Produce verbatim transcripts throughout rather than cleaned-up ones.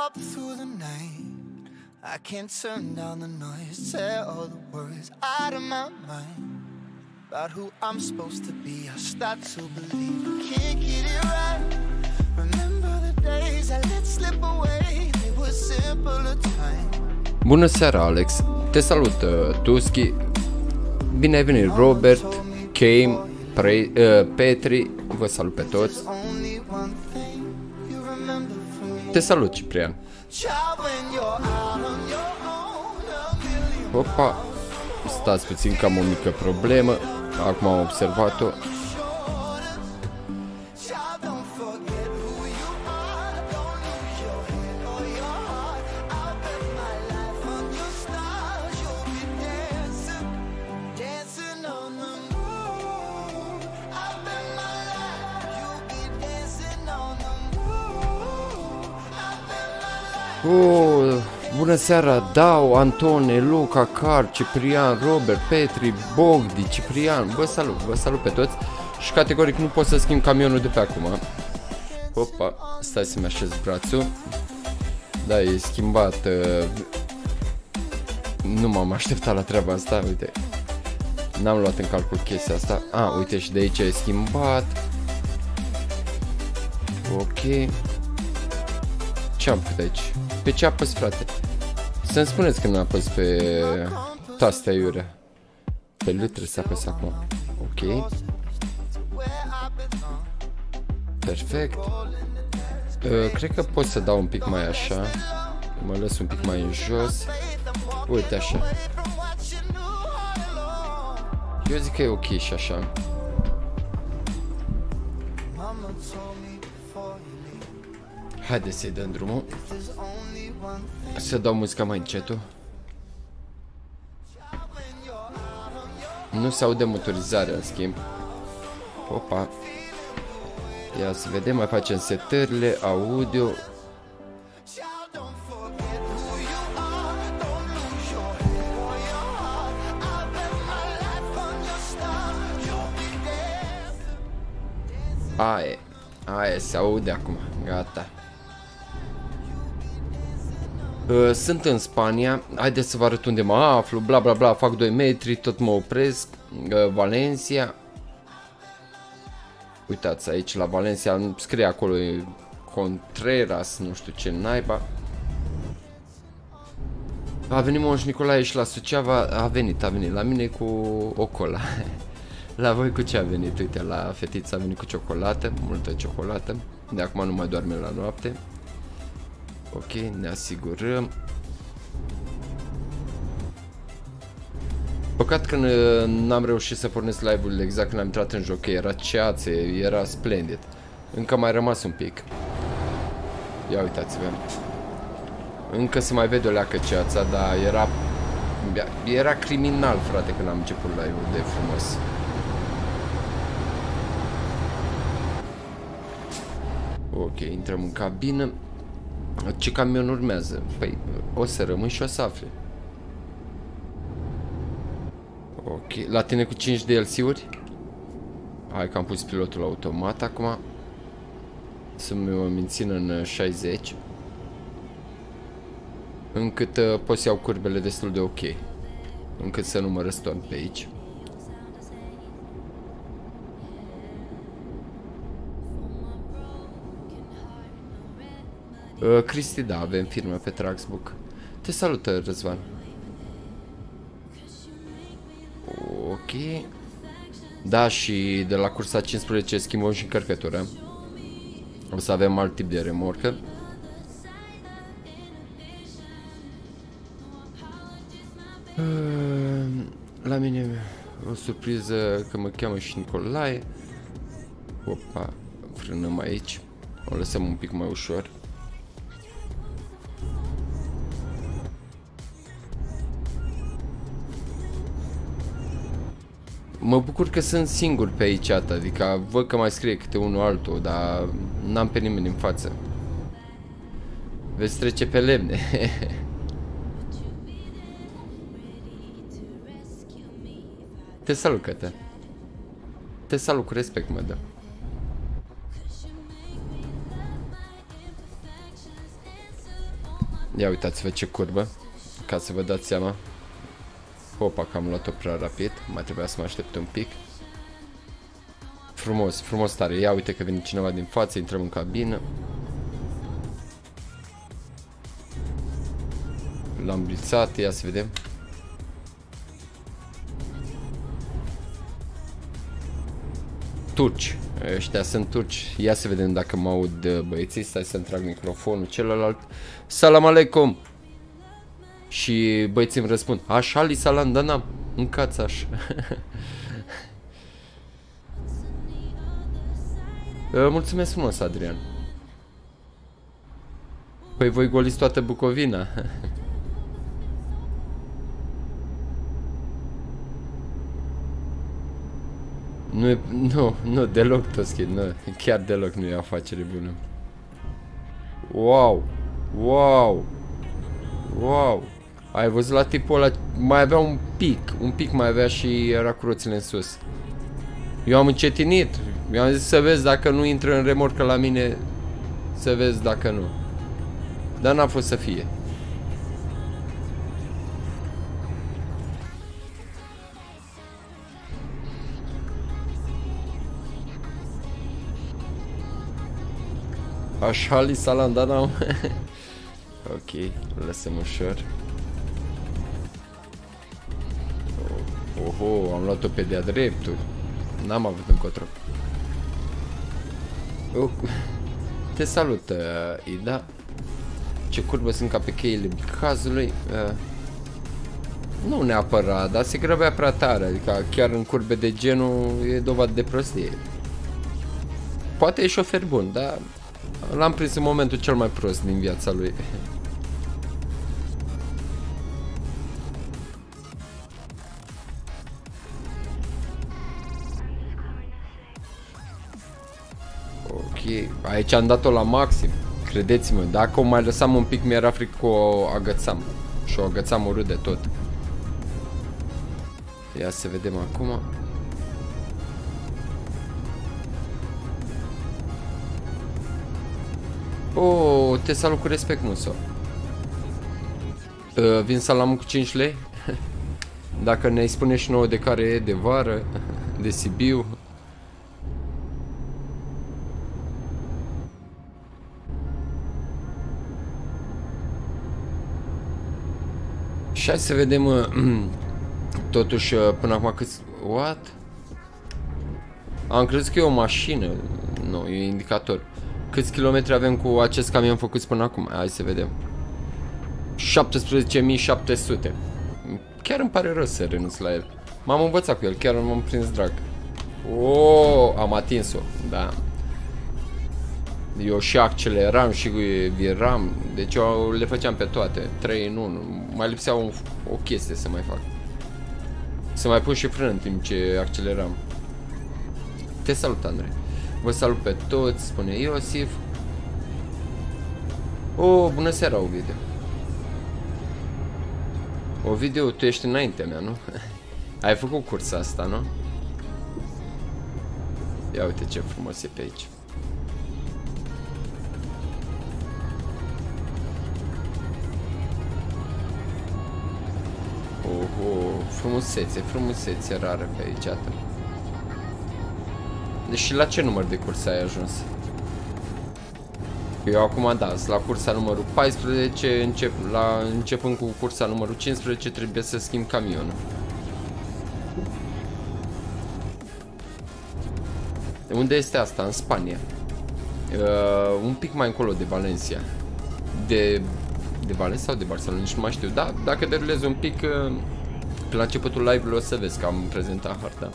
up through the night. I can't turn down the noise, tear all the words out of my mind. About who I'm supposed to be, I start to believe I can't get it right. Remember the days I let slip away, they were simpler times. Bună seara, Alex. Te salut, uh, Tusky. Bine ai venit, Robert, Kame, Pre uh, Petri. Vă salut pe toți. Te salut, Ciprian. Opa. Stați puțin că am o mică problemă. Acum am observat-o. Oh, bună seara, Dau, Antone, Luca, Car, Ciprian, Robert, Petri, Bogdi, Ciprian. Vă salut, vă salut pe toți. Și categoric nu pot să schimb camionul de pe acum. Opa, stai să-mi așez brațul. Da, e schimbat. uh, Nu m-am așteptat la treaba asta, uite. N-am luat în calcul chestia asta. Ah, uite, și de aici e schimbat. Ok. Ce am făcut aici? Pe ce apăs, frate? Să-mi spuneți când apăs pe tastea iurea. Pe L trebuie să apăs acum. Ok. Perfect. uh, Cred că pot să dau un pic mai așa. Mă lăs un pic mai în jos. Uite așa. Eu zic că e ok și așa. Haideți să-i dăm drumul. Să dau muzica mai încetul. Nu se aude motorizarea, în schimb. Opa. Ia să vedem, mai facem setările, audio. Aia, aia se aude acum, gata. Sunt în Spania, haideți să vă arăt unde mă aflu, bla bla bla, fac doi metri, tot mă opresc. Valencia. Uitați aici la Valencia, scrie acolo Contreras, nu știu ce naiba. A venit Moș Nicolae și la Suceava, a venit, a venit, la mine cu o cola. La voi cu ce a venit? Uite, la fetița a venit cu ciocolată, multă ciocolată. De acum nu mai doarme la noapte. Ok, ne asigurăm. Păcat că n-am reușit să pornesc live-ul exact când am intrat în joc, era ceață, era splendid. Încă mai rămas un pic. Ia uitați-vă. Încă se mai vede o leacă ceața, dar era Era criminal, frate, când am început live-ul de frumos. Ok, intrăm în cabină. Ce camion urmează? Păi, o să rămân și o să afle. Ok, la tine cu cinci D L C-uri? Hai că am pus pilotul automat acum. Să mă mențin în șaizeci. Încât uh, pot să iau curbele destul de ok. Încât să nu mă răstorn pe aici. Uh, Cristi, da, avem firmă pe Traxbook. Te salută, Răzvan. Ok. Da, și de la cursa cincisprezece schimbăm și încărcătura. O să avem alt tip de remorcă. La mine o surpriză că mă cheamă și Nicolae. Opa, frânăm aici. O lăsăm un pic mai ușor. Mă bucur că sunt singur pe aici, adică văd că mai scrie câte unul altul, dar n-am pe nimeni în față. Veți trece pe lemne. Te salut, Cătă. Te salut cu respect, mă dă. Ia uitați-vă ce curbă, ca să vă dați seama. Opa, că am luat-o prea rapid, mai trebuia să mă aștept un pic. Frumos, frumos tare. Ia uite că vine cineva din față, intrăm în cabină. L-am blițat, ia să vedem. Turci, ăștia sunt turci. Ia să vedem dacă mă aud băieții. Stai să-mi trag microfonul celălalt. Salam aleikum. Și băieții îmi răspund: așa li salam danam, încați așa. Mulțumesc frumos, Adrian. Păi voi goliți toată Bucovina. Nu, e, nu, nu, deloc, Toschi, nu, chiar deloc nu e afacere bună. Wow, wow, wow. Ai văzut la tipul ăla, mai avea un pic, un pic mai avea și era cu roțile în sus. Eu am încetinit, eu am zis să vezi dacă nu intră în remorcă la mine, să vezi dacă nu. Dar n-a fost să fie. Așa li salam, dar n-am. Ok, lăsăm ușor. Oho, am luat-o pe de-a dreptul. N-am avut încotro. Oh. Te salut, uh, Ida. Ce curbă sunt ca pe cheile cazului. Uh, nu neapărat, dar se grăbea prea tare. Adică chiar în curbe de genul e dovadă de prostie. Poate e șofer bun, dar l-am prins în momentul cel mai prost din viața lui. Ok, aici am dat-o la maxim. Credeți-mă, dacă o mai lăsam un pic, mi-era frică că o agățam. Și o agățam urât de tot. Ia să vedem acum. Oh, te salut cu respect, Muso. uh, Vin salamul cu cinci lei. Dacă ne-ai spune și nouă de care e, de vară, de Sibiu. Și hai să vedem uh, totuși uh, până acum câți... What? Am crezut că e o mașină. Nu, e un indicator. Câți kilometri avem cu acest camion făcuți până acum? Hai să vedem. șaptesprezece mii șapte sute. Chiar îmi pare rău să renunț la el. M-am învățat cu el, chiar m-am prins drag. Oh, am atins-o, da. Eu și acceleram și viram. Deci eu le făceam pe toate, trei în unu. Mai lipsea o, o chestie să mai fac. Să mai pun și frân în timp ce acceleram. Te salut, Andrei. Vă salut pe toți, spune Iosif. Oh, bună seara, Ovidiu. Ovidiu, tu ești înaintea mea, nu? Ai făcut cursa asta, nu? Ia uite ce frumos e pe aici. Oho, frumusețe, frumusețe rară pe aici, atât. Deci la ce număr de cursă ai ajuns? Eu acum, da, la cursa numărul paisprezece, încep, la, începând cu cursa numărul cincisprezece, trebuie să schimb camionul. Unde este asta? În Spania. Uh, un pic mai încolo de Valencia. De, de Valencia sau de Barcelona, nici nu mai știu. Da, dacă derulezi un pic, uh, pe la începutul live-ului o să vezi că am prezentat harta.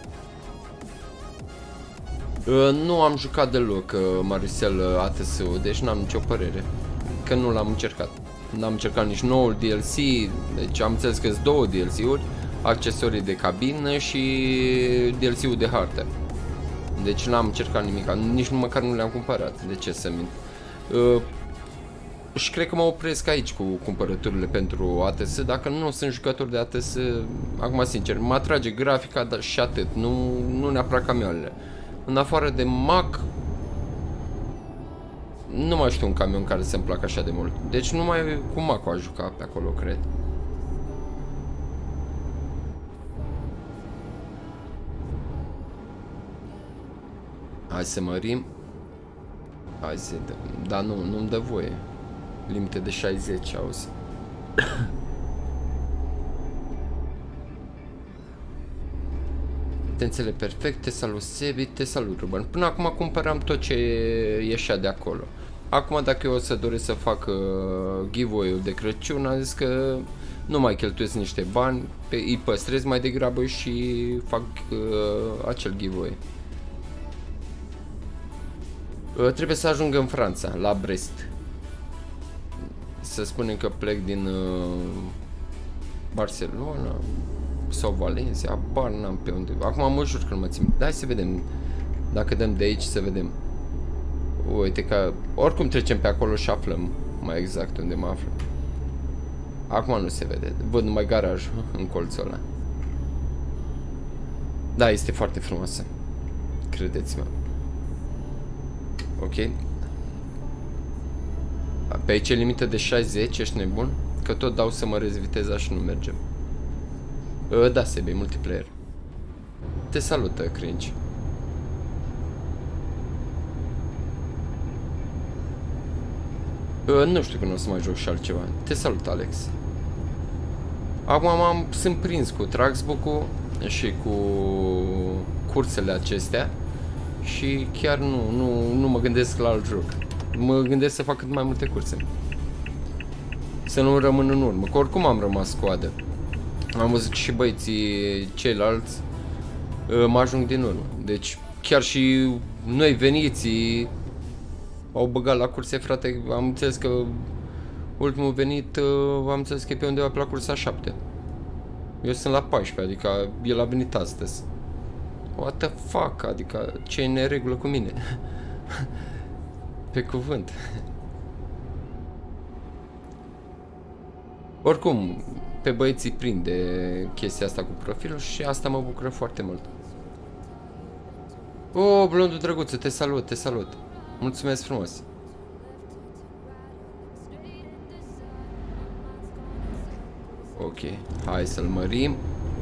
Uh, nu am jucat deloc uh, Maricel uh, A T S-ul, deci n-am nicio părere. Că nu l-am încercat. N-am încercat nici noul D L C, deci am înțeles că sunt două D L C-uri, accesorii de cabină și D L C-ul de hartă. Deci n-am încercat nimic, nici nu măcar nu le-am cumpărat, de ce să mint. Uh, și cred că mă opresc aici cu cumpărăturile pentru A T S, dacă nu sunt jucători de A T S, acum sincer, mă atrage grafica, dar și atât, nu, nu neapărat camioanele. În afară de Mac, nu mai știu un camion care să-mi placă așa de mult. Deci numai cu Maco a jucat pe acolo, cred. Hai să mărim. Hai să dă. Dar nu, nu-mi dă voie. Limite de șaizeci, auzi. Tențele perfecte, salut Sebi, te salut Ruben. Până acum cumpăram tot ce ieșea de acolo. Acum dacă eu o să doresc să fac uh, giveaway-ul de Crăciun, am zis că nu mai cheltuiesc niște bani, pe, îi păstrez mai degrabă și fac uh, acel giveaway. Uh, trebuie să ajung în Franța, la Brest. Să spunem că plec din uh, Barcelona sau Valencia, abar n-am pe unde. Acum mă jur că nu mă țin. Hai să vedem. Dacă dăm de aici să vedem. Uite că oricum trecem pe acolo și aflăm mai exact unde mă aflu. Acum nu se vede. Văd numai garajul în colțul ăla. Da, este foarte frumoasă. Credeți-mă. Ok. Pe aici e limită de șaizeci, ești nebun? Că tot dau să măresc viteza și nu mergem. Da, Sebi, multiplayer. Te salută, Cringe. Nu știu când o să mai joc și altceva. Te salut, Alex. Acum am sunt prins cu Traxbook-ul și cu cursele acestea. Și chiar nu, nu, nu mă gândesc la alt joc. Mă gândesc să fac cât mai multe curse. Să nu rămân în urmă, că oricum am rămas coadă. Am văzut și băieții ceilalți mă ajung din urmă. Deci chiar și noi veniții au băgat la curse, frate. Am înțeles că ultimul venit am înțeles că e pe undeva pe la cursa șapte. Eu sunt la paisprezece, adică el a venit astăzi. What the fuck, adică ce e neregulă cu mine? Pe cuvânt. Oricum, pe băieții prinde chestia asta cu profilul și asta mă bucură foarte mult. Oh, blondul drăguță, te salut, te salut. Mulțumesc frumos. Ok, hai să-l mărim.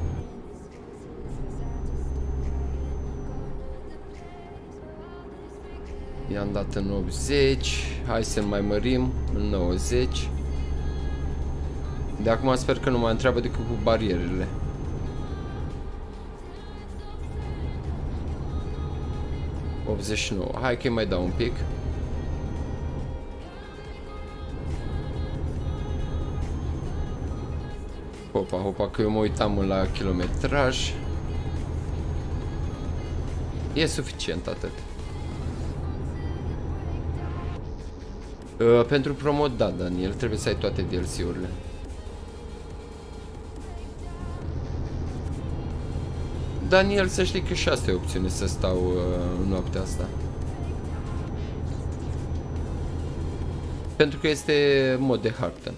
I-am dat în optzeci. Hai să-l mai mărim în nouăzeci. De acum sper că nu mă întreabă decât cu barierele. optzeci și nouă. Hai că-i mai dau un pic. Hopa, hopa, că eu mă uitam la kilometraj. E suficient atât. Uh, pentru promot, da, Daniel, trebuie să ai toate D L C-urile. Daniel, să știi că și asta e opțiune, să stau uh, noaptea asta. Pentru că este mod de hartă.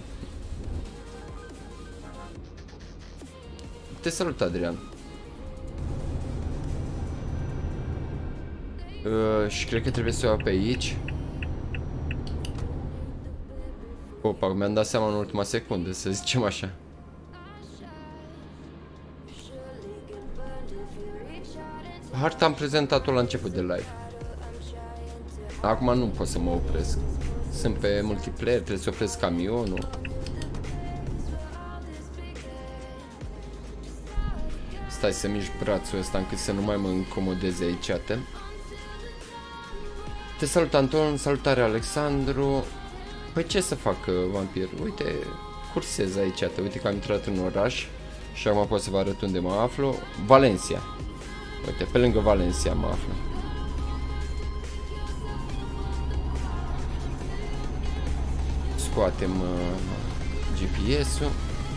Te salut, Adrian. Uh, și cred că trebuie să o iau pe aici. Opa, mi-am dat seama în ultima secundă, să zicem așa. Harta am prezentat-o la început de live. Acum nu pot să mă opresc. Sunt pe multiplayer, trebuie să opresc camionul. Stai să mișc brațul ăsta încât să nu mai mă incomodeze aici. Te, te salut, Anton, salutare, Alexandru. Păi ce să fac, vampir? Uite, cursez aici, te uite că am intrat în oraș. Și acum pot să vă arăt unde mă aflu. Valencia. Uite, pe lângă Valencia mă aflu. Scoatem uh, G P S-ul.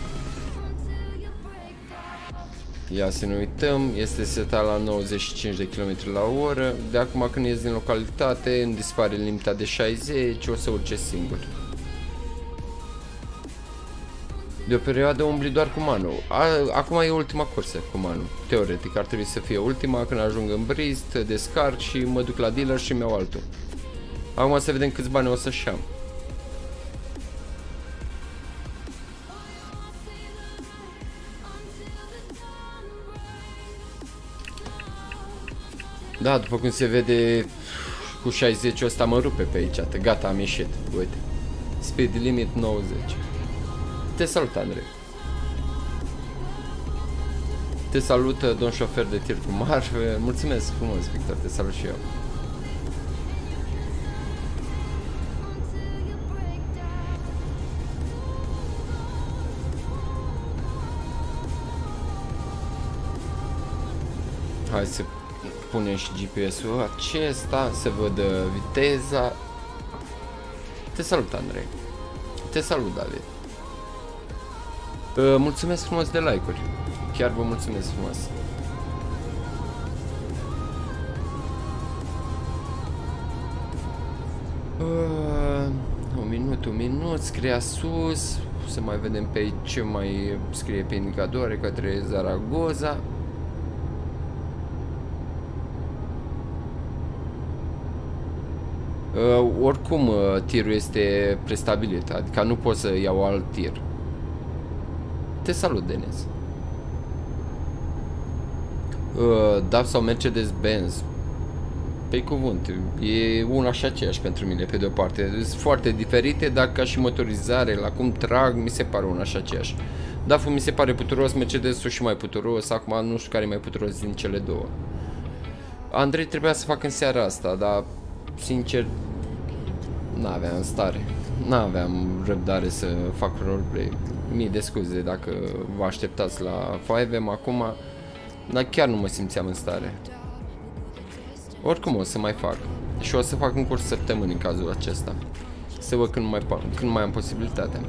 Ia să ne uităm, este setat la nouăzeci și cinci de kilometri la oră. De acum când ies din localitate îmi dispare limita de șaizeci, o să urce singur. De o perioadă umbli doar cu Manu. A, acum e ultima cursă cu Manu. Teoretic ar trebui să fie ultima. Când ajung în Brist, descarc și mă duc la dealer și mi-au altul. Acum să vedem câți bani o să-și am. Da, după cum se vede, cu șaizeci ăsta mă rupe pe aici. Gata, am ieșit. Uite. Speed limit nouăzeci. Te salut, Andrei. Te salută domn șofer de tir cu marfă. Mulțumesc frumos, Victor, te salut și eu. Hai să punem și G P S-ul acesta, să văd viteza. Te salut, Andrei. Te salut, David. Uh, mulțumesc frumos de like-uri. Chiar vă mulțumesc frumos. Uh, un minut, un minut, scria sus. Să mai vedem pe aici ce mai scrie pe indicatori către Zaragoza. Uh, oricum uh, tirul este prestabilit, adică nu pot să iau alt tir. Te salut, Denis. Uh, D A F sau Mercedes-Benz? Pe cuvânt, e una și aceeași pentru mine, pe de-o parte. Sunt foarte diferite, dar ca și motorizare, la cum trag, mi se pare una și aceeași. D A F-ul mi se pare puturos, Mercedes-ul și mai puturos, acum nu știu care e mai puturos din cele două. Andrei trebuia să fac în seara asta, dar sincer n-aveam stare, n-aveam răbdare să fac roleplay. Mii de scuze dacă vă așteptați la cinci M acum, dar chiar nu mă simțeam în stare. Oricum o să mai fac și o să fac în curs săptămâni în cazul acesta, să văd când mai, când mai am posibilitatea.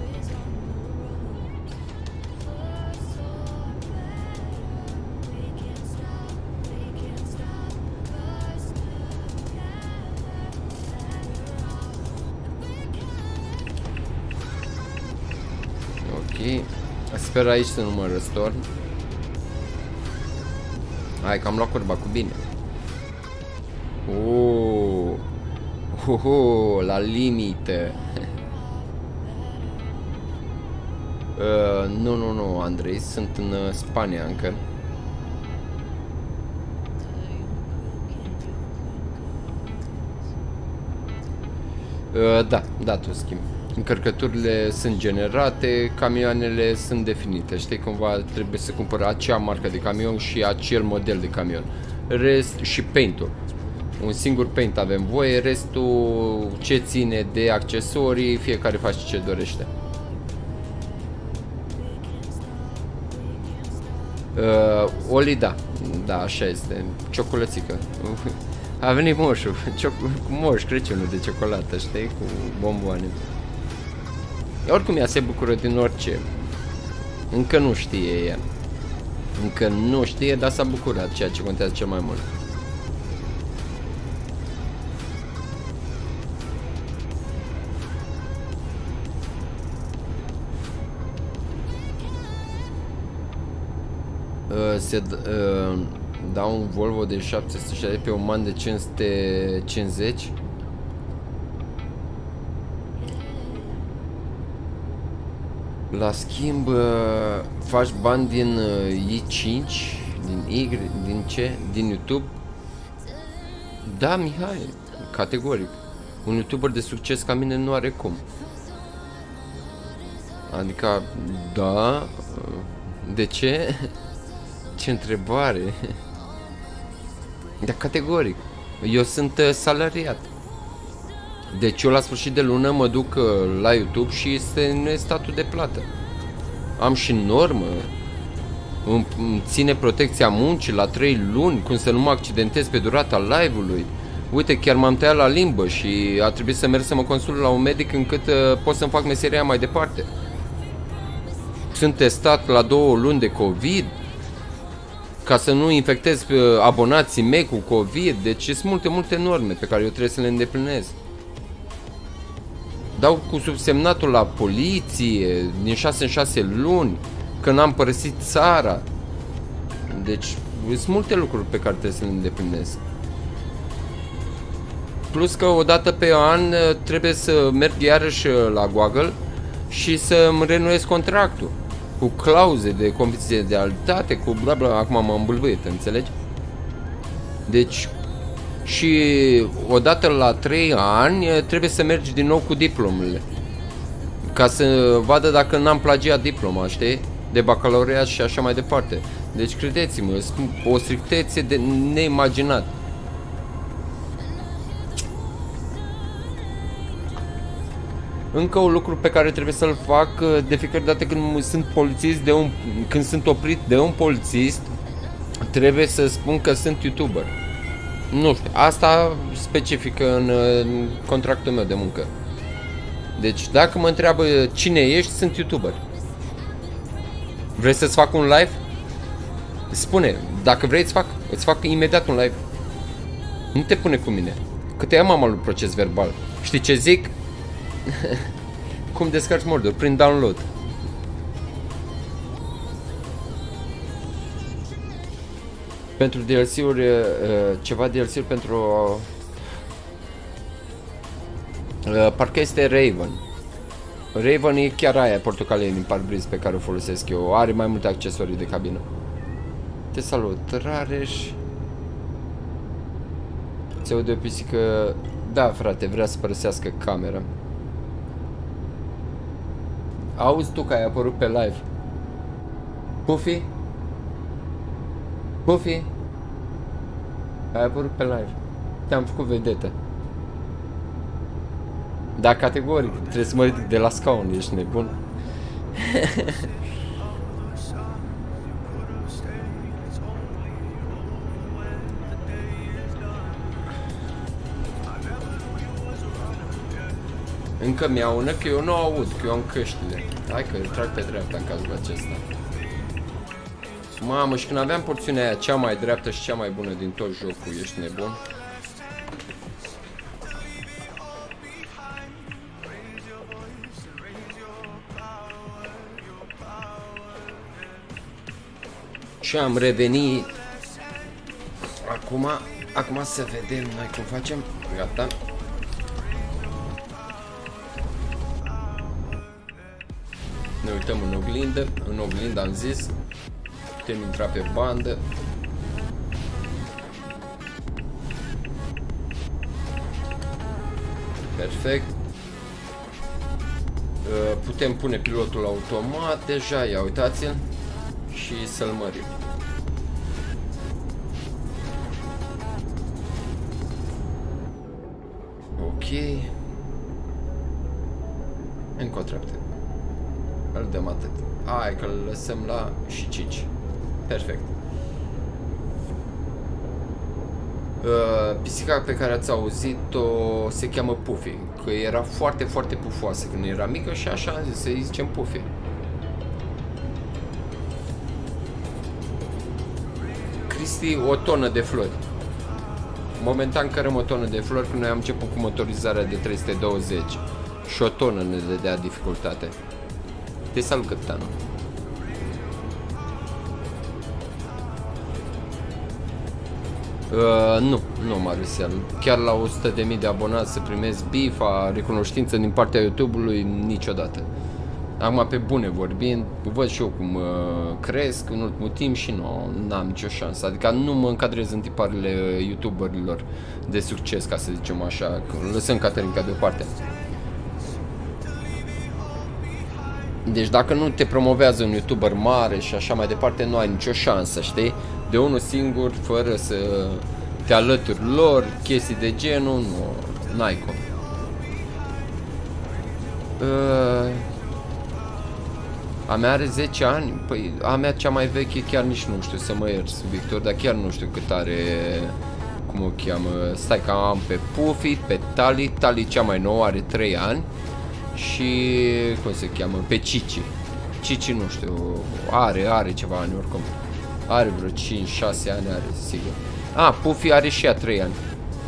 Sper aici să nu mă răstorn. Hai că am luat curba cu bine. Oh, oh, oh, la limită. uh, nu, nu, nu, Andrei, sunt în uh, Spania încă. Uh, da, da, tu schimb. Încărcăturile sunt generate, camioanele sunt definite. Știi, cumva trebuie să cumpăr acea marcă de camion și acel model de camion. Rest și paint-ul. Un singur paint avem voie, restul ce ține de accesorii, fiecare face ce dorește. Uh, Oli, da, da, așa este. Ciocolățică. A venit moșul, cu moș Crăciunul de ciocolată, știi, cu bomboane. Oricum ea se bucură din orice. Încă nu știe ea. Încă nu știe, dar s-a bucurat, ceea ce contează cel mai mult. Uh, se uh, dau un Volvo de șapte sute șaizeci pe un man de cinci sute cincizeci. La schimb, uh, faci bani din uh, I cinci, din Y, din ce? Din YouTube? Da, Mihai, categoric. Un YouTuber de succes ca mine nu are cum. Adică, da, de ce? Ce întrebare? Da, categoric. Eu sunt uh, salariat. Deci eu la sfârșit de lună mă duc uh, la YouTube și este în statul de plată. Am și normă. Îmi, îmi ține protecția muncii la trei luni, cum să nu mă accidentez pe durata live-ului. Uite, chiar m-am tăiat la limbă și a trebuit să merg să mă consult la un medic încât uh, pot să-mi fac meseria mai departe. Sunt testat la două luni de COVID ca să nu infectez uh, abonații mei cu COVID. Deci sunt multe, multe norme pe care eu trebuie să le îndeplinesc. Dau cu subsemnatul la poliție din șase în șase luni, că n-am părăsit țara. Deci sunt multe lucruri pe care trebuie să le îndeplinesc. plus că o dată pe an trebuie să merg iarăși la Google și să-mi renuiesc contractul cu clauze de confidențialitate, cu bla bla, acum m-am îmbâlbâit, înțelegi? Deci, și odată la trei ani trebuie să mergi din nou cu diplomele, ca să vadă dacă n-am plagiat diploma, știi? De bacalaureat și așa mai departe. Deci credeți-mă, o strictețe de neimaginat. Încă un lucru pe care trebuie să-l fac de fiecare dată când sunt polițist de un, când sunt oprit de un polițist, trebuie să spun că sunt YouTuber. Nu știu, asta specifică în, în contractul meu de muncă. Deci dacă mă întreabă cine ești, sunt YouTuber. Vrei să-ți fac un live? Spune, dacă vrei îți fac, îți fac imediat un live. Nu te pune cu mine, că te ia mama lui proces verbal. Știi ce zic? Cum descarci Mordor? Prin download. Pentru D L C-uri, ceva D L C-uri pentru parcă este Raven. Raven e chiar aia portocalie din parbriz pe care o folosesc eu. Are mai multe accesorii de cabină. Te salut, Rareș. Se aude o pisică. Da, frate, vrea să părăsească camera. Auzi tu că ai apărut pe live. Puffy? Puffy? Ai apărut pe live. Te-am făcut vedetă. Da, categoric, trebuie să mă ridic de la scaun, ești nebun. Încă mi-aună că eu nu aud, că eu am căștile. Hai că îl trag pe dreapta în cazul acesta. Mamă, și când aveam porțiunea aia cea mai dreaptă și cea mai bună din tot jocul, ești nebun? Și am revenit. Acum, acum să vedem noi cum facem. Gata. Ne uităm în oglindă. În oglindă am zis. Putem intra pe bandă. Perfect. Putem pune pilotul automat deja, ia uitați-l. Și să-l mărim. Ok. Încă o treaptă. Îl dăm atât. Hai că îl lăsăm la și cinci. Perfect. Uh, pisica pe care ați auzit-o se cheamă Puffy. Că era foarte, foarte pufoasă când era mică și așa am zis să-i zicem Puffy. Cristi, o tonă de flori. Momentan cărăm o tonă de flori, când noi am început cu motorizarea de trei sute douăzeci. Și o tonă ne dădea dificultate. Te salut, capitanul. Uh, nu, nu Marusel. Chiar la o sută de mii de abonați să primesc bifa, recunoștință din partea YouTube-ului, niciodată. Acum, pe bune vorbind, văd și eu cum uh, cresc în ultimul timp și nu am nicio șansă. Adică nu mă încadrez în tiparele YouTuberilor de succes, ca să zicem așa. Lăsăm Caterinca deoparte. Deci dacă nu te promovează un YouTuber mare și așa mai departe, nu ai nicio șansă, știi? De unul singur, fără să te alături lor, chestii de genul, nu, n-ai cum. Uh, a mea are zece ani? Păi a mea cea mai veche chiar nici nu știu, să mă ierți, Victor, dar chiar nu știu cât are, cum o cheamă, stai că am pe Puffy, pe Tali, Tali cea mai nouă are trei ani. Și, cum se cheamă, pe Cici. Cici nu știu, are, are ceva ani oricum. Are vreo cinci șase ani, are, sigur. A, Puffy are și ea trei ani.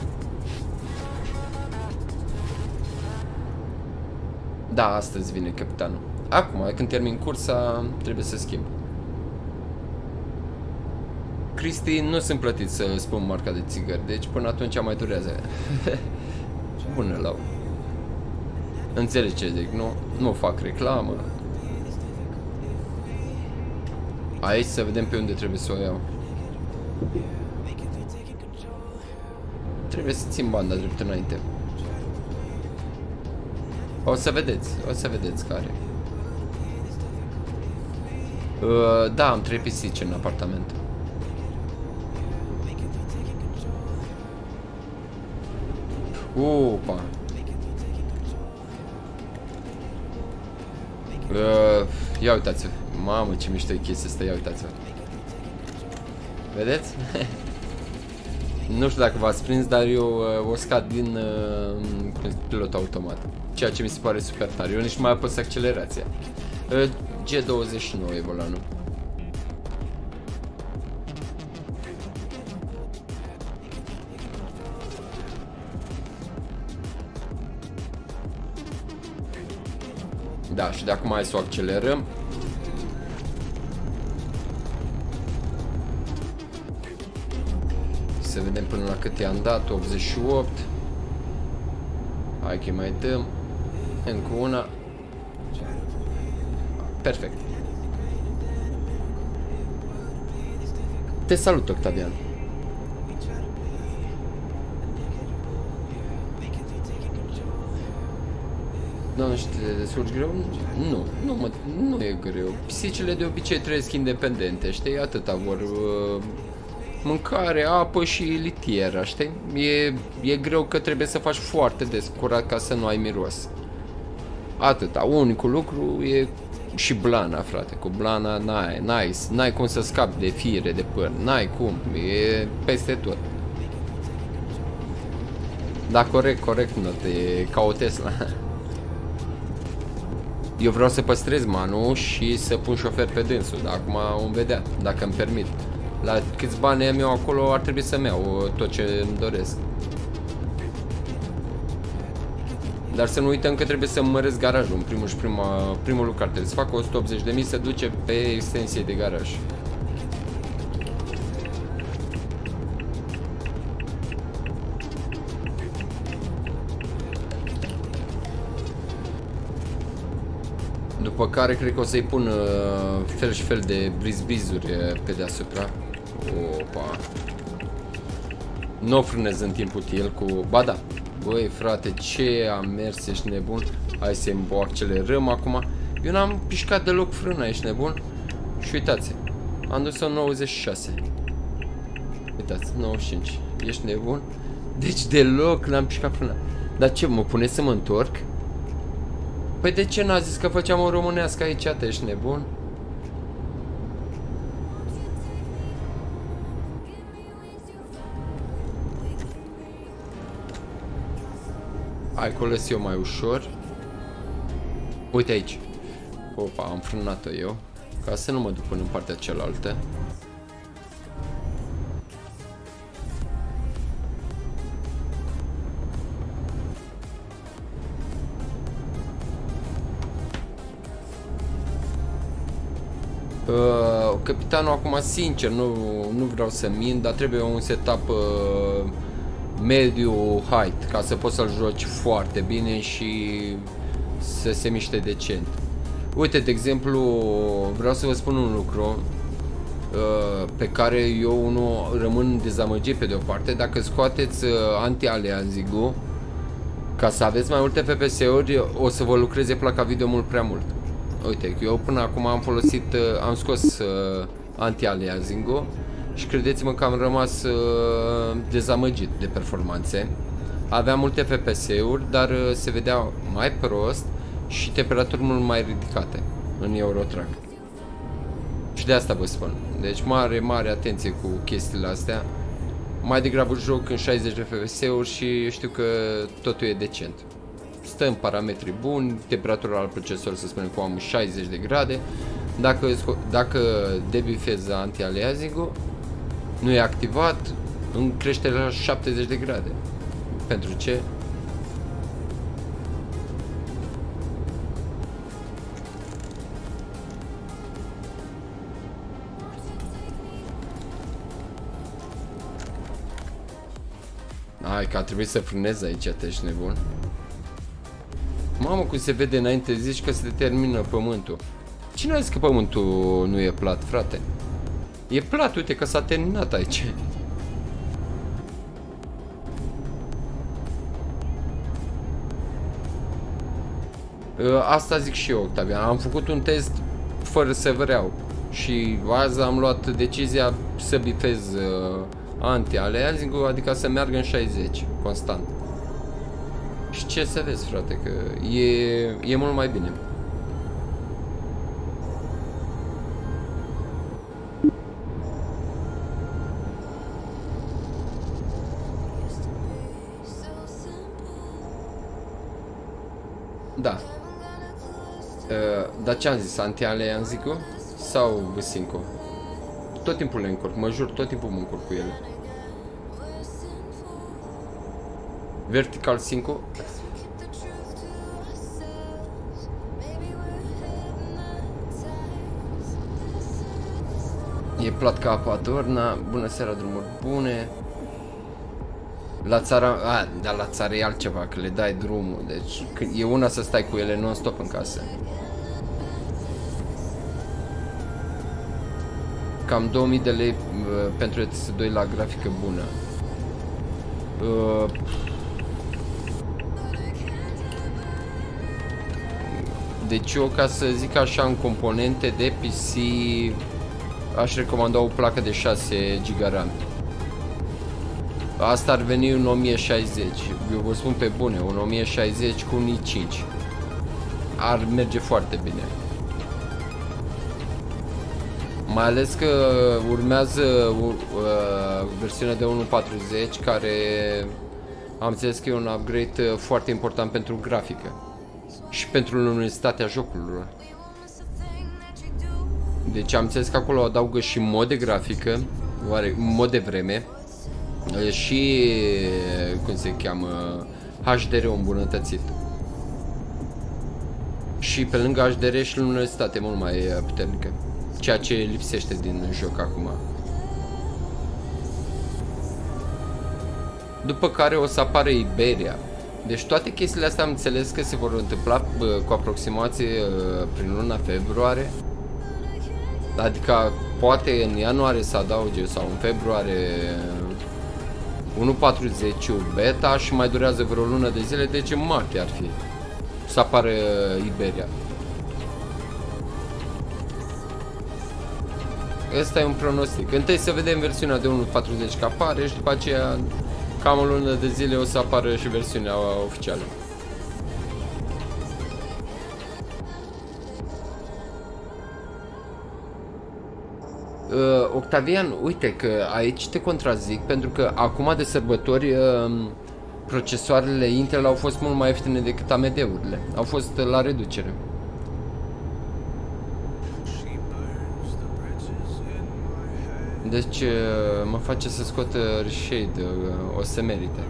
Da, astăzi vine capitanul. Acum, când termin cursa, trebuie să schimb. Cristi, nu sunt plătit să spun marca de țigări, deci până atunci mai durează. până la urmă. Înțelegi ce zic, nu? Nu fac reclamă. Aici să vedem pe unde trebuie să o iau. Trebuie să țin banda drept înainte. O să vedeți, o să vedeți care. Uh, da, am trei pisici în apartament. Opa. Uh, ia uitați-vă. Mamă, ce mișto e chestia asta, ia uitați-vă. Vedeți? Nu știu dacă v-ați prins, dar eu uh, o scad din uh, pilot automat. Ceea ce mi se pare super tare. Eu nici nu mai apăs accelerația. uh, G douăzeci și nouă e volanul. Da, și de acum hai să o accelerăm. Să vedem până la cât i-am dat. optzeci și opt. Hai că mai dăm. Încă una. Perfect. Te salut, Octavian. Doamne, și te descurci greu? Nu, nu, mă, nu e greu. Pisicile de obicei trăiesc independente, știi? Atâta vor uh, mâncare, apă și litiera, știi? E, e greu că trebuie să faci foarte des curat ca să nu ai miros. Atâta. Unicul lucru e și blana, frate. Cu blana n-ai, n-ai, n-ai cum să scapi de fire, de păr. N-ai cum. E peste tot. Da, corect, corect, not. E ca o Tesla. Eu vreau să păstrez Manu și să pun șofer pe dânsul, dar acum vom vedea, dacă îmi permit. La câți bani am eu acolo ar trebui să-mi iau tot ce îmi doresc. Dar să nu uităm că trebuie să măresc garajul în primul și prima, primul lucru. Trebuie să fac o sută optzeci de mii să duce pe extensie de garaj. După care cred că o să-i pun uh, fel și fel de briz-brizuri pe deasupra. Opa. Nu frânez în timp util cu... Ba da. Băi frate, ce am mers, ești nebun. Hai să o accelerăm acum. Eu n-am pișcat deloc frâna, ești nebun. Și uitați, am dus-o nouăzeci și șase. Uitați, nouăzeci și cinci. Ești nebun? Deci deloc n-am pișcat frâna. Dar ce, mă pune să mă întorc? Păi de ce n-a zis că făceam o românească aici? Te ești nebun? Hai că o lăs eu mai ușor. Uite aici. Opa, am frânat-o eu ca să nu mă duc până în partea cealaltă. Uh, capitanul acum, sincer, nu, nu vreau să mint, dar trebuie un setup uh, mediu height ca să poți să-l joci foarte bine și să se miște decent. Uite, de exemplu, vreau să vă spun un lucru uh, pe care eu nu rămân dezamăgit pe de o parte. Dacă scoateți uh, anti-aliasing-ul ca să aveți mai multe F P S-uri, o să vă lucreze placa video mult prea mult. Uite, eu până acum am folosit, am scos uh, anti-aliasing-ul și credeți-mă că am rămas uh, dezamăgit de performanțe. Aveam multe F P S-uri, dar uh, se vedea mai prost și temperaturi mult mai ridicate în Eurotrack. Și de asta vă spun. Deci mare, mare atenție cu chestiile astea. Mai degrabă joc în șaizeci de F P S-uri și știu că totul e decent. Stă în parametri buni, temperatura al procesorului să spunem că am șaizeci de grade. Dacă, dacă debifez anti-aliasing-ul, nu e activat, îmi crește la șaptezeci de grade. Pentru ce? Hai că a trebuit să frânez aici, te ești nebun. Mamă, cum se vede înainte, zici că se termină pământul. Cine a zis că pământul nu e plat, frate? E plat, uite că s-a terminat aici. Asta zic și eu, Octavian. Am făcut un test fără să vreau. Și azi am luat decizia să bifez uh, anti-aliasing, adică să meargă în șaizeci, constant. Și ce să vezi, frate, că e, e mult mai bine. Da. Uh, dar ce am zis? Anti-aliasing-ul sau V cinci? Tot timpul le încurc, mă jur, tot timpul mă încurc cu ele. Vertical cinci. E plat ca apa Dorna. Bună seara, drumuri bune. La țară, a, dar la țară e altceva, că le dai drumul. Deci e una să stai cu ele non-stop în casă. Cam două mii de lei uh, pentru E T S doi la grafică bună. Uh, deci eu, ca să zic așa, în componente de P C aș recomanda o placă de șase giga RAM. Asta ar veni un o mie șaizeci. Eu vă spun pe bune, un o mie șaizeci cu un i cinci ar merge foarte bine. Mai ales că urmează uh, versiunea de unu punct patruzeci, care am înțeles că e un upgrade foarte important pentru grafică și pentru luminozitatea jocurilor. Deci am înțeles că acolo adaugă și mod de grafică, oare, mod de vreme și, cum se cheamă, H D R îmbunătățit. Și pe lângă H D R și luminozitate mult mai puternică. Ceea ce lipsește din joc acum. După care o să apară Iberia. Deci toate chestiile astea am înțeles că se vor întâmpla bă, cu aproximație prin luna februarie. Adică poate în ianuarie să adauge sau în februarie unu punct patruzeci beta și mai durează vreo lună de zile, deci în martie ar fi să apară Iberia. Ăsta e un pronostic. Întâi să vedem versiunea de unu punct patruzeci că apare și după aceea cam o lună de zile o să apară și versiunea oficială. Uh, Octavian, uite că aici te contrazic pentru că acum de sărbători uh, procesoarele Intel au fost mult mai ieftine decât A M D-urile. Au fost la reducere. Deci mă face să scot reshade, o să merite.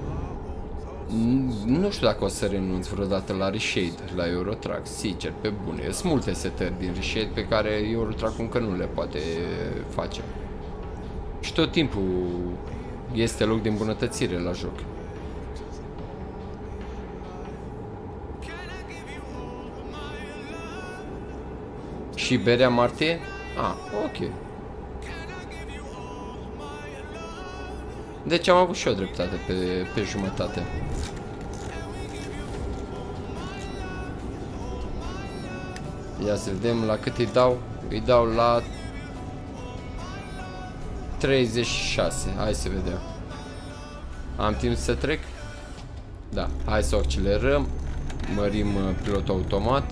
Nu știu dacă o să renunț vreodată la reshade, la Eurotrack, sincer, pe bune. Sunt multe setări din reshade pe care Eurotrack încă nu le poate face. Și tot timpul este loc de îmbunătățire la joc. Și berea martie? Ah, ok. Deci am avut și eu dreptate pe, pe jumătate. Ia să vedem la cât îi dau. Îi dau la treizeci și șase. Hai să vedem. Am timp să trec? Da. Hai să accelerăm. Mărim pilotul automat.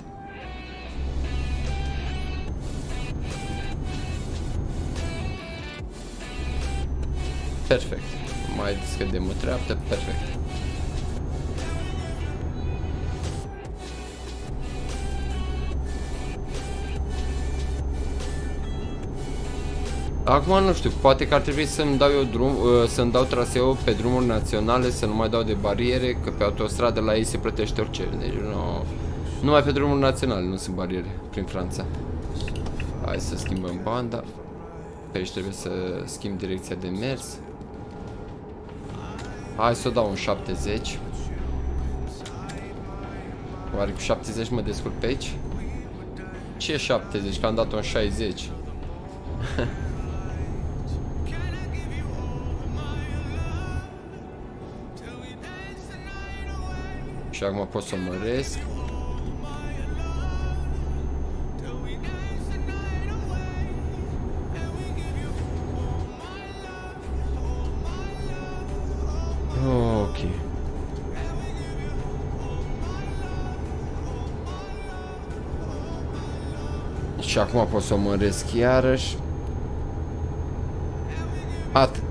Perfect. Mai scădem o treaptă, perfect. Acum nu știu, poate că ar trebui să-mi dau eu drum, să-mi dau traseu pe drumuri naționale, să nu mai dau de bariere, că pe autostradă la ei se plătește orice. Deci nu, numai pe drumuri naționale nu sunt bariere prin Franța. Hai să schimbăm banda. Pe aici trebuie să schimb direcția de mers. Hai să o dau un șaptezeci. Oare cu șaptezeci mă descurc pe aici? Ce șaptezeci? Că am dat un șaizeci. Și acum pot să o măresc. Ok. Și acum pot să o măresc iarăși. Atât.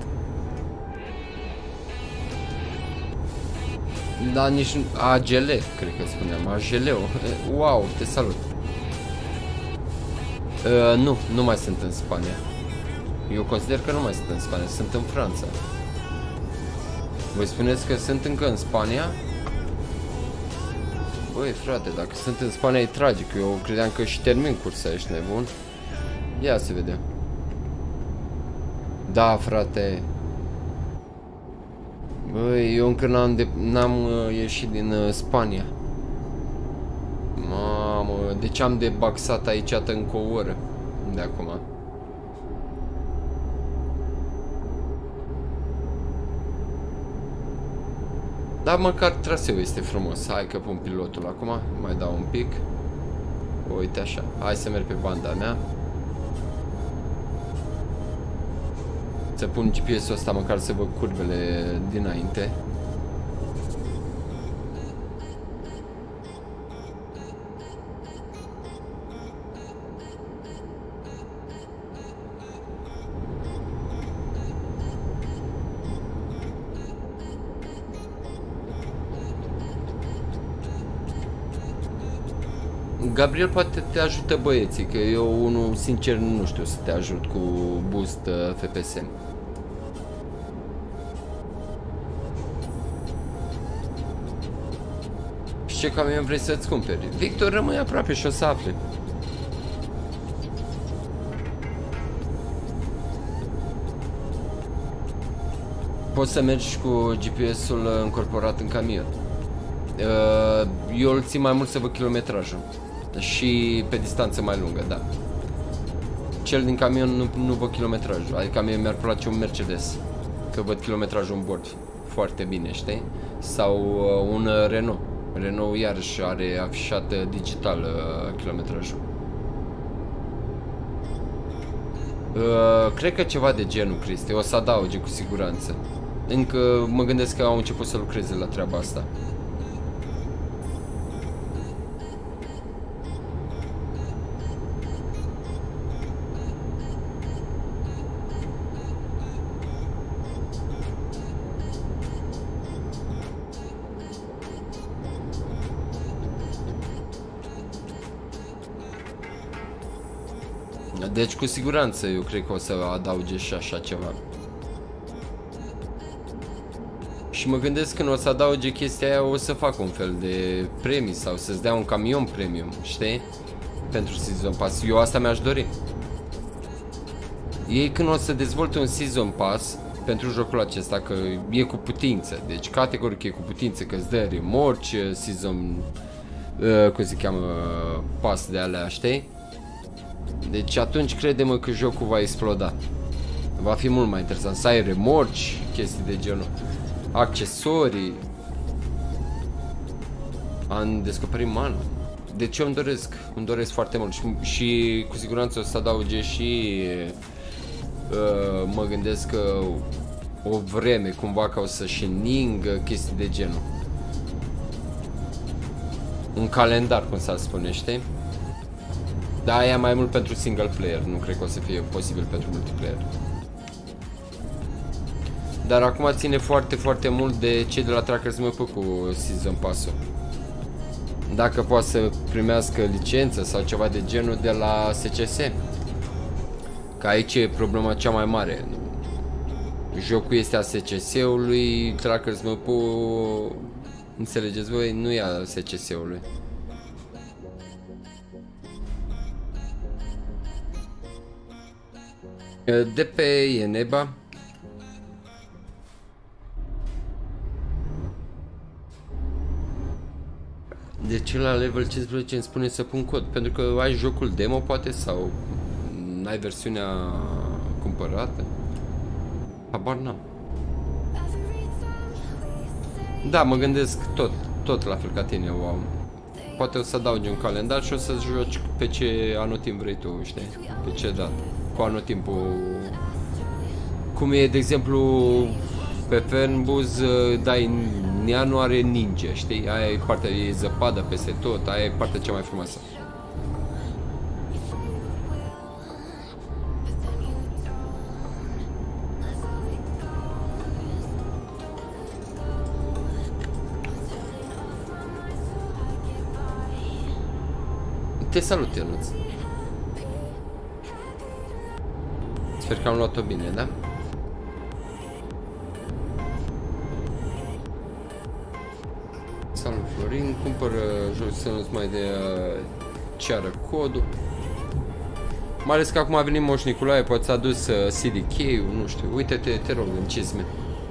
Da, nici A G L, cred că spuneam, A G L-ul. Wow, te salut. Uh, nu, nu mai sunt în Spania. Eu consider că nu mai sunt în Spania, sunt în Franța. Voi spuneți că sunt încă în Spania? Băi, frate, dacă sunt în Spania e tragic. Eu credeam că și termin cursa, ești nebun. Ia să vedem. Da, frate. Băi, eu încă n-am de n-am uh, ieșit din uh, Spania. Mamă, deci am debaxat aici încă o oră de acum. Dar măcar traseul este frumos. Hai că pun pilotul acum. Mai dau un pic. Uite așa. Hai să merg pe banda mea. Să pun G P S-ul ăsta măcar să văd curvele dinainte. Gabriel poate te ajută băieții, că eu unul sincer nu știu să te ajut cu boost uh, F P S. Și ce camion vrei să-ți cumperi? Victor, rămâi aproape și o să afli. Poți să mergi cu G P S-ul încorporat în camion. Uh, eu îl țin mai mult să văd kilometrajul. Și pe distanță mai lungă, da. Cel din camion nu, nu văd kilometrajul. Adică mie mi-ar place un Mercedes, că văd kilometrajul în bord foarte bine, știi? Sau uh, un Renault. Renault iarăși are afișat digital uh, kilometrajul. uh, Cred că ceva de genul, Cristi. O să adauge cu siguranță. Încă mă gândesc că au început să lucreze la treaba asta. Deci cu siguranță eu cred că o să adauge și așa ceva. Și mă gândesc când o să adauge chestia aia o să fac un fel de premii sau să-ți dea un camion premium, știi? Pentru Season Pass. Eu asta mi-aș dori. Ei când o să dezvolte un Season Pass pentru jocul acesta, că e cu putință, deci categoric e cu putință, că îți dă remorci, Season, uh, cum se cheamă, pass de alea, știi? Deci atunci crede-mă că jocul va exploda. Va fi mult mai interesant. Să ai remorci, chestii de genul, accesorii. Am descoperit mana. Deci eu îmi doresc, îmi doresc foarte mult. Și, și cu siguranță o să adauge și uh, mă gândesc că o vreme cumva ca o să-și ningă chestii de genul. Un calendar, cum s-ar spune, știi? Da, aia mai mult pentru single player, nu cred că o să fie posibil pentru multiplayer. Dar acum ține foarte, foarte mult de cei de la Trackers M P cu Season Pass-ul. Dacă poate să primească licență sau ceva de genul de la S C S. Că aici e problema cea mai mare. Jocul este a S C S-ului, Trackers M P-ul, înțelegeți voi, nu e a S C S-ului. De pe Eneba ce la level cincisprezece îmi spune să pun cod? Pentru că ai jocul demo poate sau n-ai versiunea cumpărată? Habar n-am. Da, mă gândesc tot, tot la fel ca tine, wow. Poate o să adaugi un calendar și o să joci pe ce anotimp vrei tu, știi? Pe ce dată. Cu anotimpul. Cum e, de exemplu, pe Fernbus dai în ianuarie ninja, știi? Aia e partea, e zăpadă peste tot, aia e partea cea mai frumoasă. Te salut, Ionuț. Sper că am luat-o bine, da? Salut, Florin. Cumpără joc să nu-ți mai de uh, ceară codul. Mai ales că acum a venit Moș Nicolae, poate s-a dus uh, C D K-ul, nu știu. Uite-te, te rog, în cizme.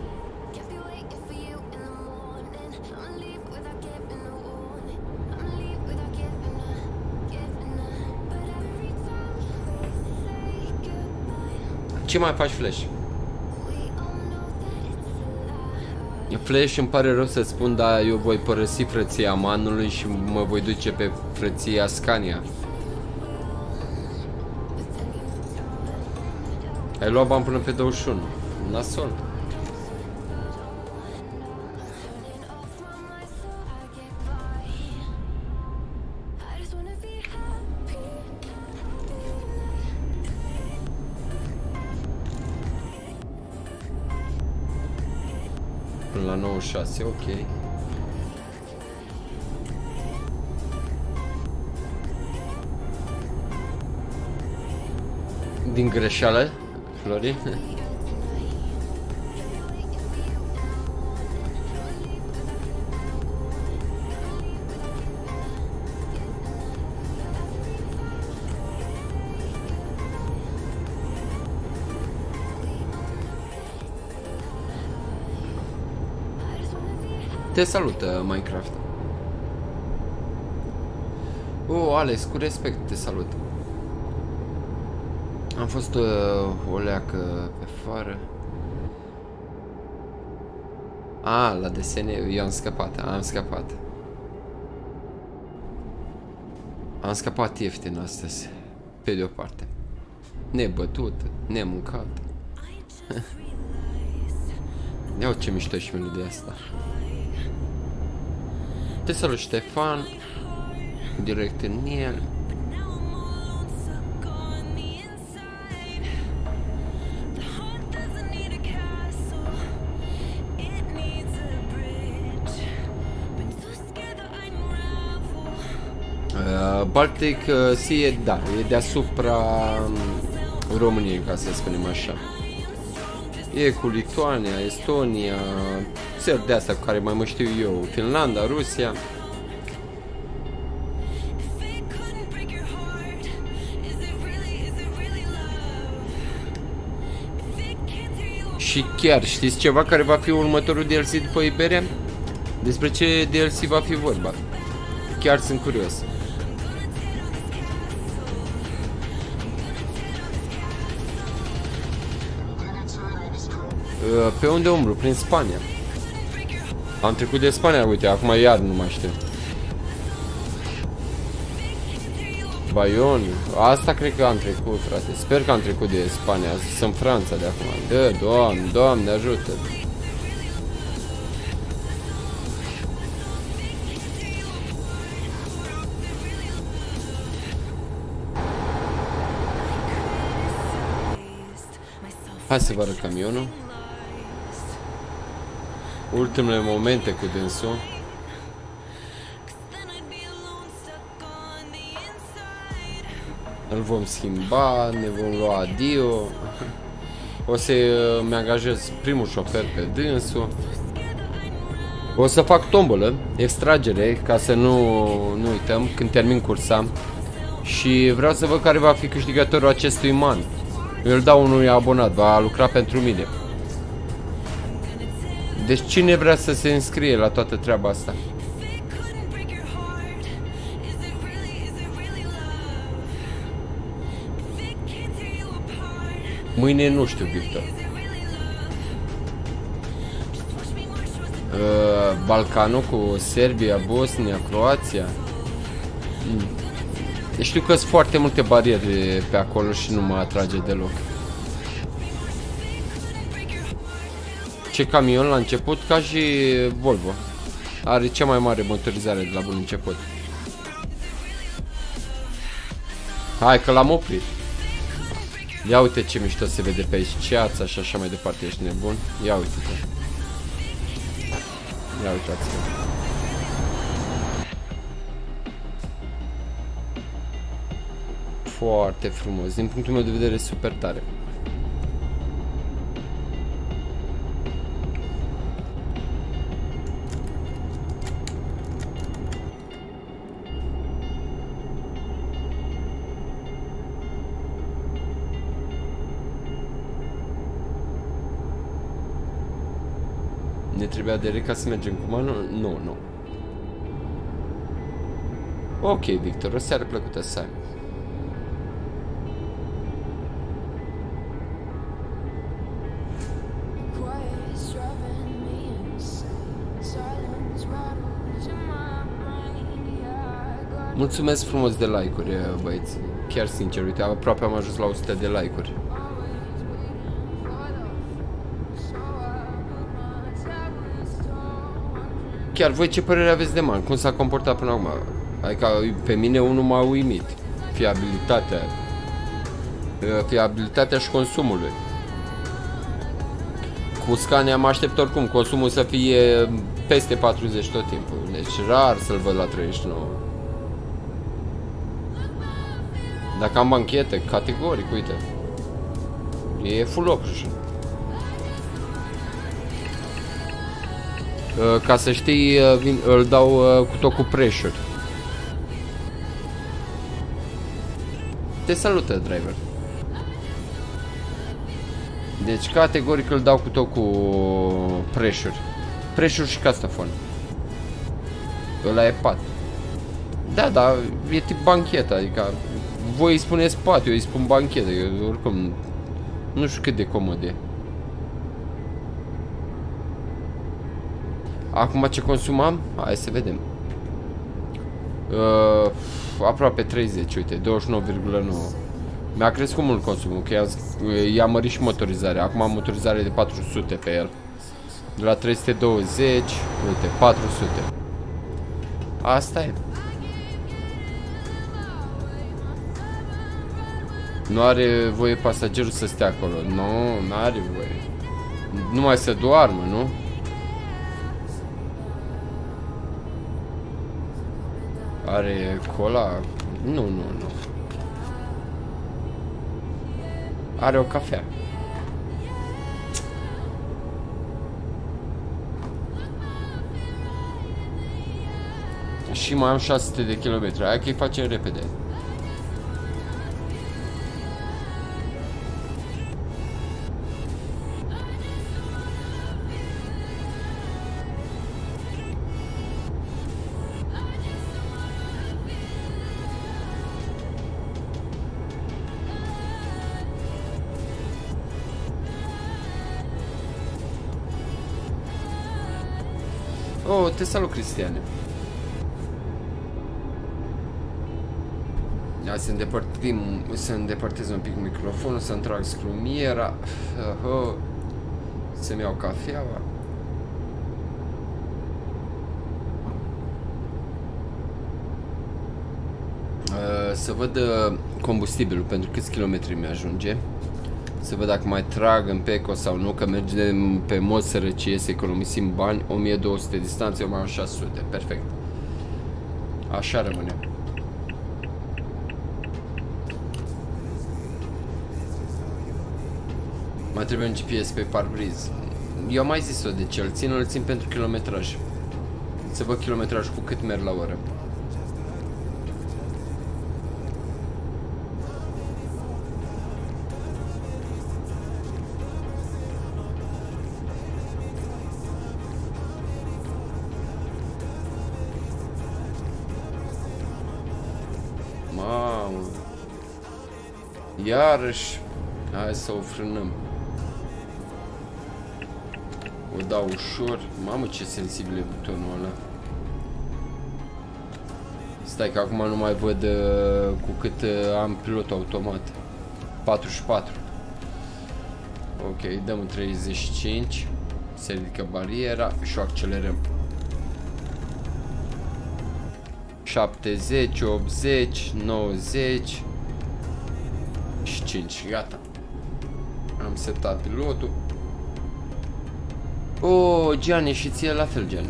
Ce mai faci, Flash? Flash, îmi pare rău să spun, dar eu voi părăsi frăția Manului și mă voi duce pe frăția Scania. Ai luat bani până pe douăzeci și unu. Nasol. La nouăzeci și șase, ok. Din greșeală, Florin? Te salută, Minecraft. Oh, Alex, cu respect te salut. Am fost uh, o leacă pe afară. Ah, la desene, eu am scăpat, am scăpat. Am scăpat ieftin astăzi, pe de o parte. Nebătut, nemâncat. Ia ce mișto și melodia asta. Te salut, Ștefan. Direct în el. Uh, Baltic uh, Sea, da, e deasupra um, României, ca să spunem așa. E cu Lituania, Estonia, țări de astea cu care mai mă știu eu, Finlanda, Rusia. Și chiar știți ceva care va fi următorul D L C după Iberia? Despre ce D L C va fi vorba? Chiar sunt curios. Pe unde umblu? Prin Spania. Am trecut de Spania, uite, acum iar nu mai știu. Bayonne. Asta cred că am trecut, frate. Sper că am trecut de Spania. Sunt Franța de acum. Dă, Doamne, Doamne ajută. Hai să vă arăt camionul. Ultimele momente cu dânsul. Îl vom schimba, ne vom lua adio. O să-mi angajez primul șofer pe dânsul. O să fac tombolă, extragere, ca să nu, nu uităm când termin cursa. Și vreau să văd care va fi câștigătorul acestui man. Eu îl dau unui abonat, va lucra pentru mine. Deci cine vrea să se înscrie la toată treaba asta? Mâine nu știu, Victor. Uh, Balcanul cu Serbia, Bosnia, Croația. Mm. Știu că sunt foarte multe bariere pe acolo și nu mă atrage deloc. Ce camion la început, ca și Volvo. Are cea mai mare motorizare de la bun început. Hai că l-am oprit. Ia uite ce mișto se vede pe aici, ceața și așa mai departe, ești nebun? Ia uite-te. Ia uitați-vă. Foarte frumos, din punctul meu de vedere super tare. Ne trebuia de ca să mergem cu manul? Nu, nu. Ok, Victor, o seară plăcută să ai. Mulțumesc frumos de like-uri, băieți. Chiar sincer, uite, aproape am ajuns la o sută de like-uri. Chiar voi ce părere aveți de man? Cum s-a comportat până acum? Adică pe mine unul m-a uimit. Fiabilitatea. Fiabilitatea și consumului. Cu Scania mă aștept oricum consumul să fie peste patruzeci tot timpul. Deci rar să-l văd la treizeci și nouă. Dacă am banchete, categoric, uite. E full option. Ca să știi, vin, îl dau cu tot cu pressure. Te salută, driver. Deci categoric îl dau cu tot cu pressure. Pressure și castafon. Ăla e pat. Da, da, e tip banchetă, adică voi îi spuneți pat, eu îi spun banchetă, eu oricum nu știu cât de comod e. Acum ce consumam? Hai să vedem. Uh, aproape treizeci, uite, douăzeci și nouă virgulă nouă. Mi-a crescut mult consumul, că i-a mărit și motorizarea. Acum am motorizare de patru sute pe el. De la trei sute douăzeci, uite, patru sute. Asta e. Nu are voie pasagerul să stea acolo. Nu, nu are voie. Numai să doarmă, nu? Are cola? Nu, nu, nu. Are o cafea. Și mai am șase sute de kilometri. Hai că-i facem repede. Oh, te salut, Cristiane. Ia să îndepărtim, să îndepărtez un pic microfonul, să-mi trag scrumiera, să-mi iau cafeaua. Să văd combustibilul, pentru câți kilometri mi-ajunge. Să văd dacă mai trag în Peco sau nu, că mergem pe mod sărăcie să economisim bani. O mie două sute distanțe, eu mai am șase sute, perfect. Așa rămâne. Mai trebuie un G P S pe parbriz. Eu am mai zis-o de ce îl țin, îl țin pentru kilometraj. Să văd kilometraj cu cât merg la oră. Mamă. Iarăși Hai să o frânăm. O dau ușor. Mamă, ce sensibil e butonul ăla. Stai că acum nu mai văd uh, cu cât uh, am pilot automat. patruzeci și patru. Ok, dăm în treizeci și cinci. Se ridică bariera și o accelerăm. șaptezeci, optzeci, nouăzeci și cinci. Gata. Am setat pilotul. O, Gianni, și ție la fel, Gianni.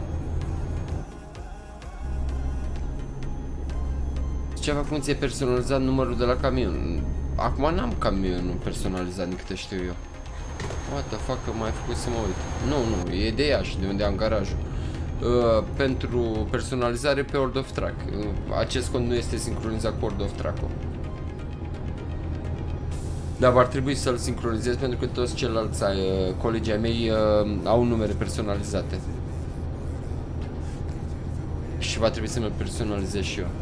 Ceva funcție personalizat numărul de la camion. Acum n-am camionul personalizat, din câte știu eu. What the fuck, că m-ai făcut să mă uit. Nu, nu, e de Iași, de unde am garajul. Uh, pentru personalizare pe World of Truck. Uh, acest cont nu este sincronizat cu World of Truck. Dar ar trebui să-l sincronizez pentru că toți ceilalți uh, colegii ai mei uh, au numere personalizate. Și va trebui să mă personalizez și eu.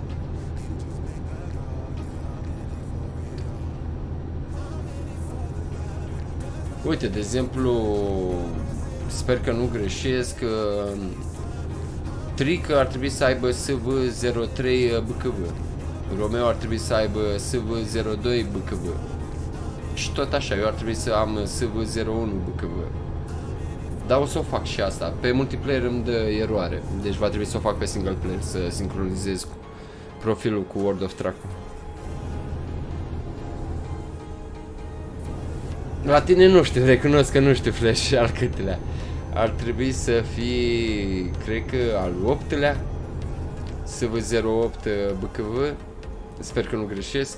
Uite, de exemplu, sper că nu greșesc, uh, Trică ar trebui să aibă S V zero trei B K V, Romeo ar trebui să aibă S V zero doi B K V și tot așa, eu ar trebui să am S V zero unu B K V. Dar o să o fac și asta, pe multiplayer îmi dă eroare, deci va trebui să o fac pe single player, să sincronizez profilul cu World of Truck. La tine nu știu, recunosc că nu știu Flash al câtelea. Ar trebui să fie, cred că al optelea, S V zero opt B K V. Sper că nu greșesc.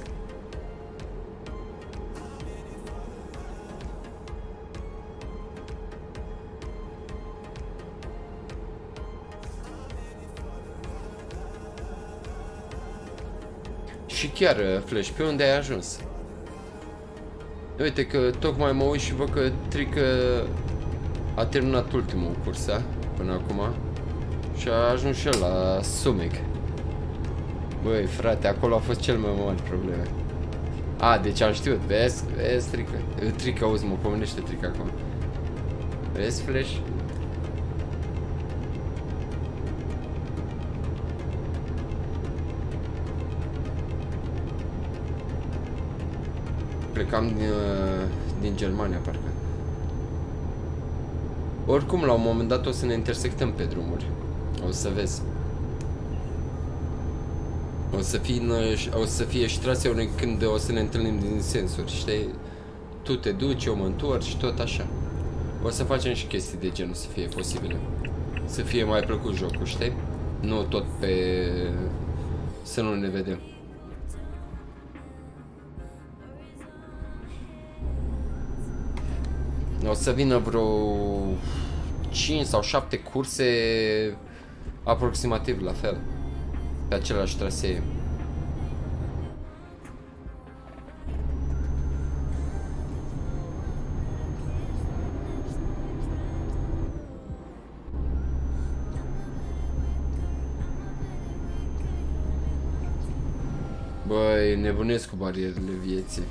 Și chiar, Flash, pe unde ai ajuns? Uite că tocmai mă uit și văd că Trică a terminat ultimul cursa până acum și a ajuns și el la Sumec. Băi, frate, acolo a fost cel mai mare probleme. A, deci am știut, vezi, vezi Trică. Trică, auzi, mă pomenește Trică acum. Vezi, Flash? Plecam din, din Germania, parcă. Oricum, la un moment dat o să ne intersectăm pe drumuri. O să vezi. O să fie, o să fie și traseul când o să ne întâlnim din sensuri, știi? Tu te duci, eu mă întorc și tot așa. O să facem și chestii de genul să fie posibile. Să fie mai plăcut jocul, știi? Nu tot pe... să nu ne vedem. O să vină vreo cinci sau șapte curse aproximativ la fel, pe același trasee. Băi, nebunesc cu barierele vieții.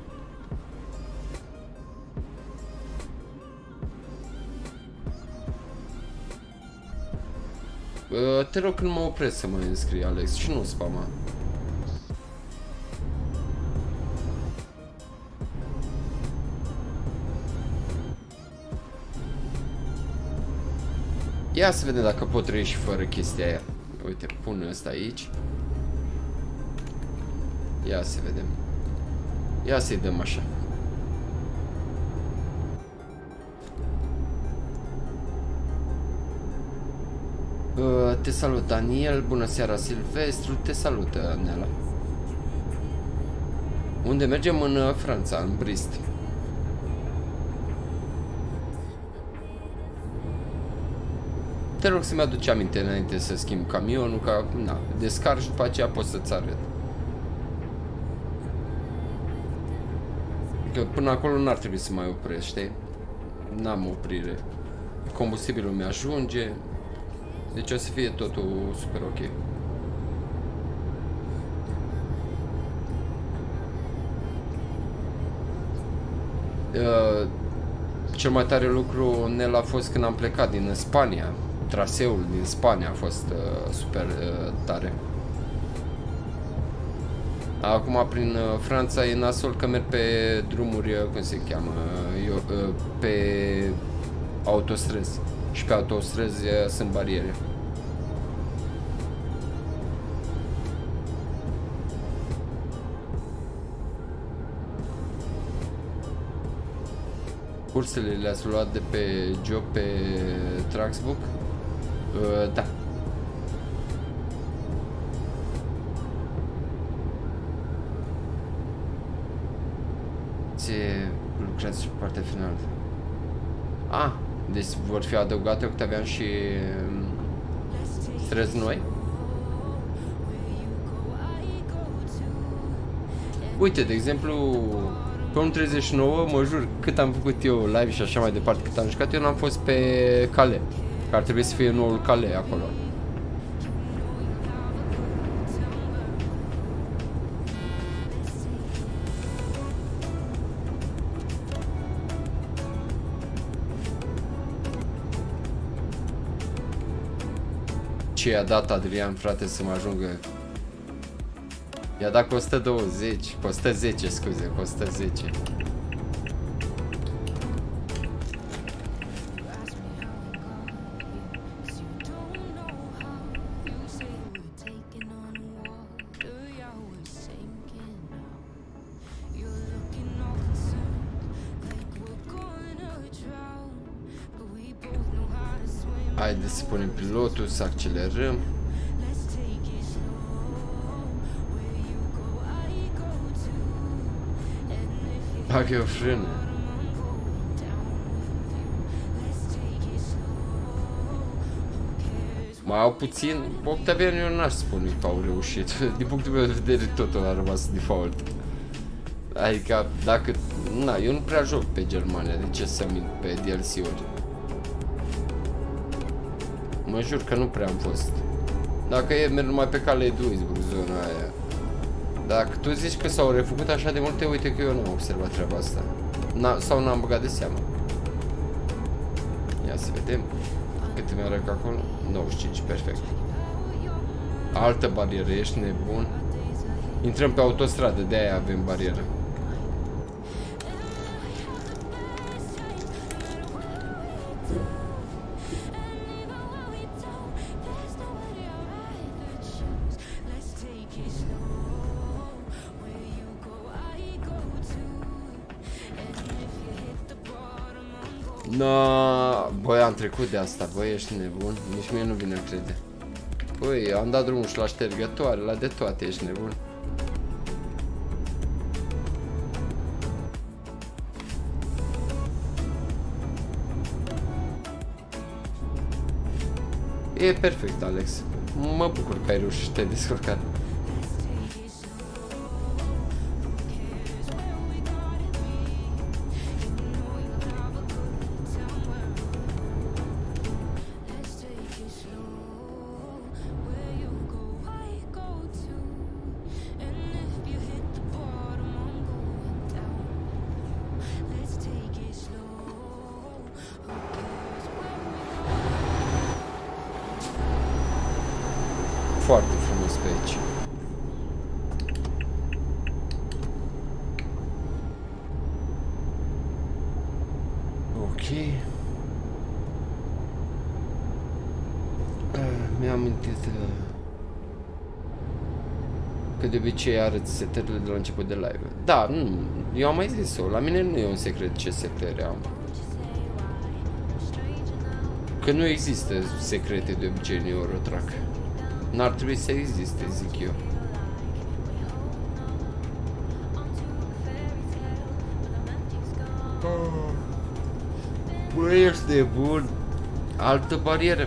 Te rog când mă opresc să mă înscrii, Alex, și nu spama. Ia să vedem dacă pot trăi și fără chestia aia. Uite, pun ăsta aici. Ia să vedem. Ia să-i dăm așa. Uh, te salut, Daniel, bună seara, Silvestru, te salută, Nela. Unde mergem? În uh, Franța, în Brest. Te rog să-mi aduci aminte înainte să schimb camionul, ca, na, descarci, după aceea pot să-ți arăt. Că până acolo n-ar trebui să mai opresc, știi? N-am oprire. Combustibilul mi-ajunge. Deci o să fie totul super ok. Uh, cel mai tare lucru în el a fost când am plecat din Spania. Traseul din Spania a fost uh, super uh, tare. Acum prin uh, Franța e nasol că merg pe drumuri, uh, cum se cheamă, uh, uh, pe autostrăzi. Și pe autostrăzi uh, sunt bariere. Cursele le-ați luat de pe job pe Traxbook? Uh, da. Ce lucrați și partea finală? Ah, deci vor fi adăugate Octavian și străzi noi? Uite, de exemplu, pe unu treizeci și nouă, mă jur, cât am făcut eu live și așa mai departe, cât am jucat, eu n-am fost pe Cale. Că ar trebui să fie noul Cale acolo. Ce i-a dat Adrian, frate, să mă ajungă? I-a dat cu o sută douăzeci, cu o sută zece, scuze, cu o sută zece. Haideți să punem pilotul, să accelerăm. Bagă o frână. Mai au puțin. Octavian, eu n-aș spune că au reușit. Din punctul meu de vedere, totul a rămas default. Adică, dacă... Na, eu nu prea joc pe Germania, de ce să mint pe D L C-uri? Mă jur că nu prea am fost. Dacă e, merg numai pe cale Duisburg, zona aia. Dacă tu zici că s-au refăcut așa de multe, uite că eu nu am observat treaba asta. Sau n-am băgat de seamă. Ia să vedem. Cât mi arăt acolo? nouăzeci și cinci, perfect. Altă barieră, ești nebun? Intrăm pe autostradă, de aia avem barieră. No, băi, am trecut de asta, băi, ești nebun, nici mie nu vine a crede. Băi, am dat drumul și la ștergătoare, la de toate, ești nebun. E perfect, Alex. Mă bucur că ai reușit să te descurcat. Foarte frumos pe aici. Ok. Mi-am amintit că de obicei arăt setările de la început de live. Da, nu, eu am mai zis-o, la mine nu e un secret ce setări am. Că nu există secrete de obicei în Eurotrack. N-ar trebui să existe, zic eu. Băi, ești de bun. Altă barieră.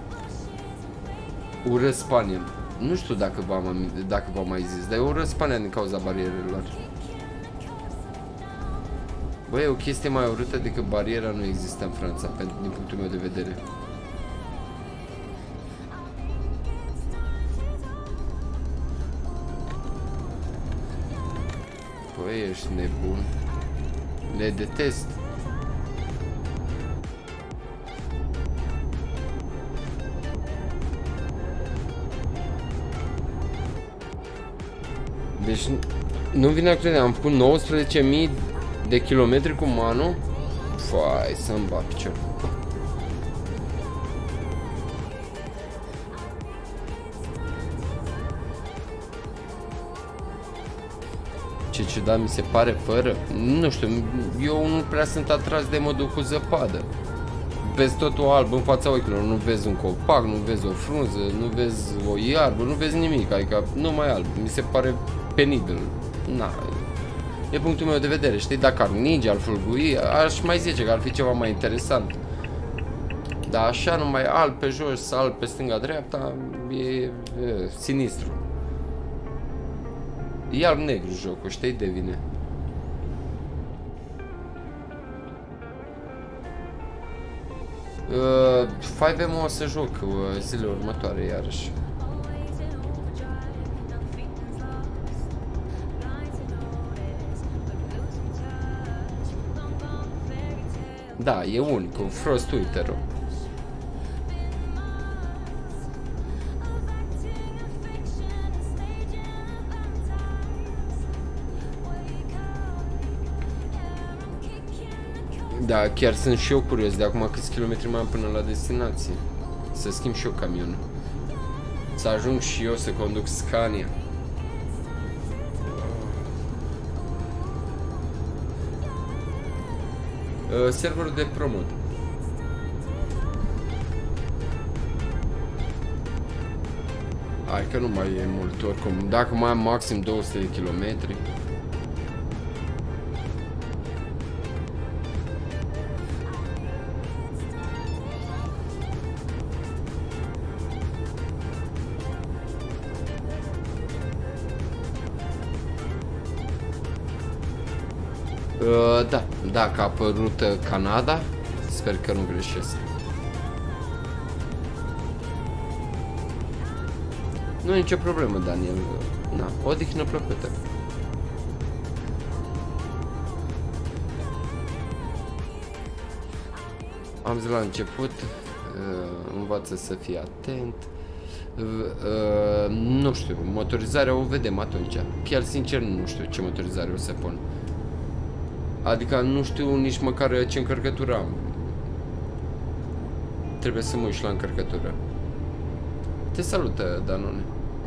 Ură Spania. Nu știu dacă v-am dacă v-am mai zis, dar eu ură Spania din cauza barierelor. Băi, e o chestie mai urâtă decât bariera nu există în Franța, din punctul meu de vedere. Băi, ești nebun. Le detest. Deci nu vine a crede, am făcut nouăsprezece mii de kilometri cu Manu. Fai să-mi bag picior. Ce ciudat mi se pare fără. Nu știu, eu nu prea sunt atras de modul cu zăpadă. Vezi totul alb în fața ochilor, nu vezi un copac, nu vezi o frunză, nu vezi o iarbă, nu vezi nimic, adică numai alb. Mi se pare penibil. Na, e punctul meu de vedere, știi? Dacă ar ninge, ar fulgui, aș mai zice că ar fi ceva mai interesant. Dar așa numai alb pe jos, alb pe stânga-dreapta, e, e sinistru. E alb-negru jocul, știi, devine. Uh, cinci M o să joc uh, zilele următoare iarăși. Da, e unic, un Frost Twitter-ul. Da, chiar sunt și eu curios de acum câți kilometri mai am până la destinație. Să schimb și eu camionul. Să ajung și eu să conduc Scania. Uh, serverul de promot. Hai că nu mai e mult oricum. Dacă mai am maxim două sute de kilometri. Uh, da, dacă a apărut Canada, sper că nu greșesc. Nu e nicio problemă, Daniel. Na, odihnă plăcută. Am zis la început, uh, învață să fii atent. Uh, nu știu, motorizarea o vedem atunci. Chiar sincer nu știu ce motorizare o să pun. Adică nu știu nici măcar ce încărcătură am. Trebuie să mă uit la încărcătură. Te salută, Danone.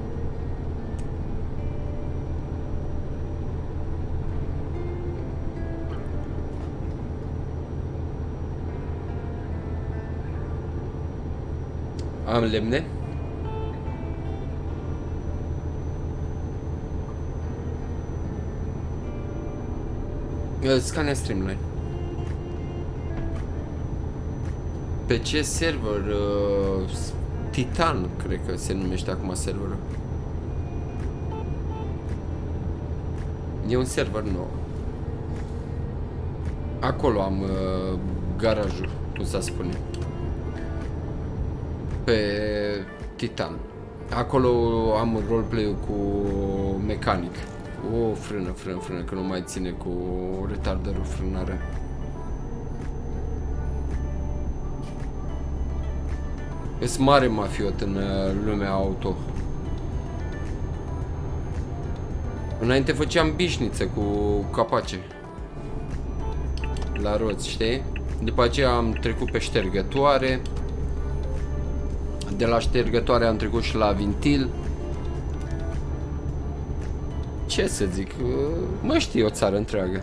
Am lemne. Scania Streamline. Pe ce server? Uh, Titan, cred că se numește acum serverul. E un server nou. Acolo am uh, garajul, cum să spune. Pe Titan. Acolo am roleplay-ul cu mecanic. O, frână, frână, frână, că nu mai ține cu retarderul frânare. Ești mare mafiot în lumea auto. Înainte făceam bișniță cu capace la roți, știi? După aceea am trecut pe ștergătoare. De la ștergătoare am trecut și la vintil. Ce să zic? Mă știe o țară întreagă.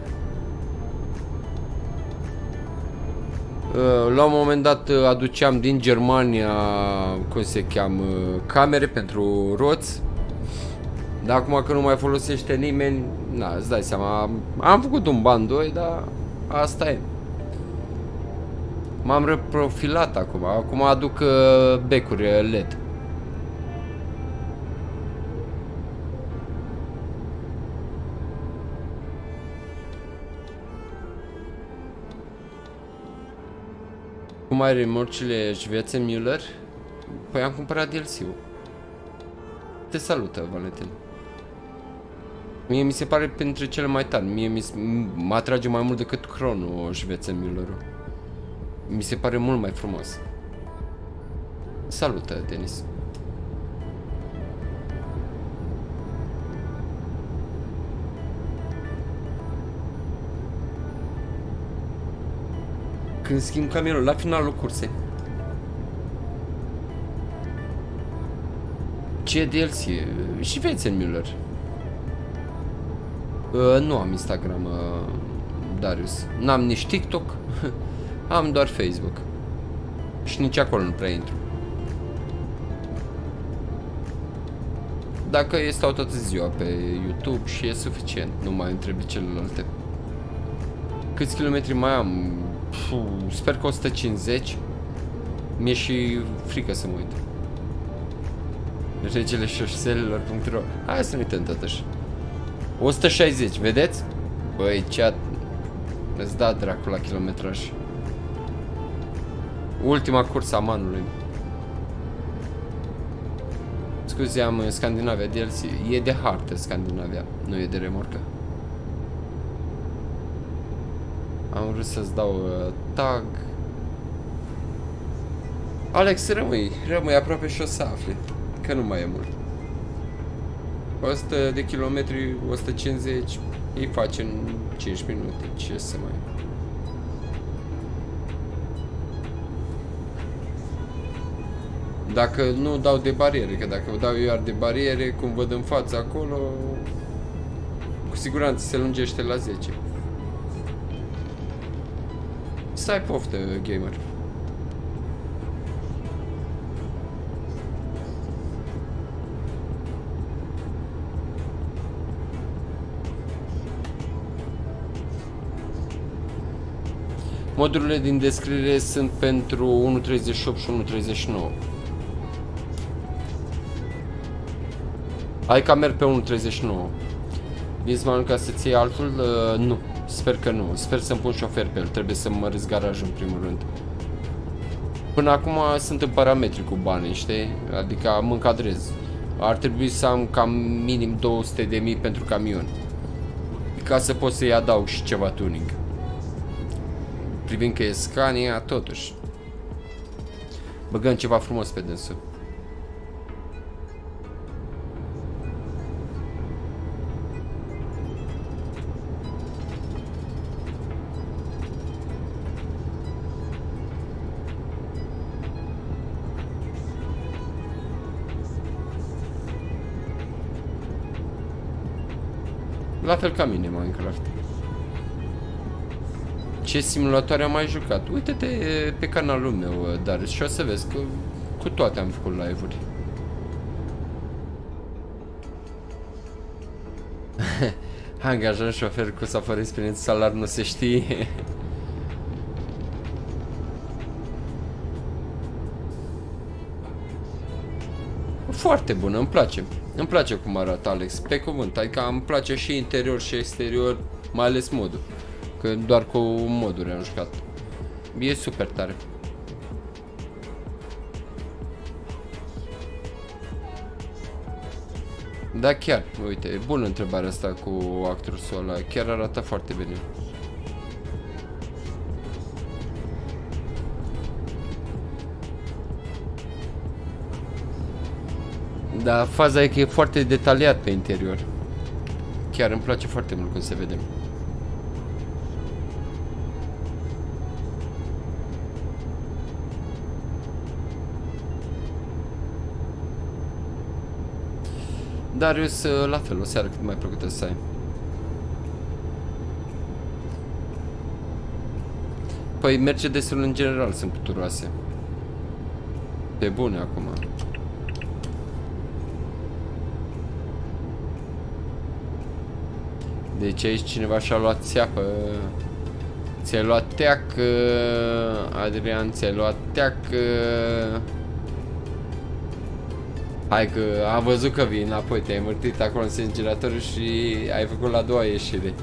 La un moment dat aduceam din Germania, cum se cheamă, camere pentru roți. Dar acum că nu mai folosește nimeni, na, îți dai seama, am făcut un ban, doi, dar asta e. M-am reprofilat acum, acum aduc becuri L E D. Cum ai remorcile Schwetzen-Müller? Păi am cumpărat D L C-ul. Te salută, Valentin. Mie mi se pare printre cele mai tari. Mie mi mă atrage mai mult decât Chrono Schwarzenmüllerul. Mi se pare mult mai frumos. Salut, Denis. Când schimb camionul la finalul cursei. Ce D L C? Schwarzenmüller. Uh, nu am Instagram, uh, Darius. N-am nici TikTok. Am doar Facebook. Și nici acolo nu prea intru. Dacă e, stau toată ziua pe YouTube și e suficient. Nu mai întreb de celelalte. Câți kilometri mai am? Puh, sper că o sută cincizeci. Mi-e și frică să mă uit. Regele șoselelor punct ro. Hai să ne uităm totuși. o sută șaizeci, vedeți? Băi, ce-a... Îți da dracu la kilometraj. Ultima cursă a anului. Scuze, am Scandinavia D L C. E de hartă Scandinavia, nu e de remorcă. Am vrut să-ți dau uh, tag. Alex, rămâi, rămâi aproape și o să afli că nu mai e mult. o sută de kilometri, o sută cincizeci, îi faci în cinci minute, ce să mai... Dacă nu dau de bariere, că dacă dau eu iar de bariere, cum văd în față acolo, cu siguranță se lungește la zece. Stai poftă, gamer. Modurile din descriere sunt pentru unu punct treizeci și opt și unu punct treizeci și nouă. Hai că merg pe unu punct treizeci și nouă. Bisman, ca să-ți iei altul? Uh, nu. Sper că nu. Sper să-mi pun șofer pe el. Trebuie să-mi măresc garajul în primul rând. Până acum sunt în parametri cu banii, știi? Adică mă încadrez. Ar trebui să am cam minim două sute de mii pentru camion. Ca să pot să-i adaug și ceva tuning. Privind că e Scania, totuși. Băgăm ceva frumos pe dânsul. La fel ca mine Minecraft. Ce simulatoare am mai jucat? Uite-te pe canalul meu, Darius, și o să vezi că cu toate am făcut live-uri. Angajăm șofer cu să fără experiență, salar nu se știe. Foarte bună, îmi place. Îmi place cum arată Alex, pe cuvânt, adică îmi place și interior și exterior, mai ales modul. Că doar cu moduri am jucat. E super tare. Da, chiar, uite, e bună întrebarea asta cu actorul ăla, chiar arată foarte bine. Da, faza e că e foarte detaliat pe interior. Chiar îmi place foarte mult cum se vede. Darius, la fel, o seară cât mai plăcută să ai. Păi Mercedes-ul în general sunt puturoase. Pe bune acum. Deci aici cineva și-a luat țeapă. Ți-ai luat teac, Adrian, ți-ai luat teac. Hai că am văzut că vii înapoi, te-ai învârtit acolo în singerator și ai făcut la doua ieșire.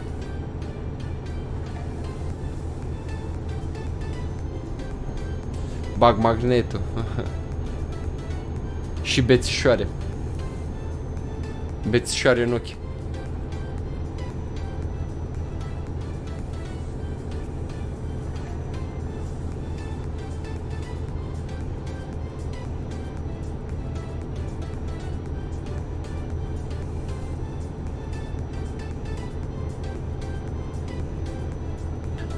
Bag magnetul. Și bețișoare. Bețișoare în ochi.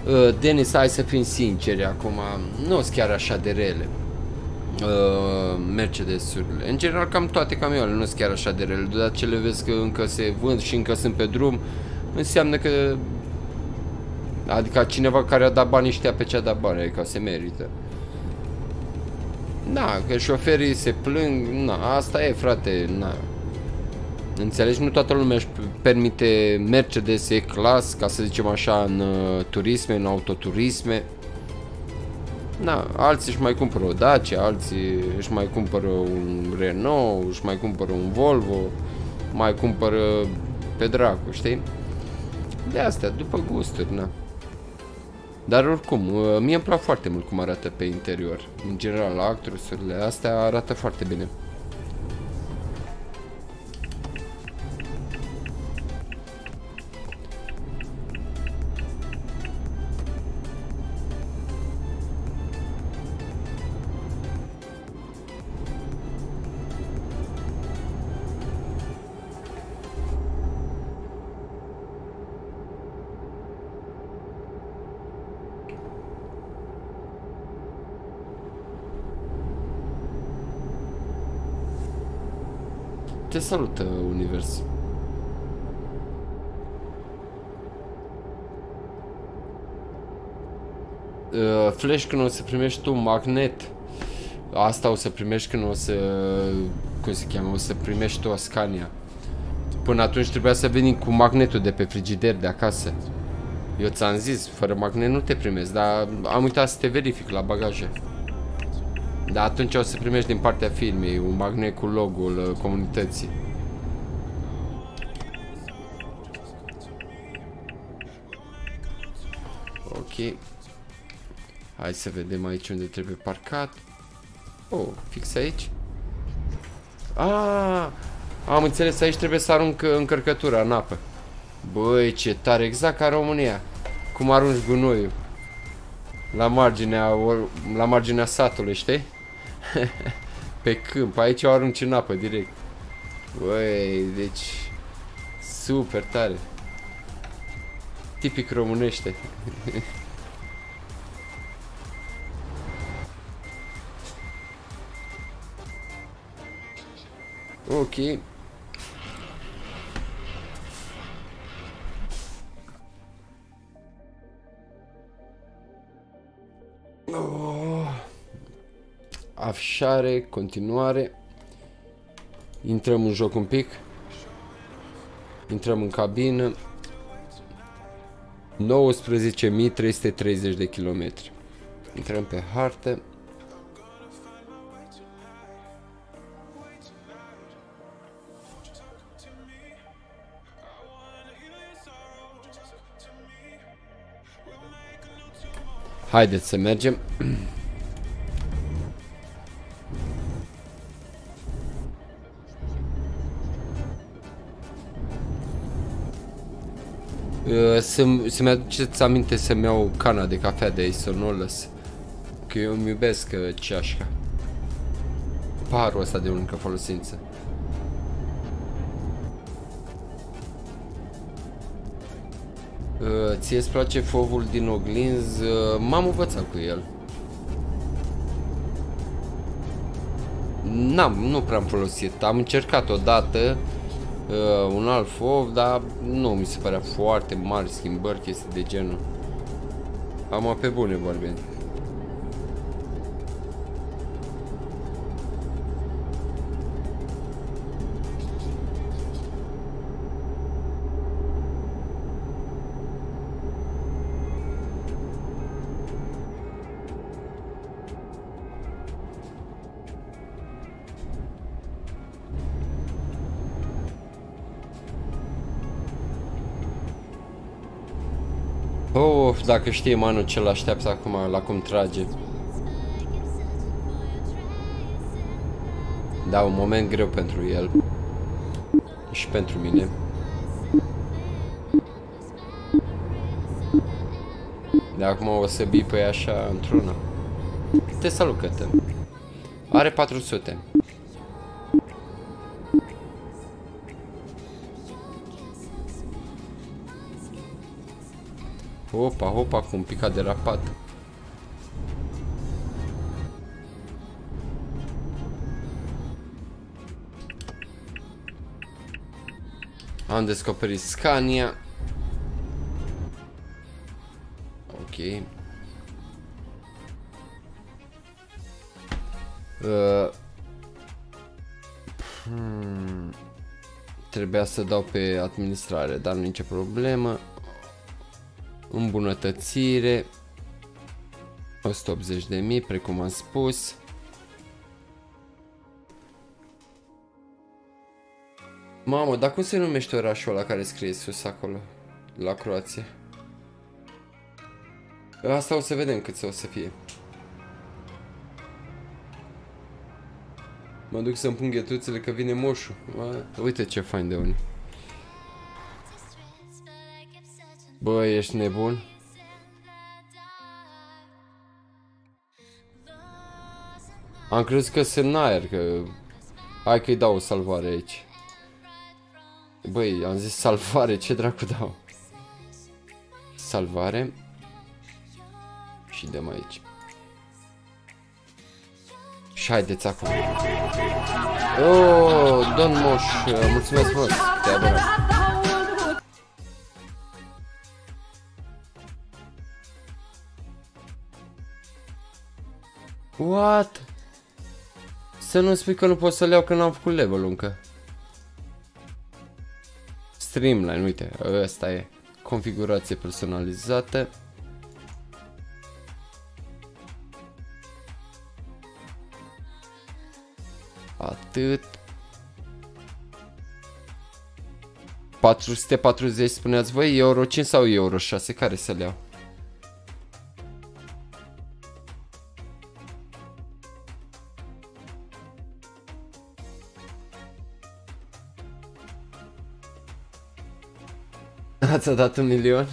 Uh, Denis, hai să fim sinceri acum, nu sunt chiar așa de rele. Uh, Mercedes-urile. În general, cam toate camioanele nu sunt chiar așa de rele. Deodată ce le vezi că încă se vând și încă sunt pe drum, înseamnă că... Adică cineva care a dat bani știa pe ce a dat bani, adică se merită. Na, că șoferii se plâng, na, asta e, frate, na. Înțelegi? Nu toată lumea își permite Mercedes E-Class, ca să zicem așa, în uh, turisme, în autoturisme. Na, alții își mai cumpără o Dacia, alții își mai cumpără un Renault, își mai cumpără un Volvo, mai cumpără pe dracu, știi? De astea, după gusturi, na. Dar oricum, mie îmi plac foarte mult cum arată pe interior. În general, Actros-urile astea arată foarte bine. Te salută, univers. Uh, Flash, când o să primești tu magnet, asta o să primești când o să, cum se cheamă, o să primești tu Scania. Până atunci trebuia să veni cu magnetul de pe frigider de acasă. Eu ți-am zis, fără magnet nu te primesc, dar am uitat să te verific la bagaje. Dar atunci o să primești din partea firmei un magnet cu logo-ul comunității. Ok. Hai să vedem aici unde trebuie parcat. Oh, fix aici. Ah, am înțeles, aici trebuie să arunc încărcătura în apă. Băi, ce tare, exact ca România. Cum arunci gunoiul la marginea, la marginea satului, știi? Pe câmp, aici o arunci în apă direct. Băi, deci super tare. Tipic românește. Ok. Oh. Afișare, continuare. Intrăm în joc un pic. Intrăm în cabină. nouăsprezece mii trei sute treizeci de kilometri. Intrăm pe hartă. Haideți să mergem. Să-mi să aduceți aminte să-mi iau cana de cafea de Isonolus, că eu îmi iubesc ceașca. Parul ăsta de unică folosință. Ție îți place fovul din oglinzi? M-am învățat cu el. N-am, nu prea am folosit. Am încercat odată uh, un alt fov, dar nu mi se părea foarte mari schimbări, chestii de genul. Am pe bune vorbind. Of, dacă știe manul ce l-așteaptă acum, la cum trage. Da, un moment greu pentru el. Și pentru mine. De acum o să bipăi așa într-una. Te salut, Cătă. Are patru sute. Hopa, hopa, cu un pic derapat. Am descoperit Scania. Ok. Uh. Hmm. Trebuia să dau pe administrare, dar nu nicio problemă. Îmbunătățire o sută optzeci de mii, precum am spus. Mamă, dar cum se numește orașul ăla care scrie sus acolo, la Croația? Asta o să vedem cât o să fie. Mă duc să-mi pun ghetuțele că vine moșul. Uite ce fain de unii. Bă, ești nebun? Am crezut că sunt în aer, că... Hai că-i dau o salvare aici. Băi, am zis salvare, ce dracu dau? Salvare. Și dăm aici. Și haideți acum. Oh, domn moș, mulțumesc frumos, te adorăm. What? Să nu spui că nu pot să le iau că n-am făcut level-ul încă. Streamline, uite, ăsta e. Configurație personalizată. Atât. patru sute patruzeci spuneați voi, euro cinci sau euro șase, care să le iau? Ați dat un milion?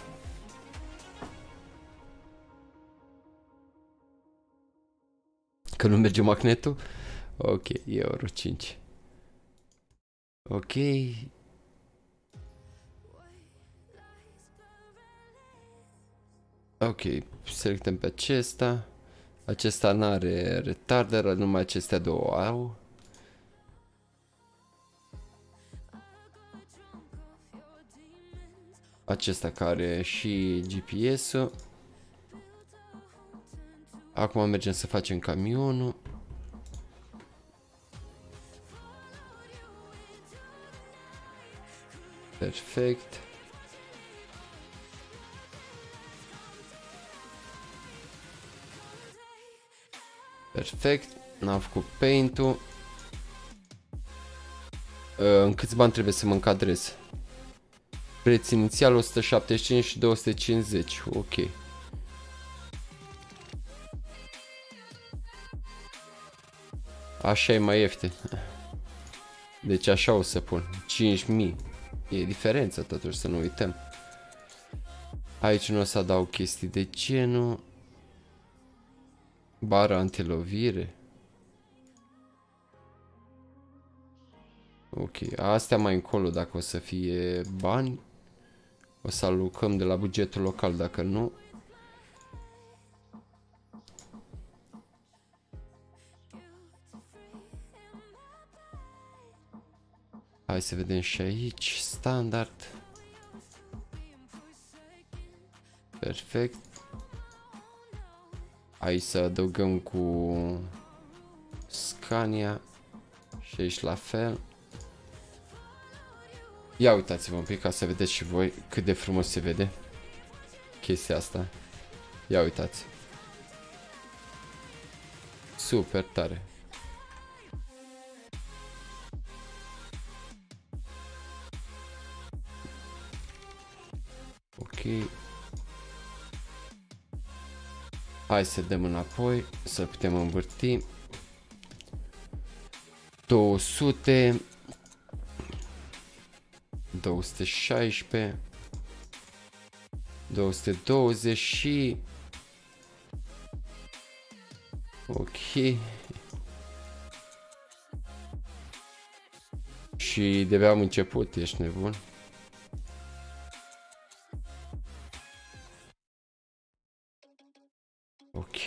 Că nu merge magnetul? Ok, euro cinci. Ok. Ok, selectăm pe acesta. Acesta n-are retarder, numai acestea două au. Acesta care și G P S-ul. Acum mergem să facem camionul. Perfect. Perfect. N-am făcut paint-ul. În câți bani trebuie să mă încadrez? Preț inițial o sută șaptezeci și cinci și două sute cincizeci. Ok. Așa e mai ieftin. Deci așa o să pun. cinci mii. E diferență totuși, să nu uităm. Aici nu o să adaug chestii de genul. Bara antilovire. Ok, astea mai încolo dacă o să fie bani. O să alucăm de la bugetul local, dacă nu. Hai să vedem și aici, standard. Perfect. Aici să adăugăm cu Scania. Și aici la fel. Ia uitați-vă un pic ca să vedeți și voi cât de frumos se vede chestia asta. Ia uitați. Super tare. Ok. Hai să dăm înapoi, să putem învârti. două sute. două sute șaisprezece. două sute douăzeci și... Ok. Și de-abia am început, ești nebun. Ok.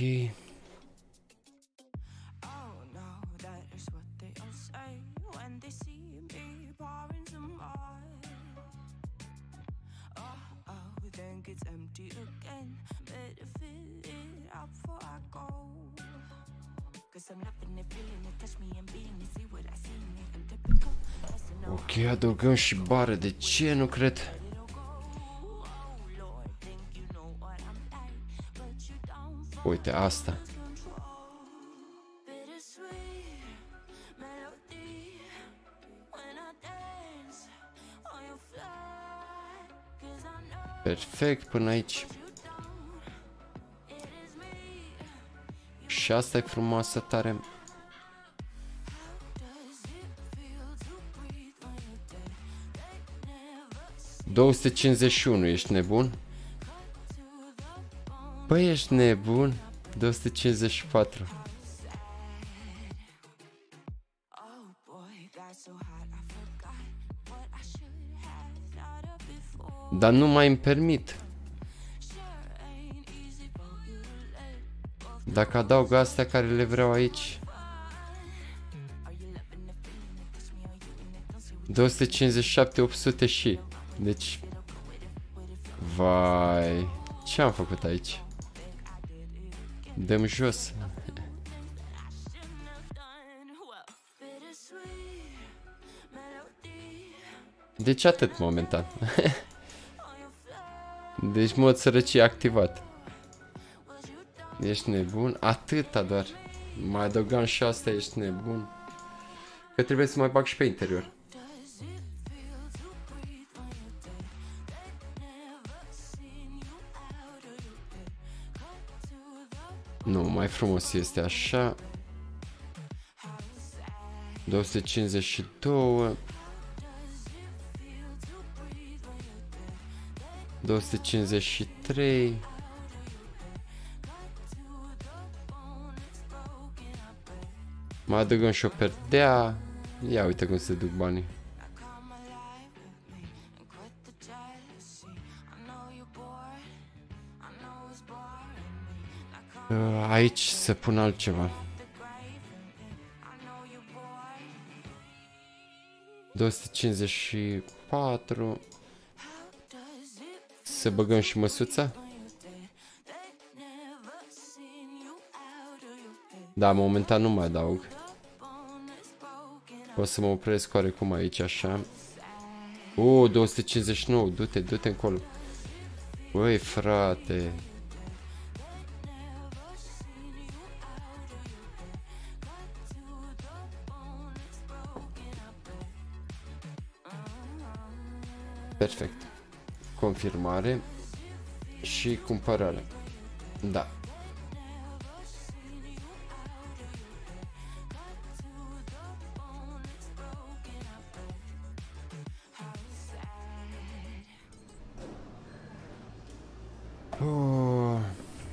Ok, adăugăm și bară, de ce nu cred? Uite, asta. Perfect până aici. Și asta e frumoasă tare. două sute cincizeci și unu, ești nebun? Băi, ești nebun? două sute cincizeci și patru. Dar nu mai îmi permit. Dacă adaug astea care le vreau aici. două sute cincizeci și șapte, opt sute și. Deci. Vai. Ce am făcut aici? Dăm jos. Deci atât momentan. Deci mod sărăcie activat. Ești nebun? Atâta doar. Mai adăugam și asta, ești nebun. Că trebuie să mai bag și pe interior. Nu, mai frumos este așa. două sute cincizeci și doi. două sute cincizeci și trei. Mai adăugăm și o perdea. Ia uite cum se duc banii. Aici se pun altceva. două sute cincizeci și patru. Să băgăm și măsuța. Da, momentan nu mai adaug. O să mă opresc oarecum aici, așa. O, două sute cincizeci și nouă, du-te, du-te încolo. Băi, frate. Perfect. Confirmare și cumpărare. Da. Oh.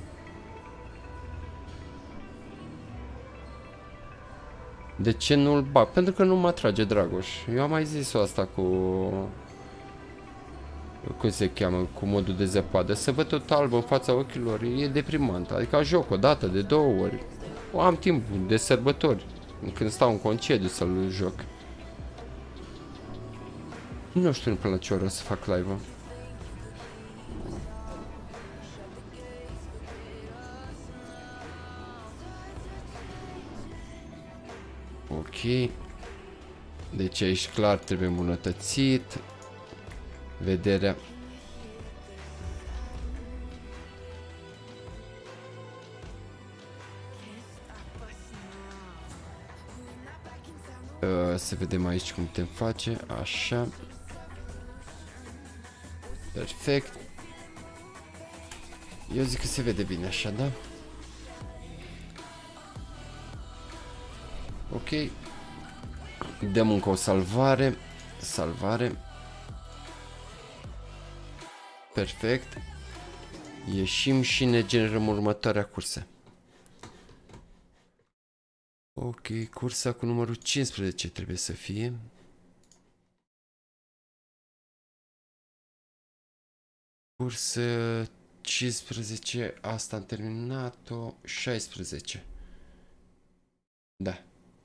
De ce nu-l bag? Pentru că nu mă atrage Dragoș. Eu am mai zis-o asta cu... Cum se cheamă? Cu modul de zăpadă. Să văd tot alb în fața ochilor e deprimant. Adică joc o dată, de două ori. O am timp de sărbători. Când stau în concediu să-l joc. Nu știu până la ce oră să fac live-ul. Ok. Deci aici clar trebuie îmbunătățit. Vederea. Uh, să vedem aici cum putem face. Așa. Perfect. Eu zic că se vede bine așa, da? Ok. Dăm încă o salvare. Salvare. Perfect. Ieșim și ne generăm următoarea cursă. Ok, cursa cu numărul cincisprezece trebuie să fie. Cursă cincisprezece, asta am terminat-o, șaisprezece. Da.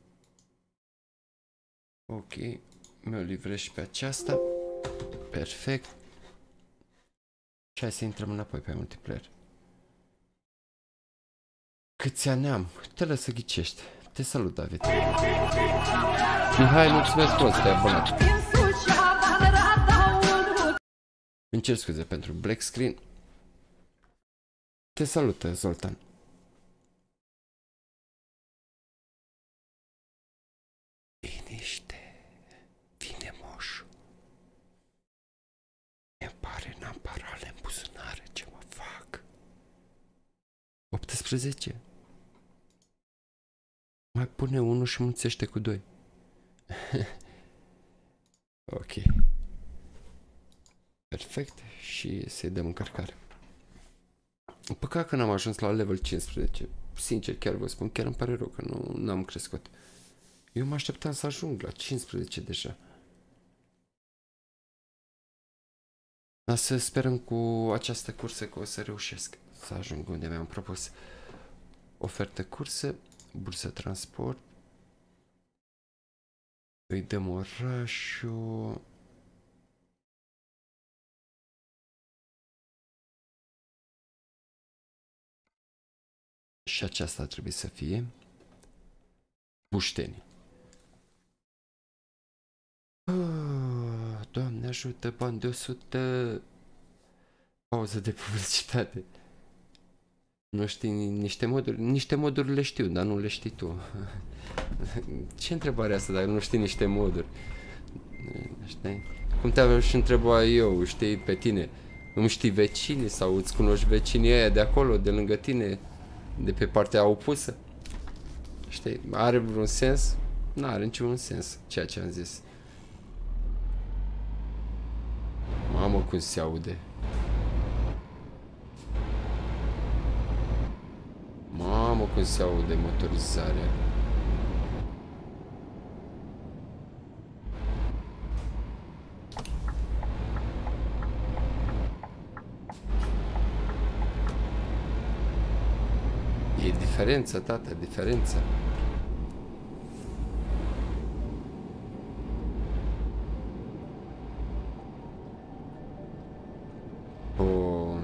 Ok, mi-o livrez și pe aceasta. Perfect. Și hai să intrăm înapoi pe multiplayer. Câți ani am? Te lăs să ghicești. Te salut, David. Mihai, mulțumesc frumos, te-ai abonat. Îmi cer scuze pentru black screen. Te salută, Zoltan. Liniște. Vine moșul. Mi-e pare n-am parale în buzunare. Ce mă fac? optsprezece. Mai pune unul și mulțește cu doi. Ok. Perfect. Și să-i dăm încărcare. Păcat că n-am ajuns la level cincisprezece. Sincer, chiar vă spun, chiar îmi pare rău că nu n-am crescut. Eu mă așteptam să ajung la cincisprezece deja. Dar să sperăm cu această cursă că o să reușesc să ajung unde mi-am propus. Ofertă curse, bursă transport. Îi dăm orașul. Și aceasta trebuie să fie Buștenii. Oh, Doamne ajută, bani de o sută. Pauză de publicitate. Nu știi niște moduri? Niște moduri le știu, dar nu le știi tu. Ce întrebare asta dacă nu știi niște moduri? Știi? Cum te-aș întreba eu, știi, pe tine? Nu știi vecinii sau îți cunoști vecinii aia de acolo, de lângă tine, de pe partea opusă? Știi? Are vreun sens? Nu are niciun sens ceea ce am zis. Mamă, cum se aude. Mamă, cum se aude motorizarea. E diferența, tata, diferența. Oh.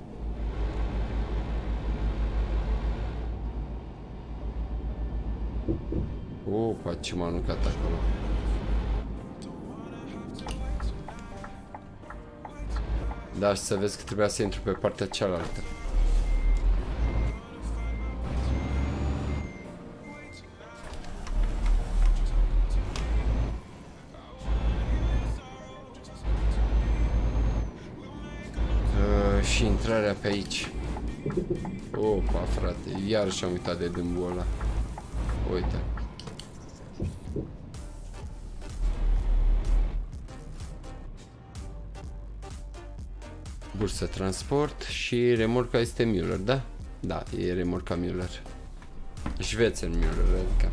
Opa, ce m-a aruncat acolo. Da, și să vezi că trebuia să intru pe partea cealaltă. Uh, și intrarea pe aici. Opa, frate, iar și-am uitat de dâmbul ăla. Uite. Bursă transport și remorca este Müller, da? Da, e remorca Müller. Șvețen Müller, adică.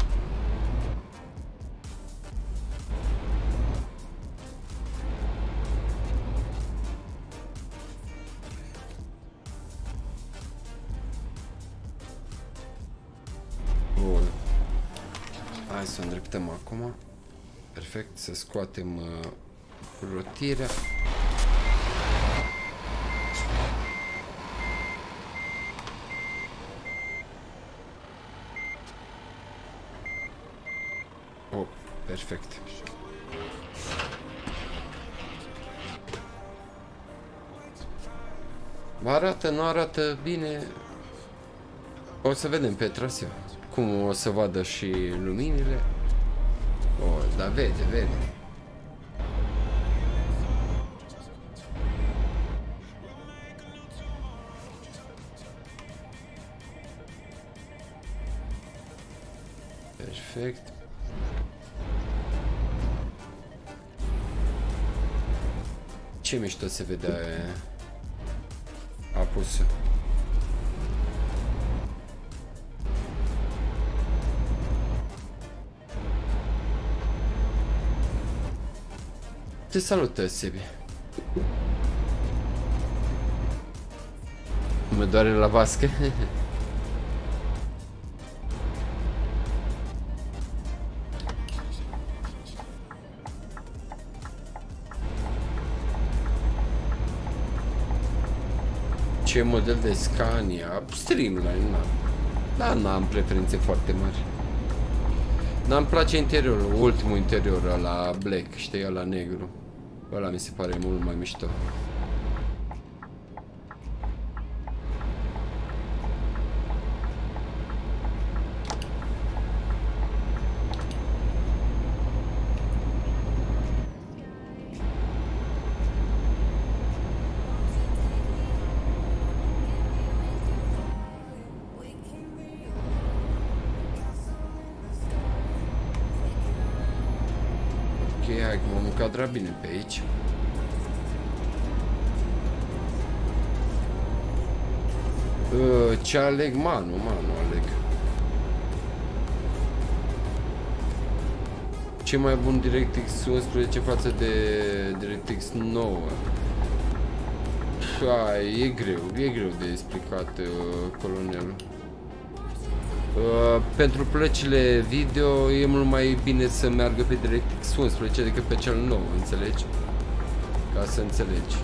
Bun. Hai să o îndreptăm acum. Perfect, să scoatem uh, rotirea. Oh, perfect. Arată, nu arată bine. O să vedem pe traseu cum o să vadă și luminile. Oh, dar vede, vede. Perfect. Ce mișto se vedea apusul. Te salută, Sebi. mă doare la vască. Ce model de Scania? Streamline, n-am. Dar n-am preferințe foarte mari. N-am place interiorul, ultimul interior, ăla black, știi, ăla negru. Ăla mi se pare mult mai mișto. Hai că m-am încadrat bine pe aici. Ce aleg? Manu, Manu aleg. Ce mai bun DirectX unsprezece față de DirectX nouă? Hai, e greu, e greu de explicat, colonelul. Uh, pentru plăcile video e mult mai bine să meargă pe DirectX unsprezece decât pe cel nou, înțelegi? Ca să înțelegi.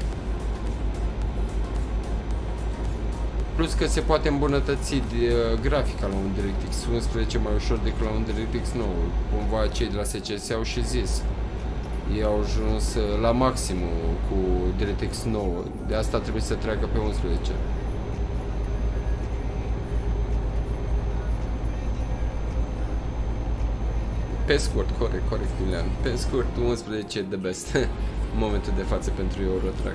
Plus că se poate îmbunătăți de, uh, grafica la un DirectX unsprezece mai ușor decât la un DirectX nouă. Cumva cei de la S C S au și zis. Ei au ajuns la maximul cu DirectX nouă, de asta trebuie să treacă pe unsprezece. Pe scurt, corect, corect, Iulian. Pe scurt, unsprezece the best în momentul de față pentru Eurotrack.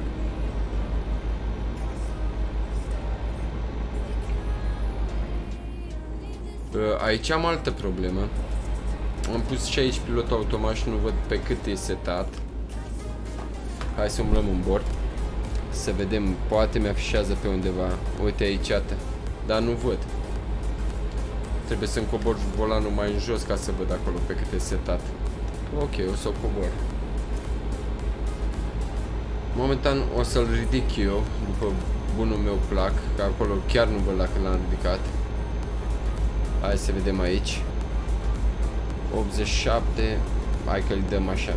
Aici am altă problemă. Am pus și aici pilot automat și nu văd pe cât e setat. Hai să umblăm în bord. Să vedem, poate mi-afișează pe undeva. Uite aici, iată. Dar nu văd. Trebuie să-mi cobor volanul mai în jos ca să văd acolo pe cât e setat. Ok, o să o cobor. Momentan o să-l ridic eu, după bunul meu plac, că acolo chiar nu văd dacă l-am ridicat. Hai să vedem aici. optzeci și șapte, hai că-l dăm așa.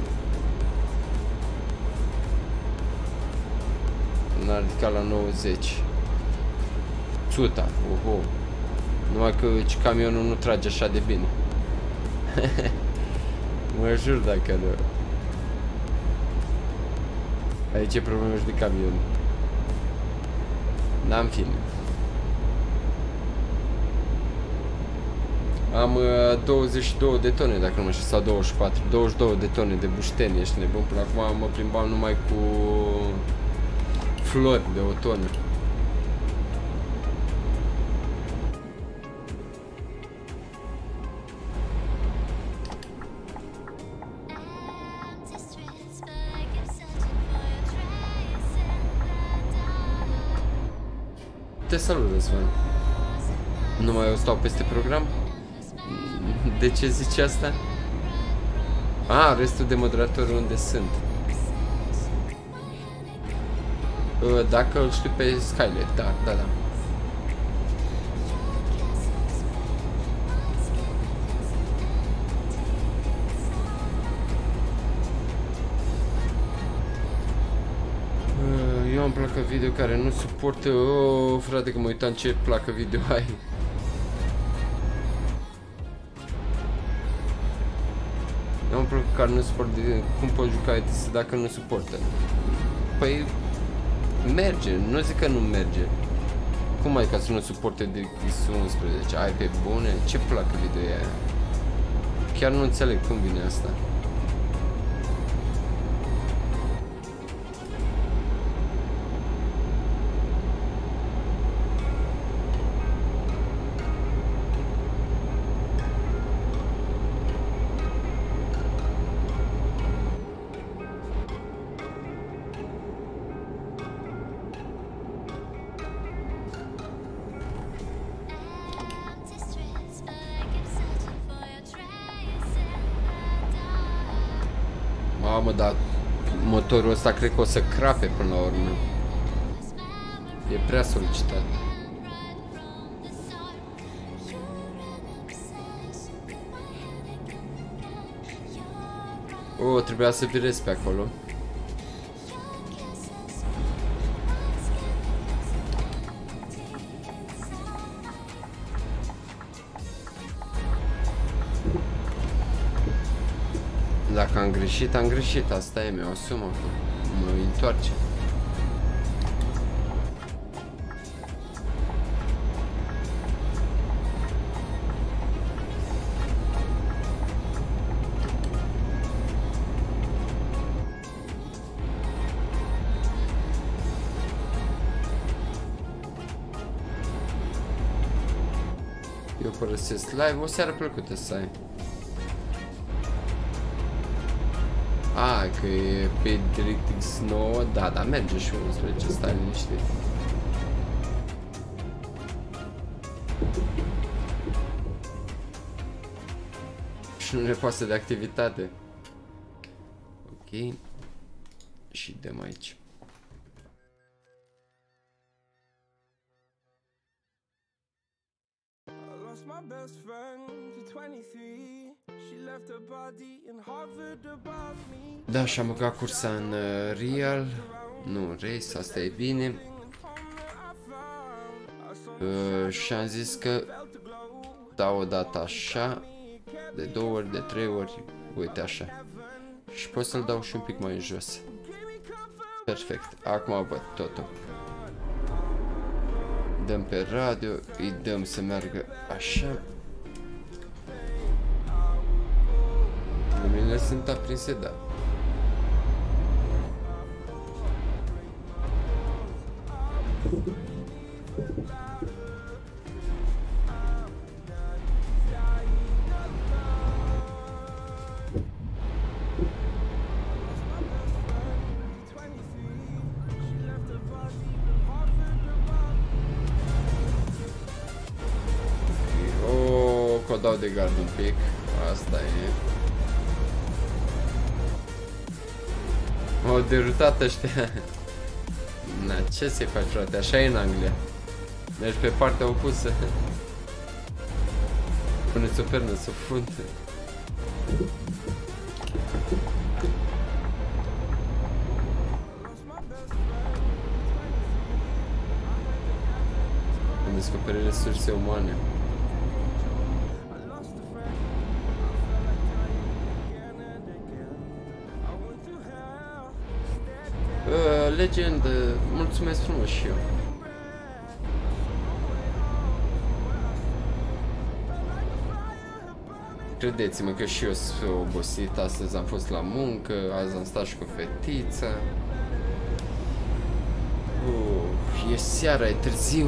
L-am ridicat la nouăzeci. Țuta, oho. Numai că camionul nu trage așa de bine. Mă jur dacă nu. Aici e problemă și de camion. N-am fine. Am uh, douăzeci și două de tone, dacă nu mă știu, sau douăzeci și patru. douăzeci și două de tone de bușteni, ești nebun. Până acum mă plimbam numai cu flori de o tonă. Te salut, Răzvan. Nu mai o stau peste program? De ce zici asta? A, restul de moderatori unde sunt? Dacă îl știu pe Skyler, da, da, da. Eu am placă video care nu suportă. Oh, frate, că mă uitam ce placă video ai. Eu am placă care nu suportă. Cum poți juca I T S dacă nu suportă? Păi merge, nu zic că nu merge. Cum ai ca să nu suporte DirectX unsprezece? Ai pe bune? Ce placă video e aia? Chiar nu înțeleg cum vine asta. Mamă, dar motorul ăsta cred că o să crape până la urmă. E prea solicitat. O, trebuia să virez pe acolo. Dacă am greșit, am greșit, asta e, mi-o asum acum. Mă întoarce. Eu părăsesc live, o seară plăcută să ai. A, că e pe DirectX nouă, da, dar merge și unsprezece, stai liniștit. Și nu ne pasă de activitate. Ok. Și dăm aici. Da, și-am băgat cursa în uh, Real. Nu, Race, asta e bine. uh, Și am zis că dau o dată așa, de două ori, de trei ori. Uite așa. Și pot să-l dau și un pic mai jos. Perfect, acum văd totul. Dăm pe radio, îi dăm să meargă așa. Luminile sunt aprinse, da. O, că o dau de gard un pic. Asta e. M-au derutat ăștia. Na, ce să-i faci, frate? Așa e în Anglia. Mergi pe partea opusă. Puneți o pernă să funde. Am descoperit resurse umane. Uh, legendă, mulțumesc frumos și eu. Credeți-mă că și eu sunt obosit, astăzi am fost la muncă, azi am stat și cu fetița. Uh, e seara, e târziu.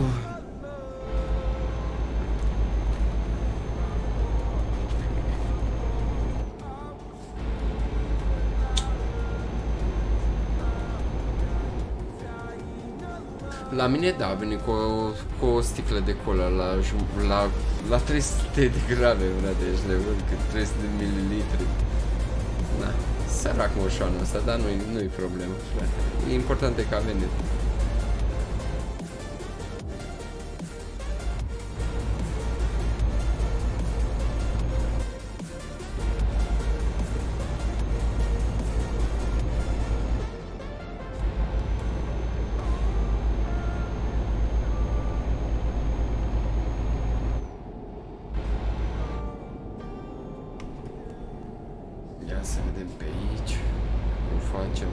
La mine, da, a venit cu o, cu o sticlă de cola la, la, la trei sute de grame, frate, ești nebun, cât trei sute de mililitri. Na, sărac moșoanul ăsta, dar nu-i nu-i problemă, frate. E important e că a venit. Ia să vedem pe aici cum facem.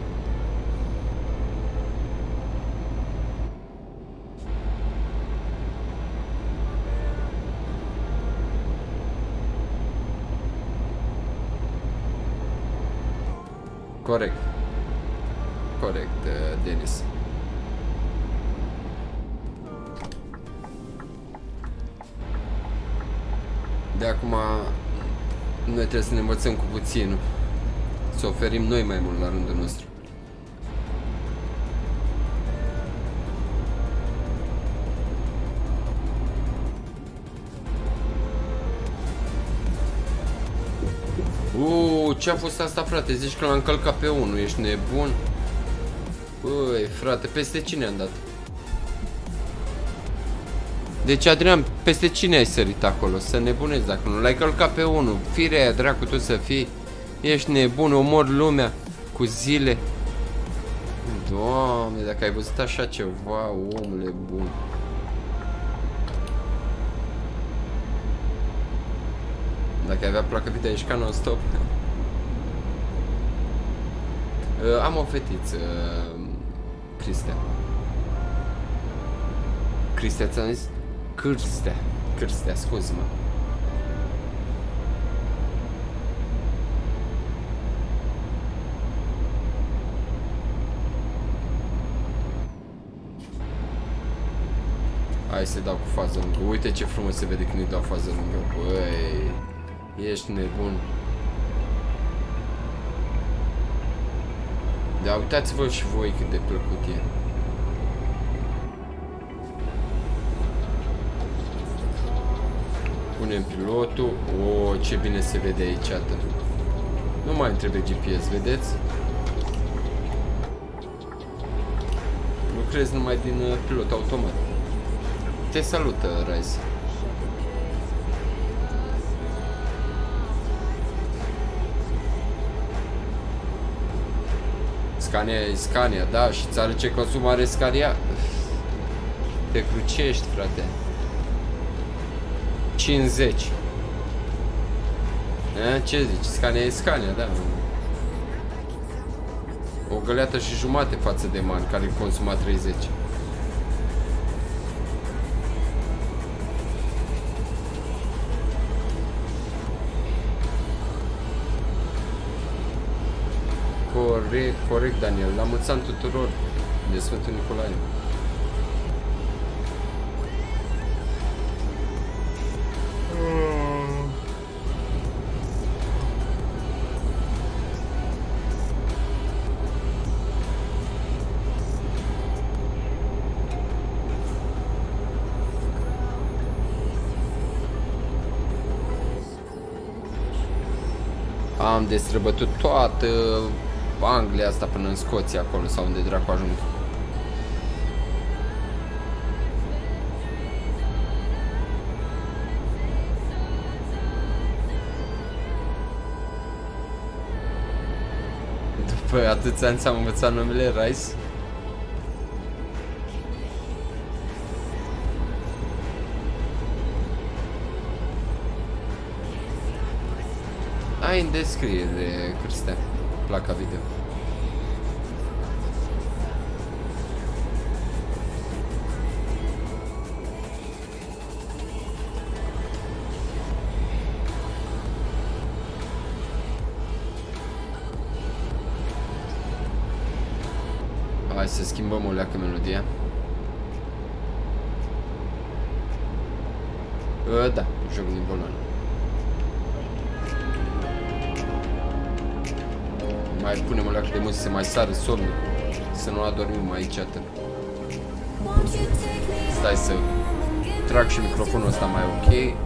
Corect. Corect, Denis. De acum noi trebuie să ne învățăm cu puținul. Să oferim noi mai mult la rândul nostru. Uuu, ce-a fost asta, frate? Zici că l-am încălcat pe unul, ești nebun? Băi, frate, peste cine am dat? Deci, Adrian, peste cine ai sărit acolo? Să nebunezi dacă nu l-ai călcat pe unul. Firea aia, dracu, tu să fii. Ești nebun, omori lumea cu zile. Doamne, dacă ai văzut așa ceva, omule bun. Dacă ai avea placă video, ești ca non-stop. uh, Am o fetiță, uh, Cristea. Cristea, ți-am zis? Cârstea, Cârstea, scuze-mă. Hai să dau cu fază lungă. Uite ce frumos se vede când îi dau fază lungă. Băi, ești nebun. Da, uitați-vă și voi cât de plăcut e. Punem pilotul. O, ce bine se vede aici, atât. Nu mai îmi trebuie G P S, vedeți? Lucrez numai din uh, pilot automat. Te salută, Rise. Scania e Scania, da, și ți arăt ce consum are Scania. Te crucești, frate. cincizeci. A, ce zici? Scania e Scania, da. O găleată și jumate față de Man, care consuma treizeci. Corect, corect, Daniel. La mulți ani tuturor de Sfântul Nicolae. Am destrăbătut toată Anglia asta până în Scoția, acolo sau unde dracu ajung. După atâția ani ți-am învățat numele Rice. Ai în descriere, Cristian, placa video. Hai să schimbăm o leacă melodia. Uh, da, joc din volan. Mai punem o leacă de muzică să mai sară somnul. Să nu adormim aici atât. Stai să trag și microfonul ăsta mai ok.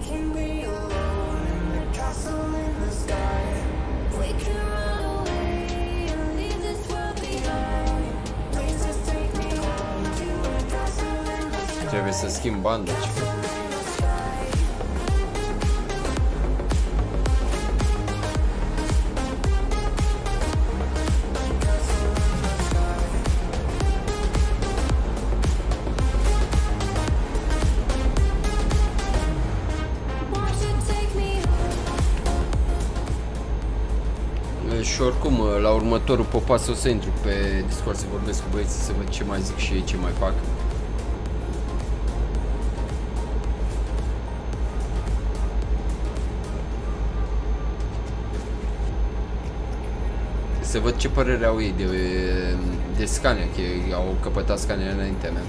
Trebuie să schimb banda. Și oricum, la următorul popas o să intru pe Discord să vorbesc cu băieții, să văd ce mai zic și ei, ce mai fac. Să văd ce părere au ei de, de Scania, că au căpătat Scania înaintea mea.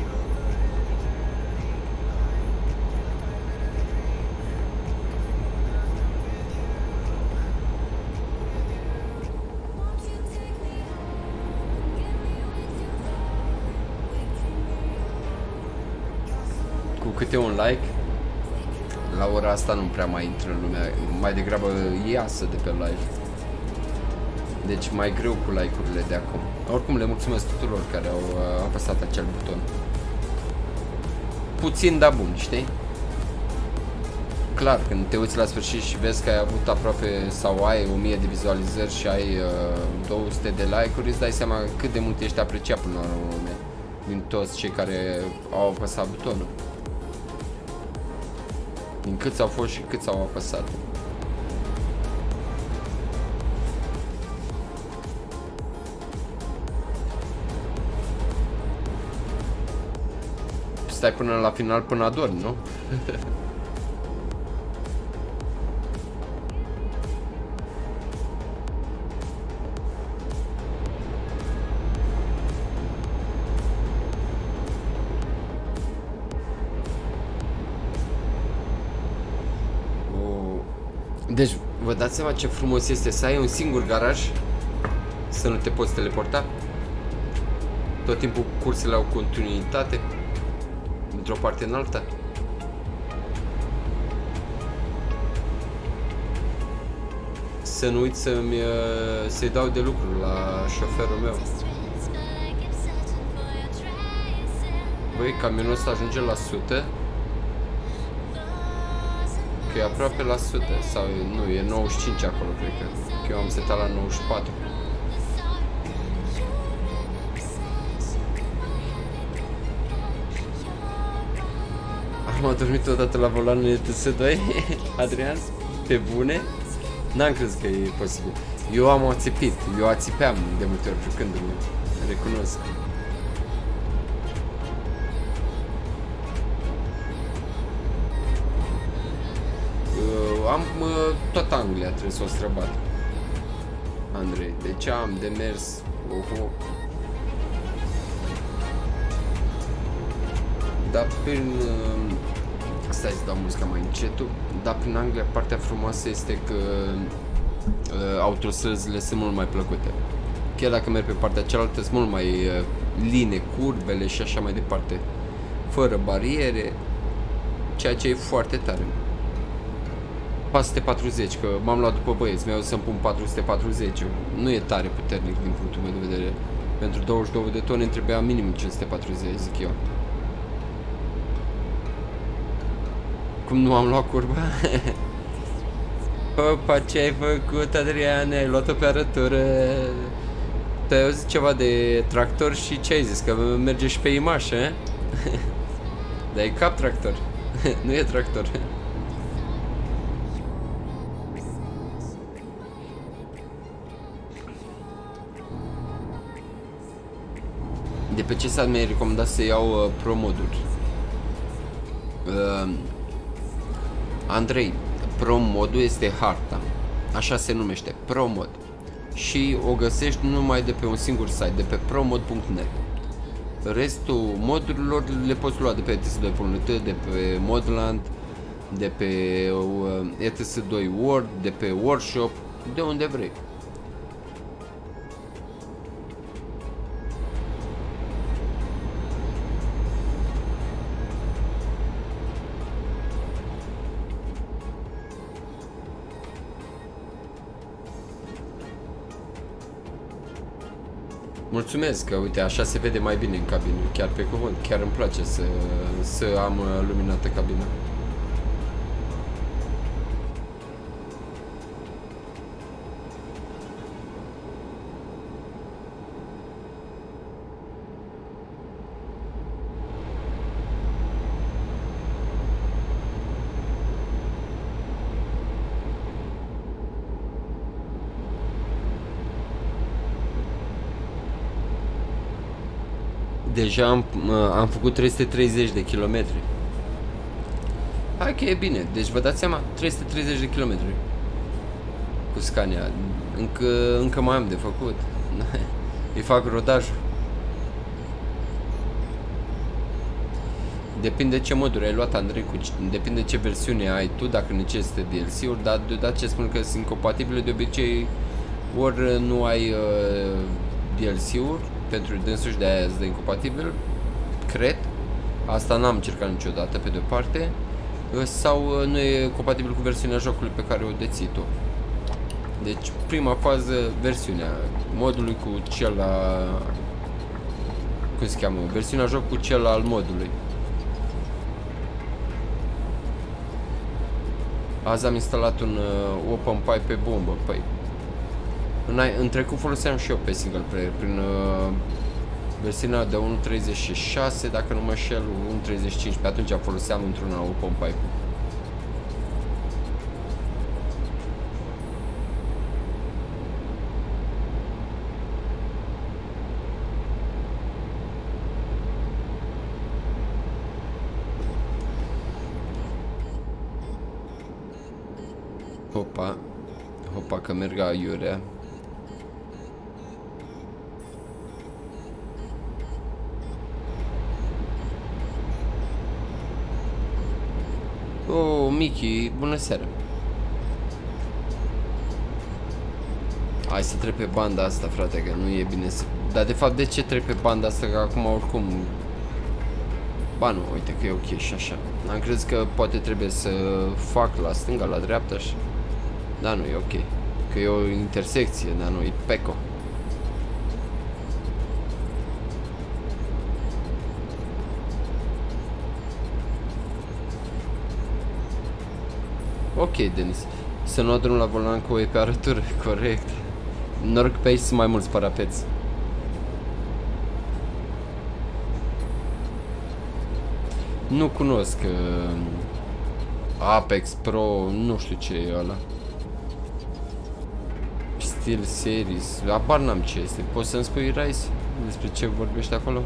Cu câte un like, la ora asta nu prea mai intră în lumea, mai degrabă iasă de pe live. Deci mai greu cu like-urile de acum. Oricum le mulțumesc tuturor care au apăsat acel buton. puțin, dar bun, știi? Clar, când te uiți la sfârșit și vezi că ai avut aproape sau ai o mie de vizualizări și ai uh, două sute de like-uri, îți dai seama cât de mult ești apreciat până la urmă din toți cei care au apăsat butonul. Din câți au fost și câți au apăsat. Stai până la final până adormi, nu? Deci, vă dați seama ce frumos este să ai un singur garaj, să nu te poți teleporta. Tot timpul cursele au continuitate într-o parte în alta. Să nu uit să-mi să-i dau de lucru la șoferul meu. Băi, camionul ăsta ajunge la sută. Că e aproape la sută, sau nu, e nouăzeci și cinci acolo, cred că. Că eu am setat la nouăzeci și patru. Am adormit odată la volanul E T S doi, Adrian, pe bune? N-am crezut că e posibil. Eu am ațipit, eu ațipeam de multe ori jucându-mi, recunosc. Am uh, tot Anglia, trebuie să o străbat, Andrei, deci am de mers. Oho. Dar prin uh, stai să dau muzica mai încetul. Dar prin Anglia partea frumoasă este că uh, autostrăzile sunt mult mai plăcute. Chiar dacă merg pe partea cealaltă sunt mult mai uh, line, curbele și așa mai departe, fără bariere, ceea ce e foarte tare. patru sute patruzeci, că m-am luat după băieți, mi-au zis să-mi pun patru sute patruzeci. Nu e tare puternic din punctul meu de vedere. Pentru douăzeci și două de tone îmi trebuia minim cinci sute patruzeci, zic eu. Cum nu am luat curba? Opa, ce ai făcut, Adriane? Ai luat-o pe arătură. Tu ai auzit ceva de tractor și ce ai zis? Că merge și pe imașă, eh? Dar e cap tractor. Nu e tractor. De pe ce site mi-ai recomandat să iau uh, Pro moduri? Uh, Andrei, Pro modul este harta. Așa se numește, Pro mod. Și o găsești numai de pe un singur site, de pe promod punct net. Restul modurilor le poți lua de pe E T S doi punct net, de pe Modland, de pe uh, E T S doi World, de pe Workshop, de unde vrei. Mulțumesc că, uite, așa se vede mai bine în cabină, chiar pe cuvânt, chiar îmi place să, să am luminată cabina. Deja am, am făcut trei sute treizeci de kilometri. Hai că e bine. Deci vă dați seama, trei sute treizeci de kilometri cu Scania. Încă, încă mai am de făcut. Îi fac rodajul. Depinde ce moduri ai luat, Andrei, cu, depinde ce versiune ai tu, dacă necesită D L C-uri, dar deodată ce spun că sunt compatibile, de obicei ori nu ai uh, D L C-uri pentru dânsuși, de aia îți dă incompatibil, cred. Asta n-am încercat niciodată, pe de-o parte. Sau nu e compatibil cu versiunea jocului pe care o deții tu. Deci, prima fază, versiunea modului cu cel a... cum se cheamă? Versiunea joc cu cel al modului. Azi am instalat un uh, OpenPy pe bombă. Păi, în, în trecut foloseam și eu pe single player prin uh, versiunea de unu punct treizeci și șase, dacă nu mă înșel, unu punct treizeci și cinci, pe atunci foloseam într-una OpenPy. Hopa, hopa că merg aiurea. Oh, Mickey, bună seara. Hai să trec pe banda asta, frate, că nu e bine să... Dar de fapt, de ce trec pe banda asta, că acum oricum... Ba nu, uite că e ok și așa. Am crezut că poate trebuie să fac la stânga, la dreapta și... Da, nu e ok. Că e o intersecție, dar nu e peco. Ok, Denis. Să nu adun la volan cu o reparatură, corect. Noroc pe aici sunt mai mulți parapeți. Nu cunosc uh, Apex Pro, nu știu ce e ăla. Steel Series, abar n-am ce este. Poți să-mi spui, Rice, despre ce vorbești acolo?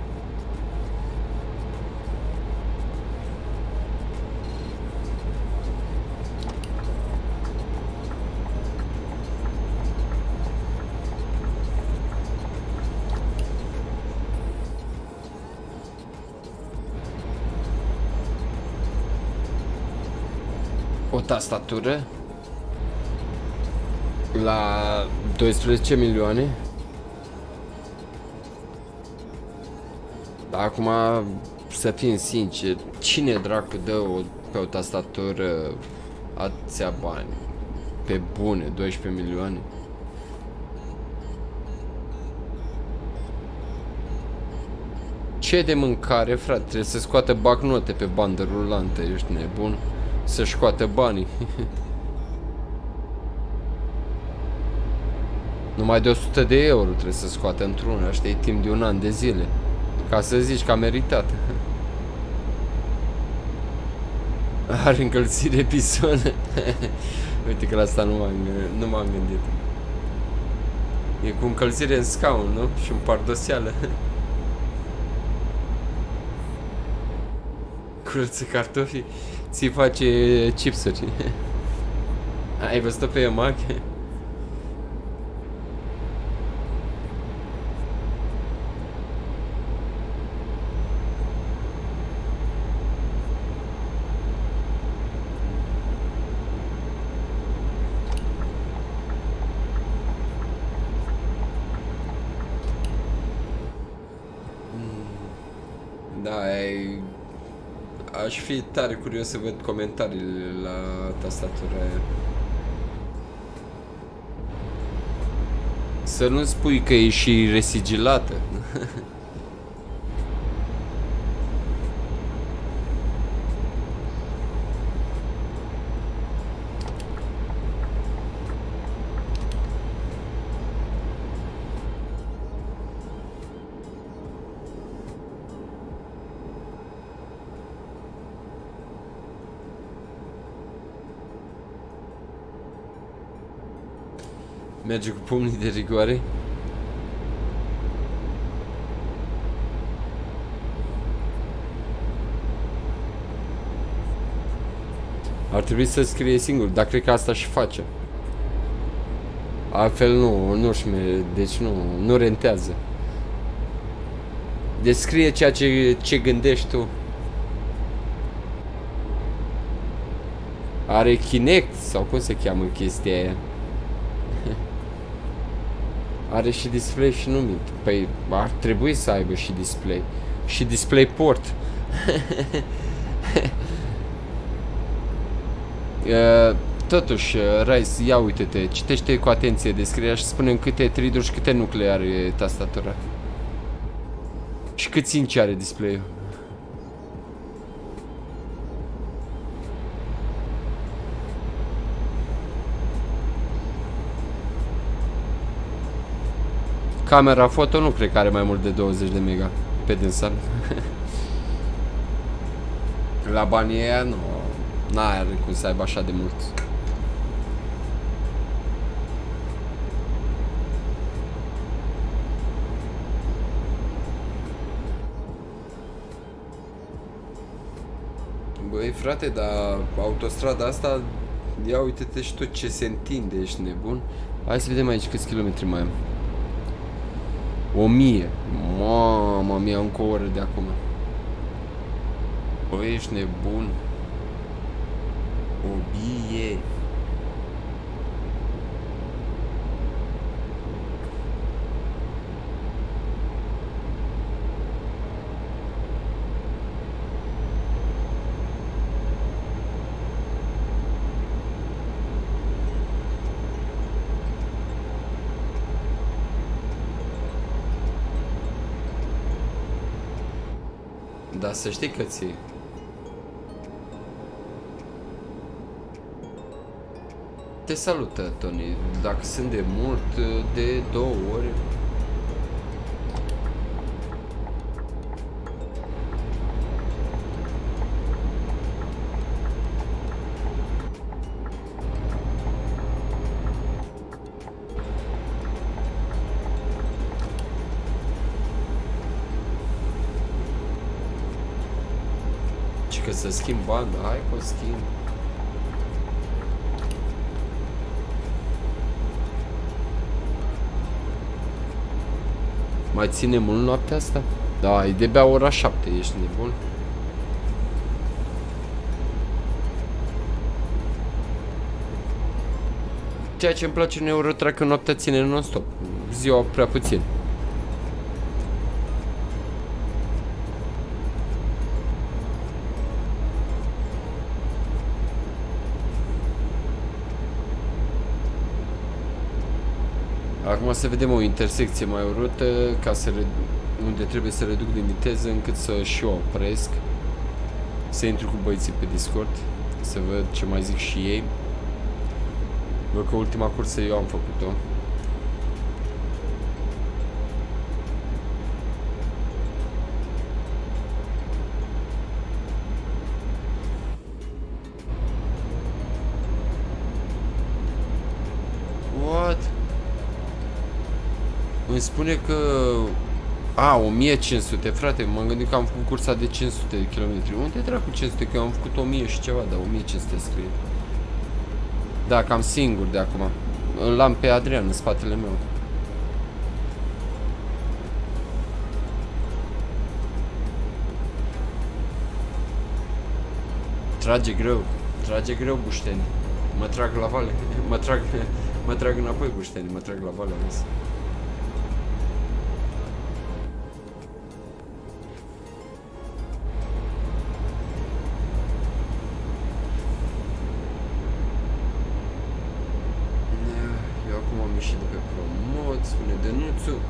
O tastatură la doisprezece milioane. Dar acum, să fim sinceri, cine dracu dă o, pe o tastatură atâția bani? Pe bune, doisprezece milioane? Ce de mâncare, frate? Trebuie să scoată bancnote pe bandă rulantă, ești nebun? Să-și scoată banii. Numai de o sută de euro trebuie să scoată într-una, știi, timp de un an de zile. Ca să zici că a meritat. Are încălțire pisonă. Uite că la asta nu m-am nu m-am gândit. E cu încălzire în scaun, nu? Și un pardoseală. Curăță cartofii. Ți face chipsuri. Ai văzut-o pe EMAG? Da, ai... Aș fi tare curios să văd comentariile la tastatura aia. Să nu spui că e și resigilată. Merge cu pumnii de rigoare. Ar trebui să scrie singur, dar cred că asta și face. Altfel nu, nu știu, deci nu, nu rentează. Deci scrie ceea ce, ce gândești tu. Are Kinect sau cum se cheamă chestia aia? Are și display și nu mint. Păi ar trebui să aibă și display. Și display port. uh, Totuși, Rice, ia uite-te, citește cu atenție descrierea și spune-mi câte triduri și câte nuclee are tastatura. Și câți inci are display-ul. Camera foto nu cred că are mai mult de douăzeci de mega pe dânsa. La banii aia nu, n-are cum să aibă așa de mult. Băi frate, dar autostrada asta, ia uite-te și tot ce se întinde, ești nebun. Hai să vedem aici câți kilometri mai am. O mie. Mamă mia, încă o oră de acum. Băi, ești nebun. O mie. Da, să știi că ții. Te salută, Tony. Dacă sunt de mult, de două ore. Că să schimb banda, hai că o schimb. Mai ține mult noaptea asta? Da, e de-abia ora șapte, ești nebun? Ceea ce îmi place în Eurotrack, că noaptea ține non-stop, ziua prea puțin. Acum să vedem o intersecție mai urâtă, ca să unde trebuie să reduc din viteză încât să și eu opresc. Să intru cu băieții pe Discord, să văd ce mai zic și ei. Văd că ultima cursă eu am făcut-o. What? Îmi spune că... A, o mie cinci sute, frate, m-am gândit că am făcut cursa de cinci sute de kilometri. Unde dracu cinci sute? Că eu am făcut o mie și ceva, dar o mie cinci sute scrie. Da, cam singur de acum. Îl am pe Adrian în spatele meu. Trage greu, trage greu bușteni. Mă trag la vale, mă trag, mă trag înapoi bușteni, mă trag la vale, am zis. Și de pe promot, spune Dănuțu.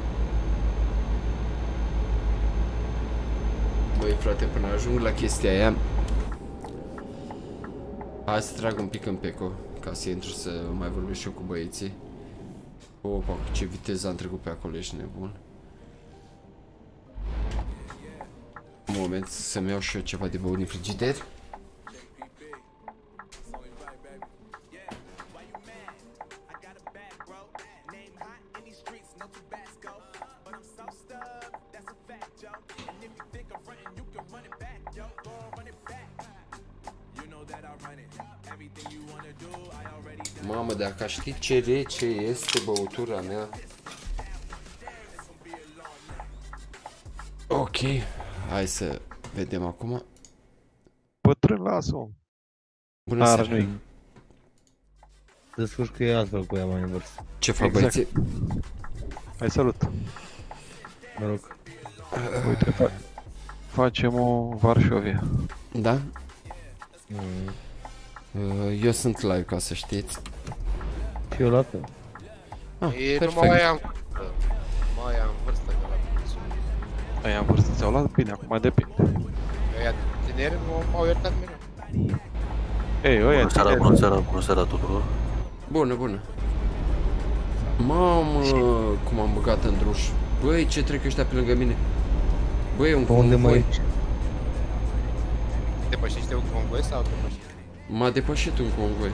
Băi frate, până ajung la chestia aia, hai să trag un pic în peco, ca să intru să mai vorbesc și eu cu băieții. Opa, cu ce viteză am trecut pe acolo, ești nebun. Un moment, să-mi iau și eu ceva de băut din frigider. Mamă, dacă știi ce rece este băutura mea. Ok, hai să vedem acum. Bătrân, lasă-o. Bună seara. Descurci că e altfel cu ea mai în vârstă. Ce fac exact. Băieții? Hai, salut. Mă rog. Uite, fa facem o Varșovia. Da? Mm. Eu sunt live, ca să știți. Și eu la fel. Ah, e numai aia în vârstă. Numai aia în vârstă de la Prințul. Aia în vârstă ți-au luat? Bine, acum depinde. Aia tineri m-au iertat mereu. Ei, ăia bună seara, bună seara, bună seara tuturor. Bună, bună. Mamă, cum am băgat în druș. Băi, ce trec ăștia pe lângă mine? Băi, un Pe unde convoi. mai... Depășește un convoi sau depășește? M-a depășit un convoi.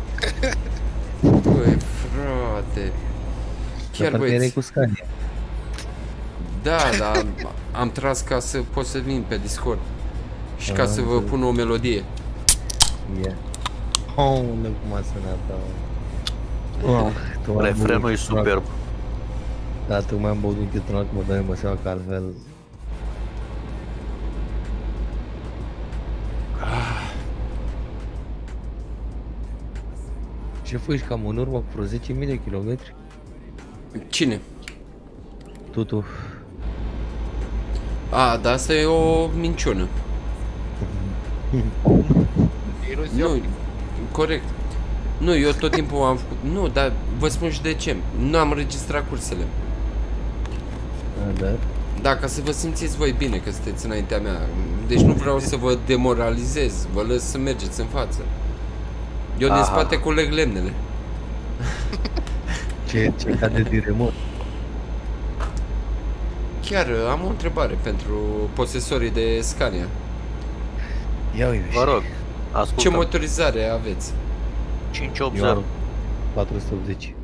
Băi, frate. Chiar Chiar erai băieți. cu Scania. Da, da, am, am tras ca să pot să vin pe Discord. Și ca Ah, să vă înțeleg. pun o melodie. Yeah. Oh, unde cum a sunat, da. Oh, tu m-ai Refrenul e băut într-un alt- superb. Da, tu mai am băut un într-un alt, mă dai mă seama că altfel... Ce faci, cam în urmă cu vreo zece mii de kilometri? Cine? Tu, tu. A, dar asta e o minciună. Iluzion. Nu, corect. Nu, eu tot timpul am făcut... Nu, dar vă spun și de ce. Nu am înregistrat cursele. A, da? Da, ca să vă simțiți voi bine că sunteți înaintea mea. Deci nu vreau să vă demoralizez. Vă lăs să mergeți în față. Eu din Aha. spate culeg lemnele. Ce, ce cade din remot? Chiar am o întrebare pentru posesorii de Scania. Ia uite. Vă rog, Ce ascultă. motorizare aveți? cinci Eu optzeci. am patru sute optzeci.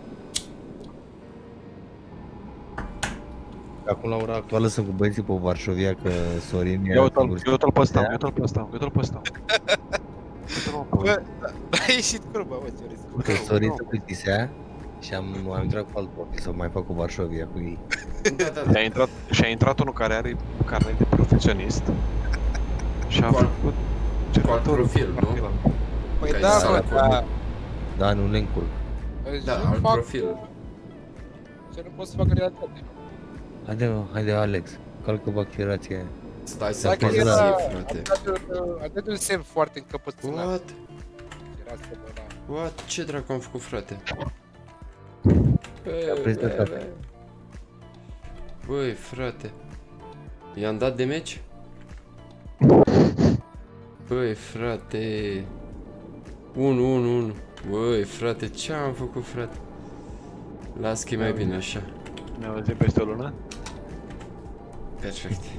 Acum la ora actuală sunt cu băieții pe Varșovia, că Sorin Ia era uite-l, singur. ia uite-l pe ăsta, ia uite-l pe ăsta, ia uite-l pe ăsta. Uite-l pe Bă, a ieșit curba, mă, ce Că Sorin se plictisea și am, am intrat cu alt profil să mai fac cu Varșovia cu ei. Da, da, Și a intrat, și a intrat unul care are carnet de profesionist și a Cu alt- făcut cu alt profil, nu? Păi Ca da, să mă, arăt dar... Da, nu le încurc. Da, nu alt fac- profil. Ce nu pot să fac realitate. Haide, mă, haide, Alex, calcă accelerația aia. Stai să Dacă apăs era- zi, A frate. dat un- a dat un semn foarte încăpățânat. What? Era să mă, da. What? Ce dracu am făcut, frate? prins de cap. Băi, frate. I-am dat de meci? Băi, frate. unu unu unu. Băi, frate, ce am făcut, frate? Las că e mai bine așa. Ne auzim peste o lună? Perfect.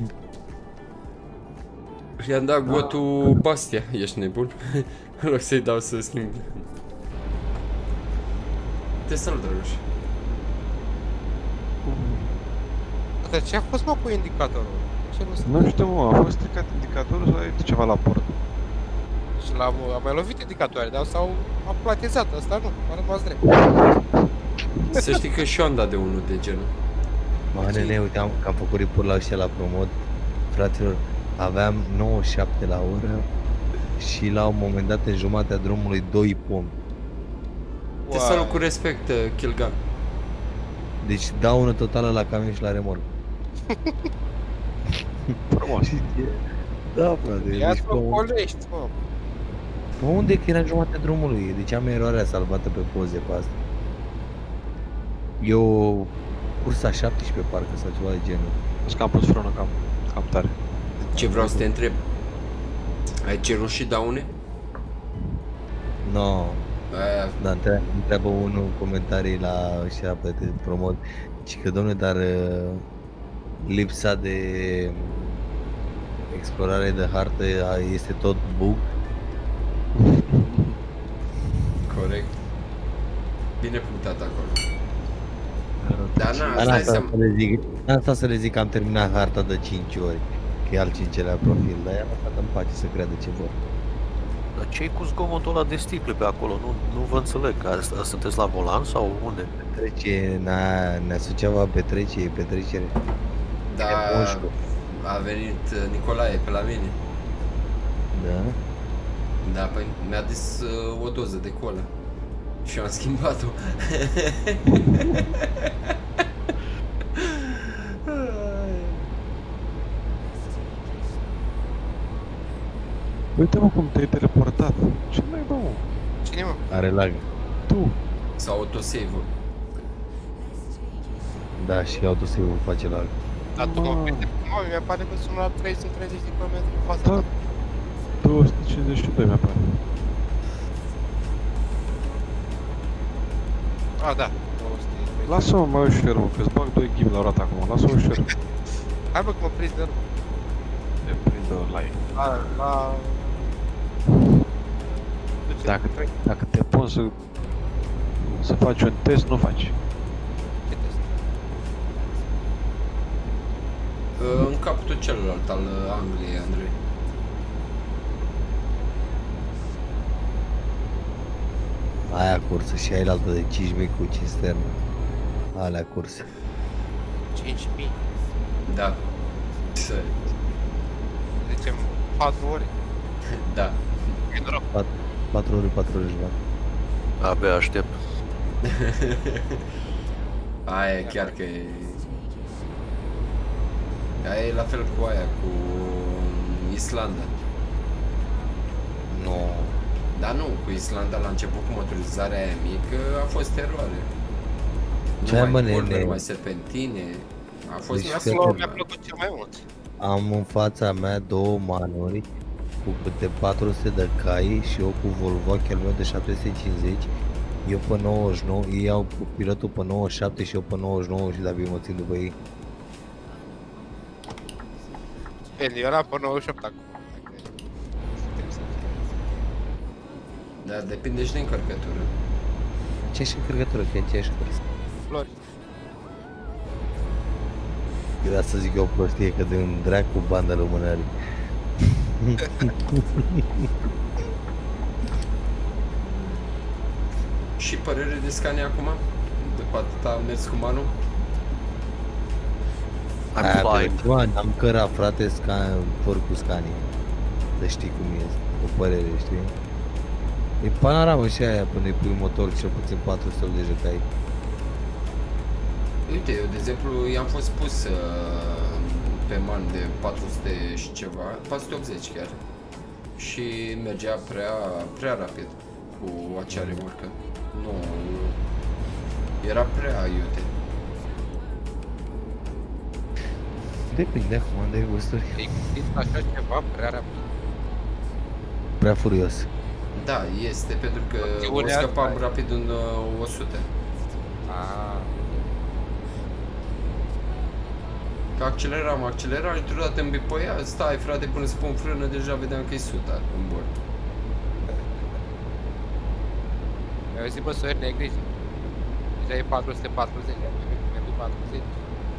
I-am dat gotul Bastia, ești nebun? În loc să-i dau să schimb. Te salut, Dragoș. Dar ce a fost, mă, cu indicatorul? Ce nu se... Nu știu, mă, a fost stricat indicatorul sau ai ceva la port? Și l-am am mai lovit indicatoare, dar s-au aplatizat, asta nu, a rămas drept. Să știi că și eu am dat de unul de genul. Mă, nene, uite, am, că am făcut report la ăștia la promod. Fraților, aveam nouăzeci și șapte la oră și la un moment dat în jumatea drumului doi pomi. Te salut cu respect, Kilgan. Deci daună totală la camion și la remorc. Frumos. Da, frate, Ia deci să pe, un- colești, mă. pe unde că era în jumatea drumului? Deci am eroarea salvată pe poze pe asta. E o cursa șaptesprezece parcă sau ceva de genul. Vezi că am pus frână cam, cam tare. Ce vreau să te întreb? Ai cerut și daune? No, Aia, dar între- întreabă unul în comentarii la ăștia pe te- promod și că, domne, dar uh, lipsa de explorare de hartă uh, este tot bug? corect. Bine punctat acolo. Dar na, Dar îți n-am dai stat seama. să le zic, n-am stat să le zic că am terminat harta de cinci ori, că e al cincelea profil, dar i-am lăsat în pace să creadă ce vor. Dar ce-i cu zgomotul ăla de sticle pe acolo? Nu, nu vă înțeleg. Că asta- sunteți la volan sau unde? Petrece, na, ne Suceava petrece, e petrecere. Da, E mușcu. a venit uh, Nicolae pe la mine. Da? Da, păi mi-a dus uh, o doză de cola. Și eu am schimbat-o. Uite mă cum te-ai teleportat. Ce mai bă, mă? Cine, mă? Are lag. Tu. Sau autosave-ul. Da, și autosave-ul face lag. Dar tu mă Mă. prinde. Mă, mi-a pare că sunt la trei sute treizeci de kilometri în fața Da. ta. două sute cincizeci și doi mi-apare. A, da. două sute. Lasă-mă mai ușor, mă, că-ți bag doi ghim la roată acum, lasă-mă ușor. Hai mă că mă prins de urmă. Te prindă la ei. La... la... Dacă, dacă te pun să, să faci un test, nu faci. Ce test? În capătul celălalt al Angliei, Andrei. Aia cursă și aia altă de cinci mii cu cisternă. Alea curse. cinci mii. Da. Să- Zicem patru ore. Da. E noroc. patru ore, patru ore jumătate. Abia aștept. Aia e chiar că e... Aia e la fel cu aia, cu Islanda. Nu. Dar nu, cu Islanda la început cu motorizarea aia mică a fost eroare. Ce Nu ai, mă, mai curve, nene? nu mai serpentine. A fost Deci, nasol. cred că- Mi-a plăcut cel mai mult. Am în fața mea două manuri cu câte patru sute de cai și eu cu Volvo al meu de șapte sute cincizeci. Eu pe nouăzeci și nouă, ei au pilotul pe nouăzeci și șapte și eu pe nouăzeci și nouă și de-abia mă țin după ei. Bine, eu eram pe nouăzeci și opt acum. Dar depinde și de încărcătură. Ce și încărcătură, că e aceeași cursă. Flori. Era să zic eu o prostie că de un dracu bandă română are. Și părere de Scania acum? După atâta mers cu Manu? I'm Aia fine. pe Ioan, am cărat, frate, scan, por cu Scania. Să știi cum e, o părere, știi? E panoramă și aia până îi pui motor cel puțin patru sute optzeci de cai. Uite, eu de exemplu i-am fost pus uh, pe man de patru sute și ceva, patru sute optzeci chiar. Și mergea prea, prea rapid cu acea remorcă. Nu, era prea iute. Depinde acum de gusturi. E gândit așa ceva prea rapid. Prea furios. Da, este, pentru că o Acțiunea scăpam asta e. rapid în uh, o sută. Aaaa. Că acceleram, acceleram și deodată îmi bipoia, stai frate până să pun frână, deja vedeam că e suta în bord. Mi-au zis bă, Sorin, neglijă. Deja e patru sute patruzeci. Mi-am dus patruzeci.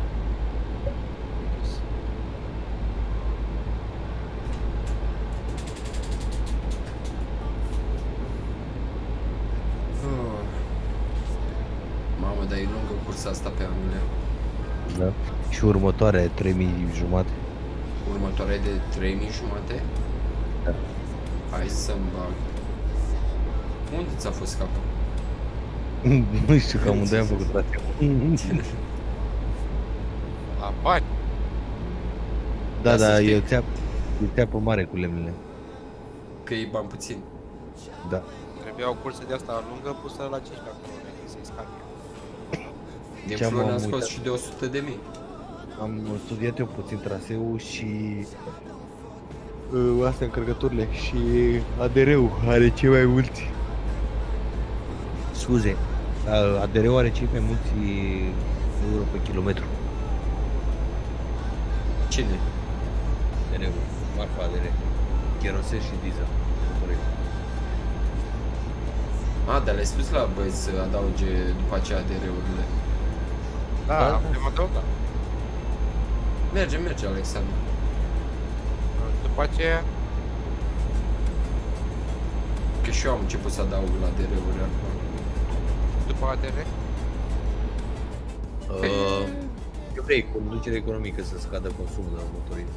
Oh. Mamă, dar e lungă cursa asta pe Anglia. Da. Și următoarea e trei mii jumate. Următoarea e de trei mii jumate? Da. Hai să-mi bag. Unde ți-a fost capul? Nu știu, cam unde am făcut traseu. La bani. Da, Da, să da, știi. eu ți-a, eu ți-apă mare cu lemnele. Că e bani puțin. Da. Trebuia o cursă de asta lungă pusă la cinci pe acolo, înainte să-i scapi. Din Ce-am Flori am uitat? scos și de o sută de mii. Am studiat eu puțin traseul și uh, astea încărcăturile și A D R-ul are cei mai mulți. Scuze, uh, A D R-ul are cei mai mulți euro pe kilometru. Cine? A D R-ul, marfa A D R, kerosel și diesel. Corect. A, dar le-ai spus la băieți să adauge după aceea D R-urile. Da, Da, da. am adăugat. Merge, merge, Alexandru. După aceea, Că și eu am început să adaug la D R-uri acum. după A D R, Uh, eu vrei conducere economică să scadă consumul de la motorii.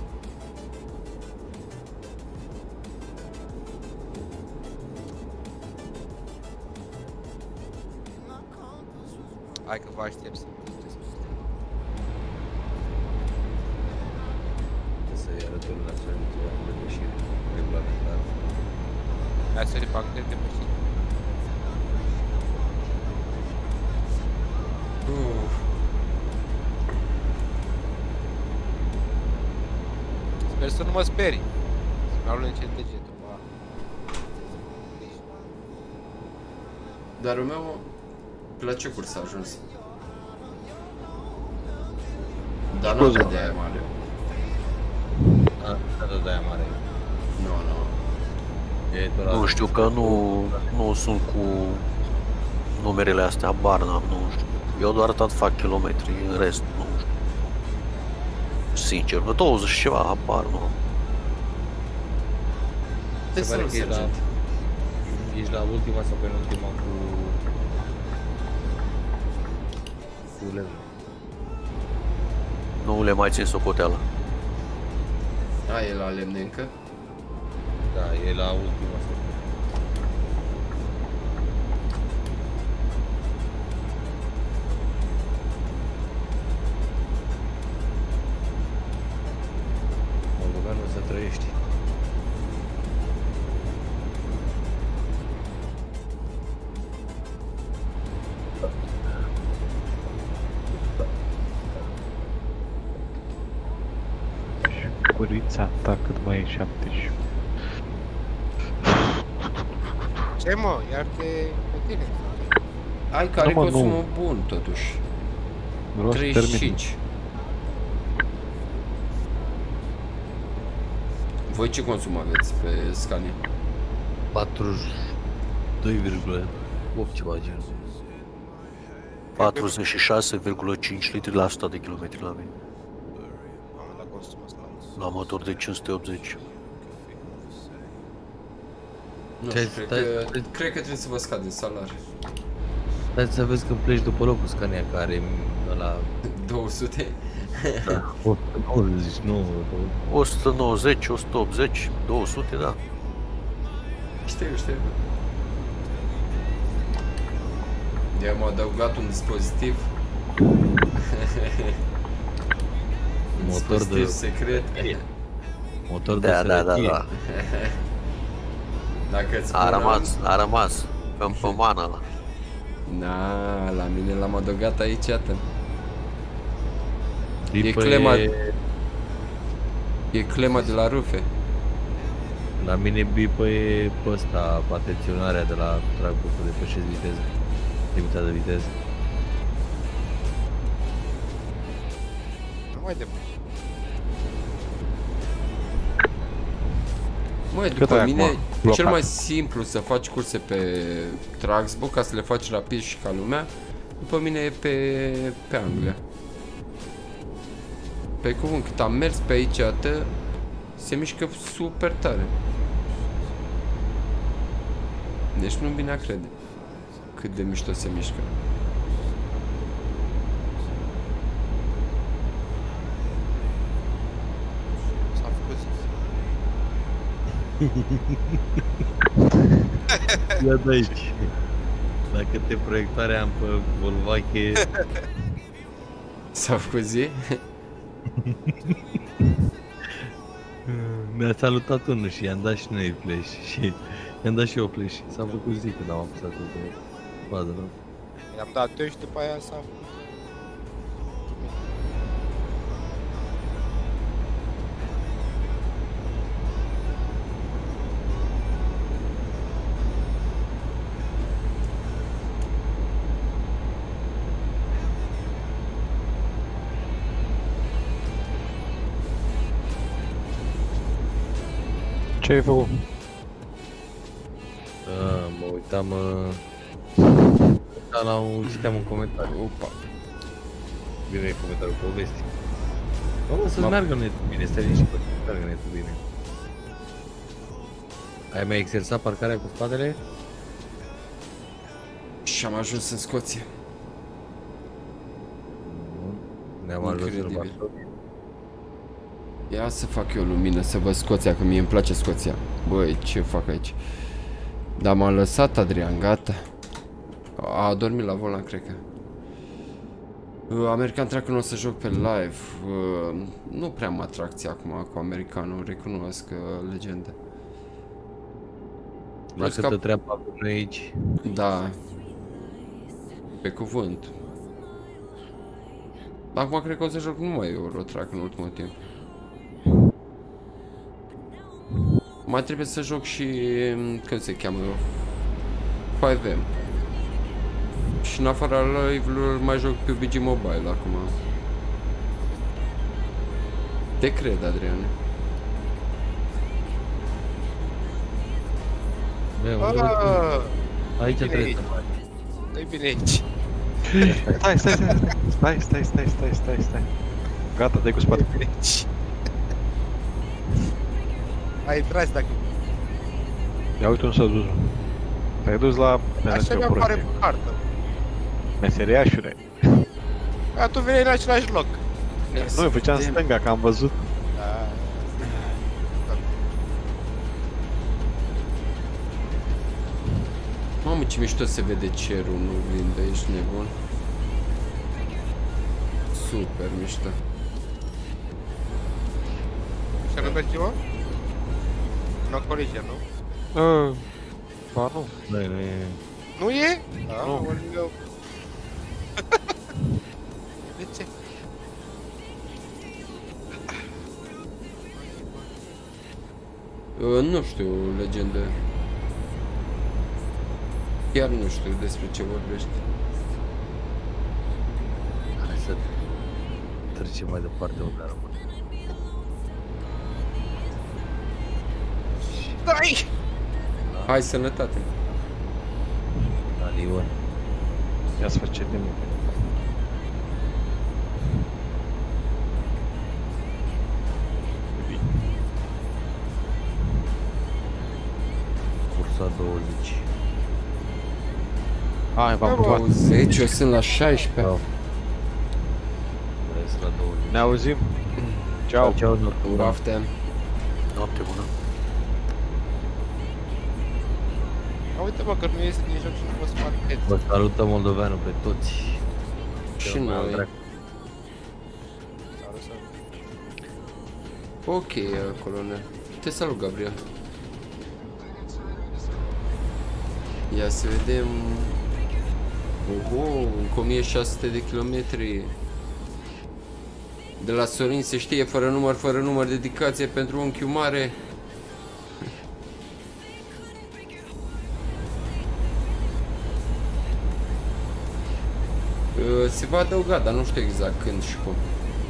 hai că vă aștept să Să iei arătul național de depășire regulamentar. hai să le fac de depășit. Uf. Sper să nu mă sperii. Să-mi alunece degetul, bă. Dar Romeo, La ce curs a ajuns? Dar nu de aia mare. Da, de aia mare. Nu, nu. E doar Nu știu că nu, nu sunt cu numerele astea, habar n-am, nu știu. Eu doar atât fac kilometri, în rest nu știu. Sincer, vă douăzeci și ceva, habar nu am. Te se pare salut, că ești la, sergent. ești la ultima sau penultima cu... cu lemn. Nu le mai țin socoteala. A, e la lemne încă? Da, e la ultima sau Moldoveanul să trăiești. Curița ta cât mai e șaptesprezece. Ce mă, iar te pe tine. Ai care Da, mă, consumul nu. bun totuși. Vreau să treizeci și termin. cinci. Voi ce consum aveți pe Scania? patruzeci și doi virgulă opt ceva genul. patruzeci și șase virgulă cinci litri la sută de kilometri la mine. Mamă, la consumul ăsta. La motor de cinci sute optzeci. Nu Ce- știu, cred stai- că, stai- cred că trebuie să vă scade salariul. Stai să vezi când pleci după locul Scania care e ăla... două sute? o sută nouăzeci, nu, o sută nouăzeci, o sută optzeci, două sute, da. Știu, știu. I-am adăugat un dispozitiv. Un Motor de- dispozitiv secret. motor de Da, da, da, sărăchie. da. Dacă îți A spuneam- rămas, a rămas. Pe împămană ăla. Na, la mine l-am adăugat aici, iată. Bipă E clema- e- E clema de la rufe. La mine bipă e pe ăsta, atenționarea de la tragul de depășesc viteză. Limita de viteză. Nu mai departe. Măi, Cât după ai mine, acum? cel Blocat. mai simplu să faci curse pe Traxbo ca să le faci rapid și ca lumea, după mine e pe, pe Anglia. Pe cuvânt, cât am mers pe aici, atât, se mișcă super tare. Deci nu vine a crede cât de mișto se mișcă. S-a făcut zi. Ia de aici. La câte proiectoare am pe Volvache, S-a făcut zi? ne-a salutat unul și i-am dat și noi flash și i-am dat și eu flash. S-a făcut zi când am apăsat pe fază, nu? I-am dat eu și după aia s-a făcut. Ce ai făcut? Da, mă uitam, uh, uitam la un, citeam un comentariu. Opa. Bine, comentariul povestii. Bă, să-ți M-am- meargă netul bine, stai liniștit, bă, să-ți meargă netul bine. Ai mai exersat parcarea cu spatele? Și am ajuns în Scoția. Nu. Ne-am ajuns în Incredibil. Varsovia. Ia să fac eu lumină, să văd Scoția, că mie îmi place Scoția. Băi, ce fac aici? Dar m-a lăsat Adrian, gata. A adormit la volan, cred că. Uh, American Truck-ul nu o să joc pe live. Uh, nu prea am atracție acum cu americanul, recunosc uh, legendă. La Plus câtă că- treabă avem noi aici. Da. Pe cuvânt. Acum cred că o să joc numai Euro Truck în ultimul timp. Mai trebuie să joc și, cum se cheamă, cinci M. și în afara live-urilor mai joc pe U B G Mobile acum. Te cred, Adriane. Bă, aici bine trebuie aici. să faci. Nu-i bine aici. Stai, stai, stai, stai, stai, stai, stai, stai, stai. Gata, dai cu spate. Nu-i bine aici. Hai, intrați dacă... Ia uite unde s-a dus. Te-ai dus la Așa mi apare pe hartă. meseriașule. A, tu veneai în același loc. Nu, făceam stânga, că am văzut. Da. Mamă, ce mișto se vede cerul, nu vinde, ești nebun. Super mișto. Și nu mergi, mă? Nu colizie, nu? Uh, ba nu. Băi, nu e... Nu e? Da, Nu. oleu. De ce? Uh, nu știu, legendă. Chiar nu știu despre ce vorbești. Hai să trecem mai departe unde rămâne. Dai! Hai, sănătate. Alion. Ia să face de mine. Cursa douăzeci. Hai, v-am pupat. douăzeci, eu sunt la șaisprezece. Bravo. Vrei la douăzeci. Ne auzim. Ceau. Ceau, Nortul. Bafte. Noapte bună. A, uite, bă, că nu iese din joc și nu pot să marchez. Vă salută moldoveanul pe toți. Și Cel mai al noi. dracu. Salut, salut. Ok, colonel. Te salut, Gabriel. Ia să vedem. Oho, încă o mie șase sute de kilometri. De la Sorin se știe, fără număr, fără număr, dedicație pentru unchiul mare. Se va adăuga, dar nu știu exact când și cum.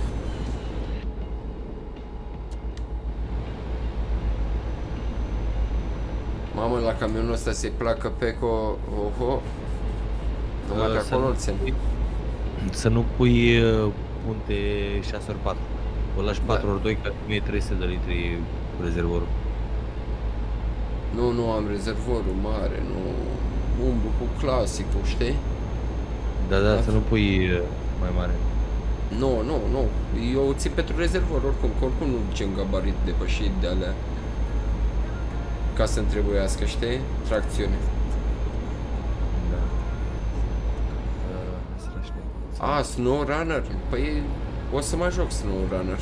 Mamă, la camionul ăsta se placă Peco, oho. Numai Uh, pe să acolo nu îl țin. pui- Să nu pui uh, punte șase ori patru. O lași patru ori doi, că mie trei sute de litri cu rezervorul. Nu, nu am rezervorul mare, nu. Umblu cu clasicul, știi? Da, da, Da. să nu pui uh, mai mare. Nu, nu, nu. Eu țin pentru rezervor oricum, că oricum nu duce în gabarit depășit de alea. Ca să-mi trebuiască, știi? Tracțiune. Da. Uh, să lași noi. A, SnowRunner? Păi o să mă joc SnowRunner.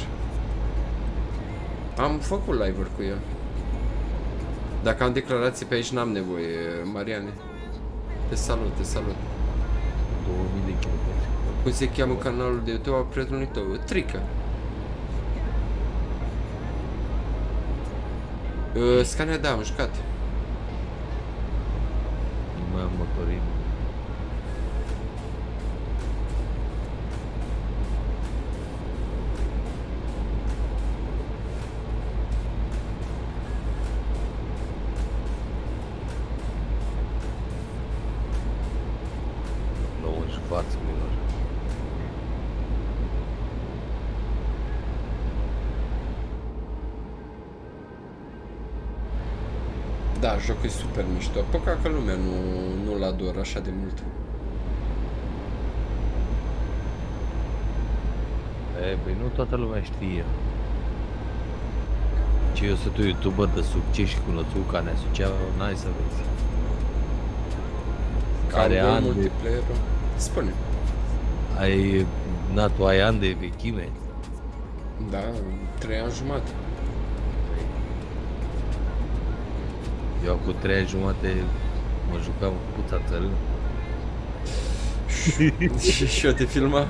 Am făcut live-uri cu el. Dacă am declarații pe aici n-am nevoie, Mariane. Te salut, te salut. două mii de kilometri. Cum se cheamă canalul de YouTube al prietenului tău? Trică. Uh, Scania, da, am jucat. Nu mai am motorin. Nouă și față, milor. Da, jocul e super mișto. Păcat că lumea nu, nu-l adoră așa de mult. E, păi nu toată lumea știe. Ce eu sunt un youtuber de succes și cunoscut ca Nea Suceava, n-ai să vezi. Care Am an de, multiplayer. Spune. ai, na, tu ai ani de vechime. Da, trei ani jumate. Eu cu trei ani jumate mă jucam cu puța țărână. și, și eu te filmam.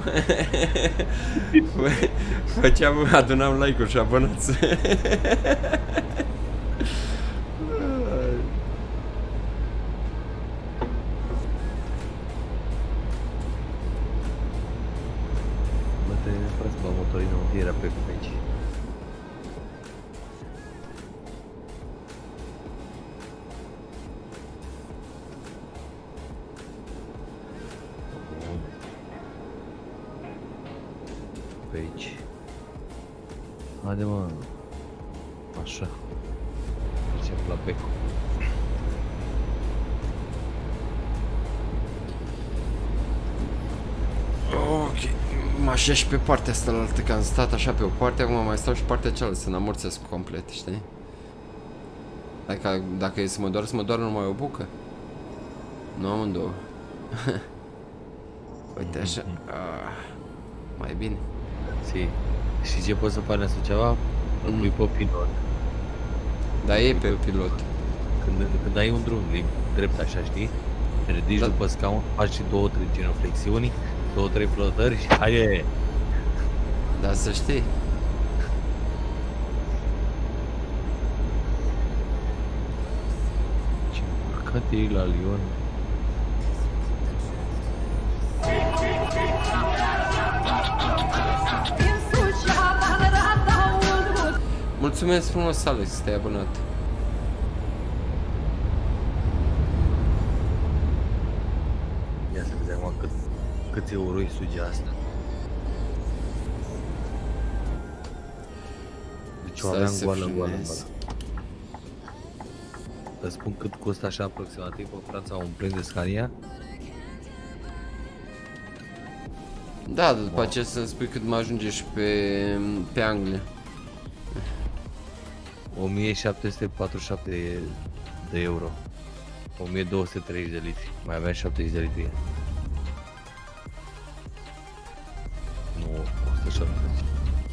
Făceam, adunam like-uri și abonați. aici. Haide mă. Așa. Mergem la becul. Ok, mă așez și pe partea asta la altă, că am stat așa pe o parte, acum mai stau și partea cealaltă, să n-amorțesc complet, știi? Dacă, dacă e să mă doar, să mă doar numai o bucă. Nu amândouă. Uite așa, ah, mai bine. Si. Și ce poți să faci asta ceva? Îl pui pe pilot. Da, e pe pilot. Când, când ai un drum drept așa, știi? Te ridici Da. după scaun, faci și două, trei genuflexiuni, două, trei flotări și haide! Dar să știi. Ce urcat e la Lyon. Mulțumesc frumos, Alex, te-ai abonat. Ia să vedem mă, cât, câți euroi suge asta. Deci o Stai aveam să goală, goală, frânez. goală. Îți spun cât costă așa aproximativ pe Franța un plen de Scania? Da, după aceea să-mi spui cât mă ajunge și pe, pe Anglia. o mie șapte sute patruzeci și șapte de, de euro. o mie două sute treizeci de litri. Mai aveam șaptezeci de litri. Nu, o sută șaptezeci.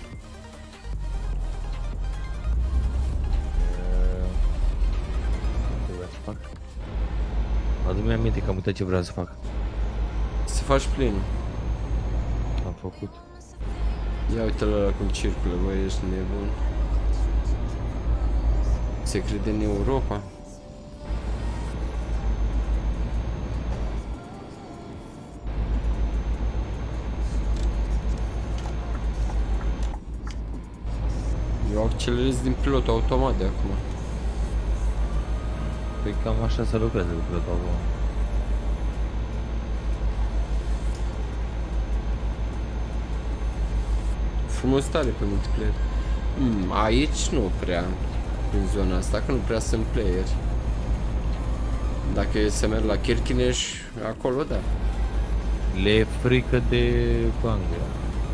Ce vreau să fac? Adu-mi aminte că am uitat ce vreau să fac. Să faci plinul. Am făcut. Ia uite-l ăla cum circulă, băi, ești nebun. Se crede în Europa. Eu accelerez din pilot automat de acum. Păi cam așa se lucrează cu pilotul acum. Frumos tare pe multiplayer. Mm, aici nu prea, în zona asta, că nu prea sunt playeri. Dacă e să merg la Kirchineș, acolo da. Le e frică de Anglia.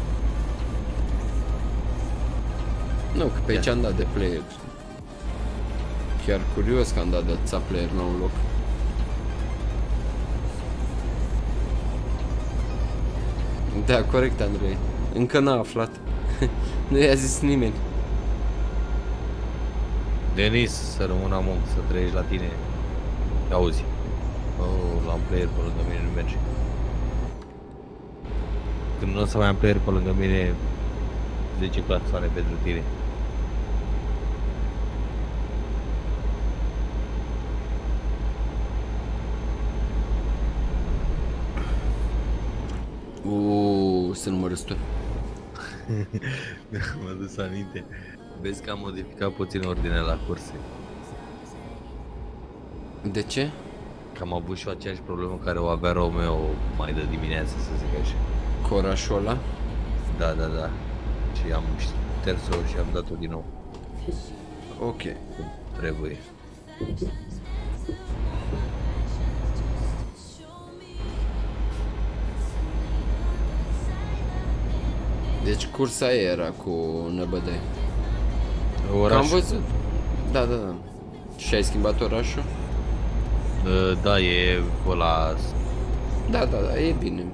Nu, că pe aici am dat de player. Chiar curios că am dat de atâția player la un loc. Da, corect, Andrei. Încă n-a aflat. Nu i-a zis nimeni. Denis, să rămână among, să trăiești la tine. Te auzi. Oh, la un player pe lângă mine nu merge. Când nu o să mai am player pe lângă mine, zece clasoane pentru tine. Uuu, să nu mă răstur. M-a dus aminte. Vezi că am modificat puțin ordinea la curse. De ce? Că am avut și eu aceeași problemă care o avea Romeo mai de dimineață, să zic așa. Cu orașul ăla? Da, da, da. Și am șters-o și am dat-o din nou. Ok. Cum trebuie. Deci cursa aia era cu năbădăi. Că am Orașul. văzut. Da, da, da. Și ai schimbat orașul? Uh, Da, e ăla. Da, da, da, e bine.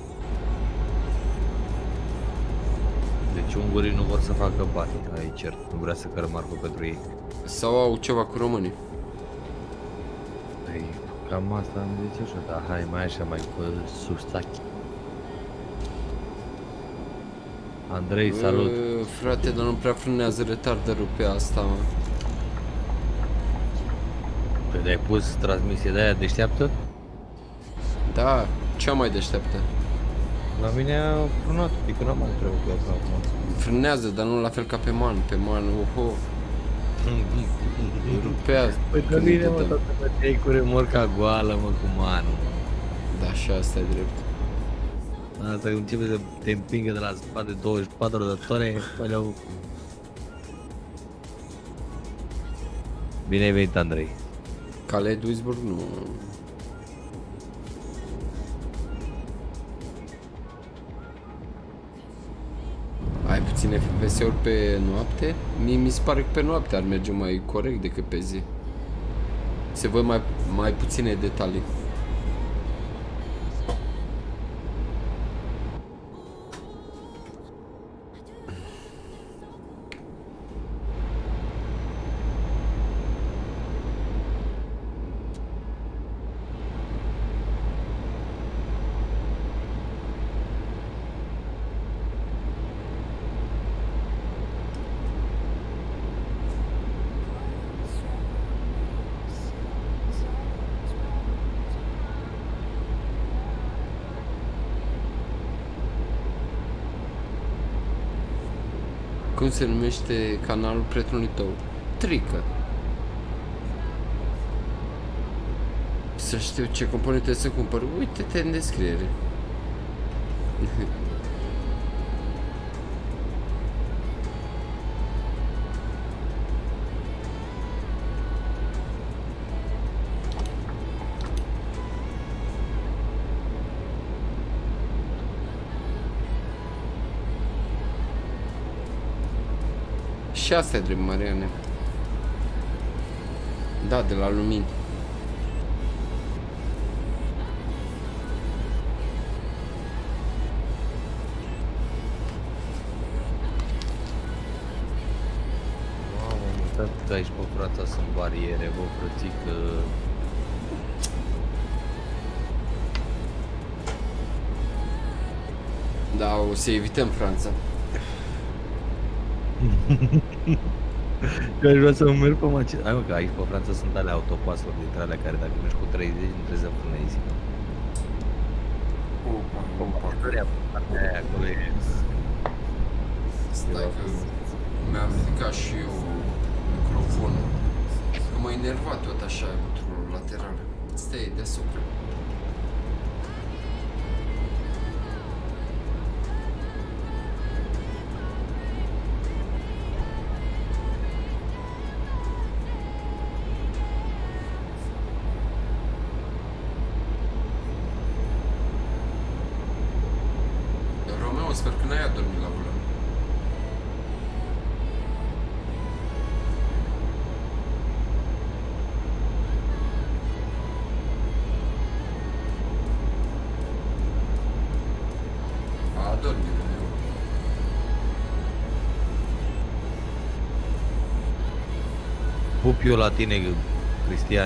Deci ungurii nu vor să facă bani, ai cert. Nu vrea să cără marfă pentru ei. Sau au ceva cu românii. Păi, cam asta am zis așa, dar hai mai așa, mai pe sustachi. Andrei, salut! Bă, frate, dar nu prea frânează retarderul pe asta, mă. Păi de-ai pus transmisie de aia deșteaptă? Da, cea mai deșteaptă. La mine a frânat, adică n-am mai treabă cu ea până acum. Frânează, dar nu la fel ca pe man. Pe man, oho, rupea. Păi de când mine, îi mă, dădeam. toată mă, cu remorca goală, mă, cu manul. Da, și asta e drept. Asta începe să te împingă de la spate douăzeci și patru de tone, păi bine ai venit, Andrei. Calais Duisburg nu. Ai puține F P S-uri pe noapte? Mie mi se pare că pe noapte ar merge mai corect decât pe zi. Se văd mai, mai puține detalii. Cum se numește canalul prietenului tău? Trică. Să știu ce componente să cumpăr. Uite-te în descriere. Și asta e drept, Mariane. Da, de la lumini. Mamă, am uitat că aici pe Franța sunt bariere, bă, frățică. Da, o să evităm Franța. Că aș vrea să merg pe Macedonia. Hai mă, că aici pe Franța sunt alea autopasuri dintre alea care dacă mergi cu treizeci nu trebuie să frânezi. Opa, opa. Aia acolo e... Stai că mi-am ridicat și eu microfonul. Că m-a enervat tot așa controlul lateral. Stai deasupra. Sper că n-ai adormit la volan. A adormit, Romeo. Pup eu la tine, Cristian.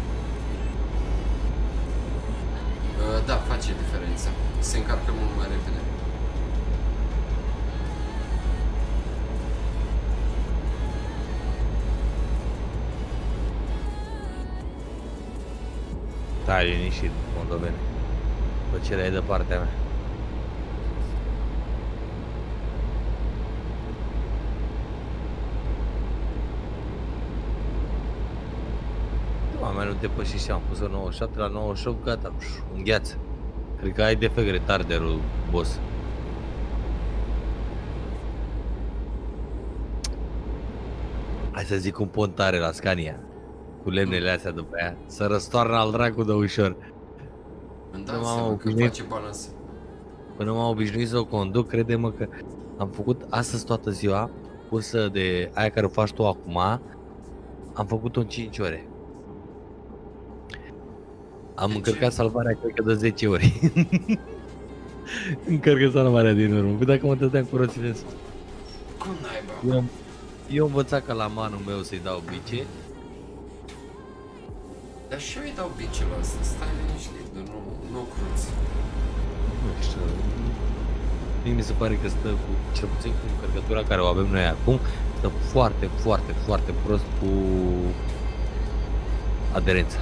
Da, face diferența. Se încarcă mult mai repede. Stai liniștit, moldoveni. Plăcerea e de partea mea. Oamenii nu te pășești, am pus-o nouăzeci și șapte la nouăzeci și opt, gata, îngheață. Cred că ai defect retarderul, boss. Hai să zic un pont tare la Scania. Cu lemnele astea după aia, să răstoarnă al dracu de ușor. Îmi dau seama că face balans. Până m-am obișnuit să o conduc, crede-mă că am făcut astăzi toată ziua, cursă de aia care o faci tu acum, am făcut-o în cinci ore. Am de încărcat ce? Salvarea cred că de zece ori. Încărcă salvarea din urmă, că dacă mă dădeam cu roțile în sus. Cum naiba? Eu, eu am învățat ca la manul meu să-i dau bice. Dar și eu îi dau bice la asta, stai liniștit, dar nu, nu o cruți. Nu știu, mie mi se pare că stă cu, cel puțin cu încărcătura care o avem noi acum, stă foarte, foarte, foarte prost cu aderența.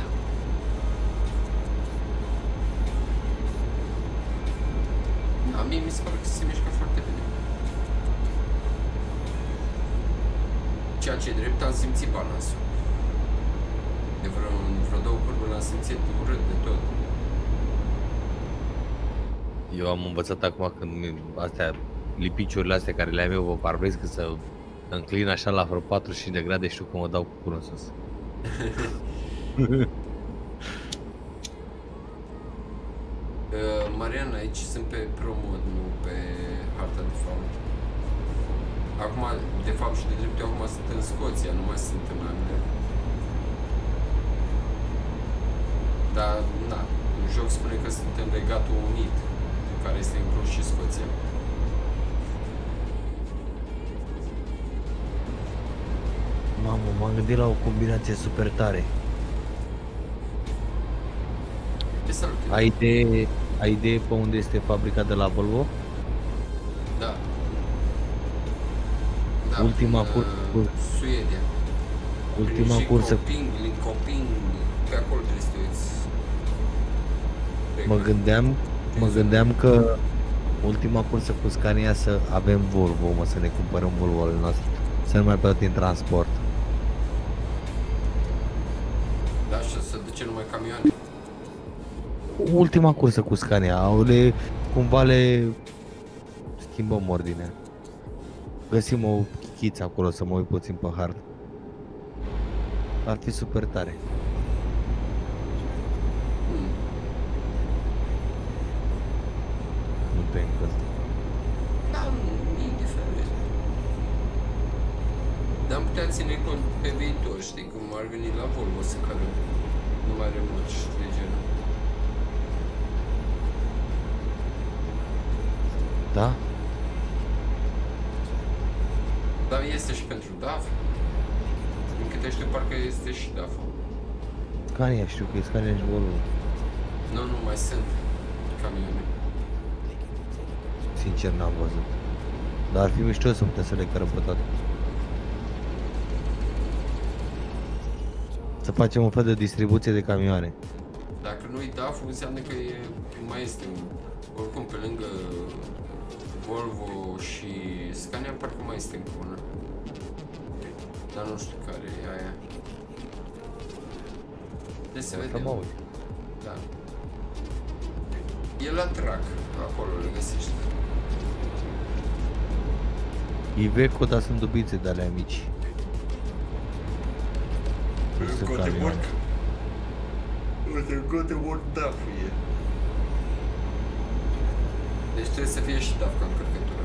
A mie mi se pare că se mișcă foarte bine. Ceea ce e drept, am simțit balansul. De vreo, vreo două curbe l-am simțit urât de tot. Eu am învățat acum când astea, lipiciurile astea care le am eu pe parbriz, că să înclin așa la vreo patruzeci și cinci de grade, știu că mă dau cu curul în sus. Uh, Marian, aici sunt pe ProMod, nu pe harta de fapt. Acum, de fapt și de drept, eu acum sunt în Scoția, nu mai sunt în Anglia. Dar, na, în joc spune că suntem Regatul Unit, care este inclus și Scoția. Mamă, m-am gândit la o combinație super tare. Te salut! Ai idee, ai idee pe unde este fabrica de la Volvo? Da. Da, Ultima în, cursă- uh, Suedia. Ultima Prin cursă, Linköping, Linköping, pe acolo trebuie să te uiți. mă gândeam, mă gândeam că ultima cursă cu Scania să avem Volvo, mă, să ne cumpărăm Volvo al nostru, să nu mai plătim transport. Da, și să duce numai camioane. Ultima cursă cu Scania, au le, cumva le schimbăm ordinea. Găsim o chichiță acolo să mă uit puțin pe hartă. Ar fi super tare. Hmm. Nu pe încă. Da, nu, indiferent. Dar am putea ține cont pe viitor, știi, cum ar veni la Volvo să care nu mai remoci de genul. Da? Dar este și pentru D A F. Din câte știu, parcă este și D A F-ul. Scania, știu că e Scania și Volvo. Nu, nu mai sunt camioane. Sincer n-am văzut. Dar ar fi mișto să putem să le cărăm pe toate. Să facem un fel de distribuție de camioane. Dacă nu-i D A F-ul, înseamnă că e, mai este un... Oricum, pe lângă Volvo și Scania, parcă mai este încă una. Dar nu știu care e aia. Deci se vede. Mă uit. Da. E la track, acolo le găsești. Iveco, dar sunt dubițe de alea mici. Nu sunt camioane. Uite, Göteborg D A F-ul e. Deci trebuie să fie și D A F ca încărcătură.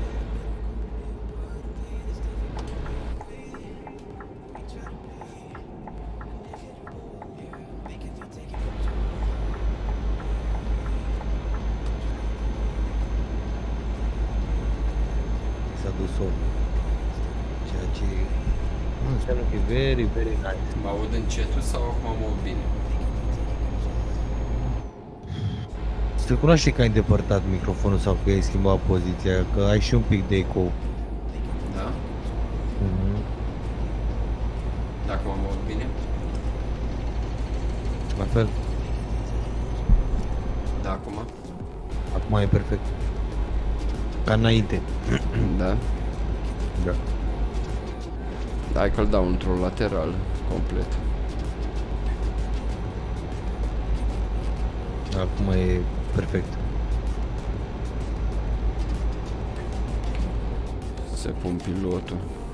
S-a dus omul. Ceea ce nu înseamnă că e very, very nice. Mă aud încetul sau acum mă aud bine? Se cunoaște că ai îndepărtat microfonul sau că ai schimbat poziția, că ai și un pic de eco. Da? Mhm. Dacă mă aud bine? La fel, Da, acum? acum e perfect. Ca înainte. Da. Da. Hai că-l dau într-o lateral, complet. Acum e perfect. Se pun pilotul.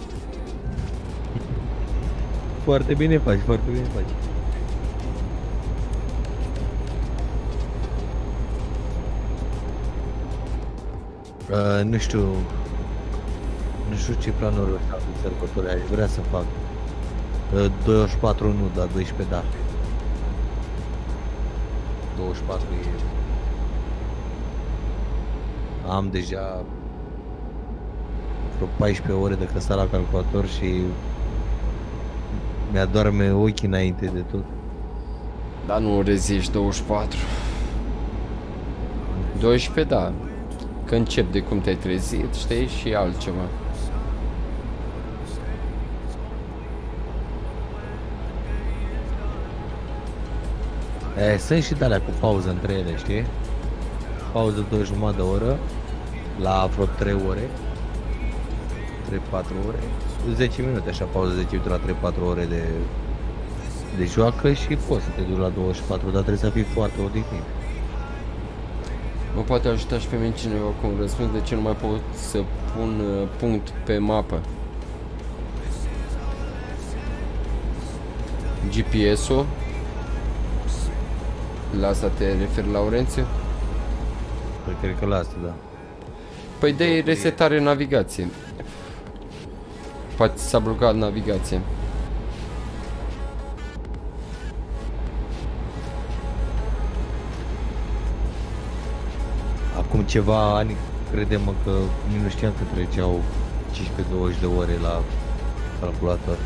Foarte bine faci, foarte bine faci. Uh, nu știu, nu știu ce planuri o să am de sărbători, aș vrea să fac. Uh, douăzeci și patru nu, dar doisprezece da. douăzeci și patru e... Am deja vreo paisprezece ore de când stau la calculator și mi-adorme ochii înainte de tot. Dar nu reziști douăzeci și patru. doisprezece, da. Că încep de cum te-ai trezit, știi, și altceva. E, sunt și de-alea cu pauză între ele, știi? Pauză de o jumătate de oră, la vreo trei ore, trei patru ore, zece minute, așa, pauză zece minute la trei patru ore de, de joacă și poți să te duci la douăzeci și patru, dar trebuie să fii foarte odihnit. Mă poate ajuta și pe mine cineva cu un răspuns de ce nu mai pot să pun uh, punct pe mapă. G P S-ul? La asta te referi, Laurențiu? Păi cred că la asta, da. Păi de resetare navigație. Poate s-a blocat navigația. Acum ceva ani, crede-mă că nici nu știam că treceau cincisprezece douăzeci de ore la calculator.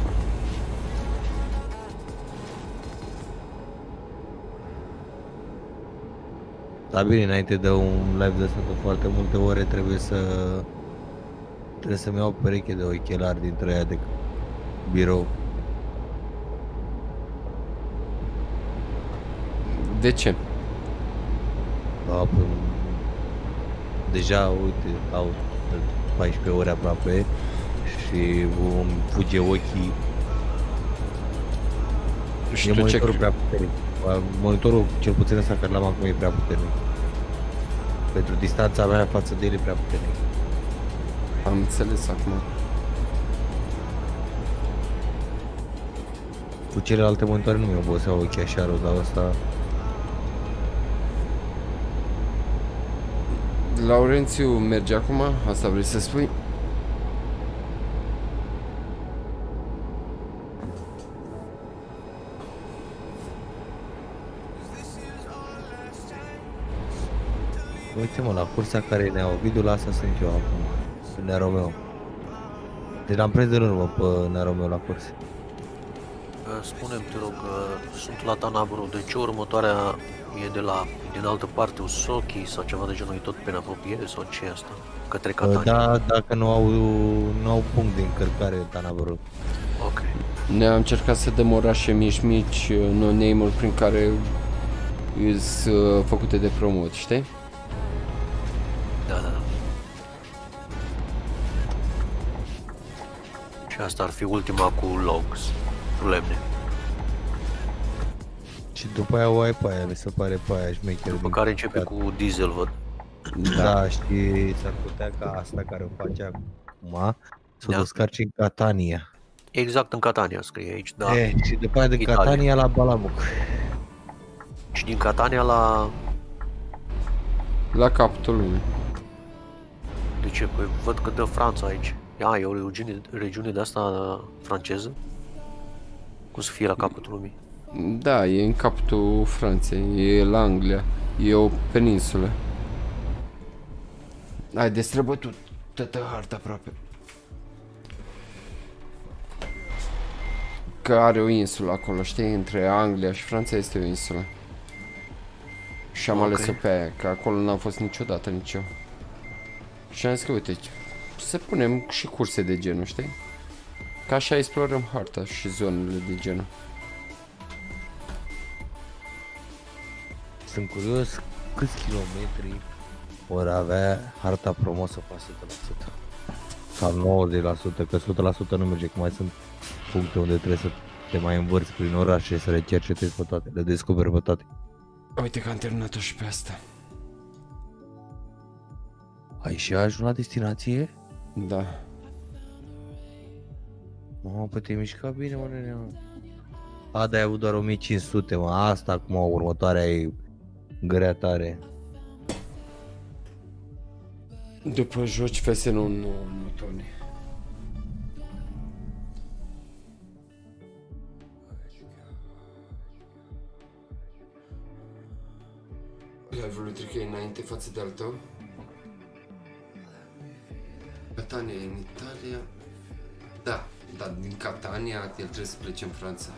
Dar bine, înainte de un live de asta de foarte multe ore trebuie să... Trebuie să-mi iau o pereche de ochelari dintre aia de birou. De ce? Da, pă... Deja, uite, au paisprezece ore aproape și îmi fuge ochii. Și E tu monitorul ce... prea puternic. Monitorul, cel puțin ăsta care l-am acum, e prea puternic. Pentru distanța mea față de el e prea puternic. Am înțeles acum. Cu celelalte monitoare nu mi-au oboseau ochii așa rău, dar ăsta... Laurențiu merge acum? Asta vrei să spui? Uite mă, la cursa care ne-au video, la asta sunt eu acum, în Nea Romeo. Deci l-am prins în urmă pe Nea Romeo la curse. Spune-mi, te rog, că sunt la Tanabro, deci următoarea e de la, din altă parte, Usoki sau ceva de genul, e tot pe în apropiere sau ce e asta? Către Catania? Da, dacă nu au, nu au punct de încărcare Tanabro. Ok. Ne-am încercat să dăm orașe mici, mici, no-name-uri prin care sunt uh, făcute de promote, știi? Da, da, da. Și asta ar fi ultima cu logs, cu lemne. Și după aia o ai pe aia, mi se pare pe aia șmecher. După care începe cu diesel, văd. Da, și s-ar putea ca asta care o face acum să o Da. descarci în Catania. Exact în Catania scrie aici, da. E, și după aia de Italia. Catania la Balamuc. Și din Catania la... La capătul lumii. De ce? Păi văd că dă Franța aici. Ia, e o regiune, regiune de asta franceză? Cum să fie la capătul lumii? Da, e în capătul Franței, e la Anglia, e o peninsulă. Ai destrăbătut toată harta aproape. Că are o insulă acolo, știi? Între Anglia și Franța este o insulă. Și am Ok. ales-o pe aia, că acolo n-am fost niciodată nici eu. Și am zis că uite, să punem și curse de genul, știi? Ca așa explorăm harta și zonele de genul. Sunt curios câți kilometri vor avea harta promosă pe o sută la sută. Sau nouăzeci la sută, că o sută la sută nu merge, că mai sunt puncte unde trebuie să te mai învârți prin oraș și să le cercetezi pe toate, le descoperi pe toate. Uite că am terminat-o și pe asta. Ai și ajuns la destinație? Da. Mă, păi te-ai mișcat bine, mă, nene, mă. A, dar ai avut doar o mie cinci sute, mă, asta acum următoarea e grea tare. După joci F S N unu, nu, Tony. Live-ul lui Trică e înainte față de al tău. Catania e în Italia. Da, dar din Catania el trebuie să plece în Franța.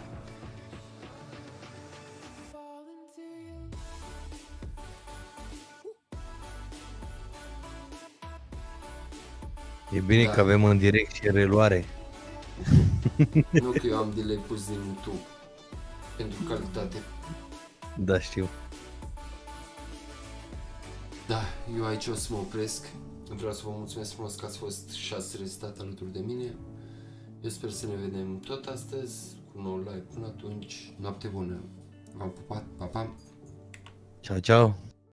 E bine Da. că avem în direct și reluare. Nu că eu am delay pus din YouTube. Pentru calitate. Da, știu. Da, eu aici o să mă opresc. Vreau să vă mulțumesc frumos că ați fost și ați rezistat alături de mine. Eu sper să ne vedem tot astăzi cu un nou live. Până atunci, noapte bună. V-am pupat, pa, pa! Ciao, ciao.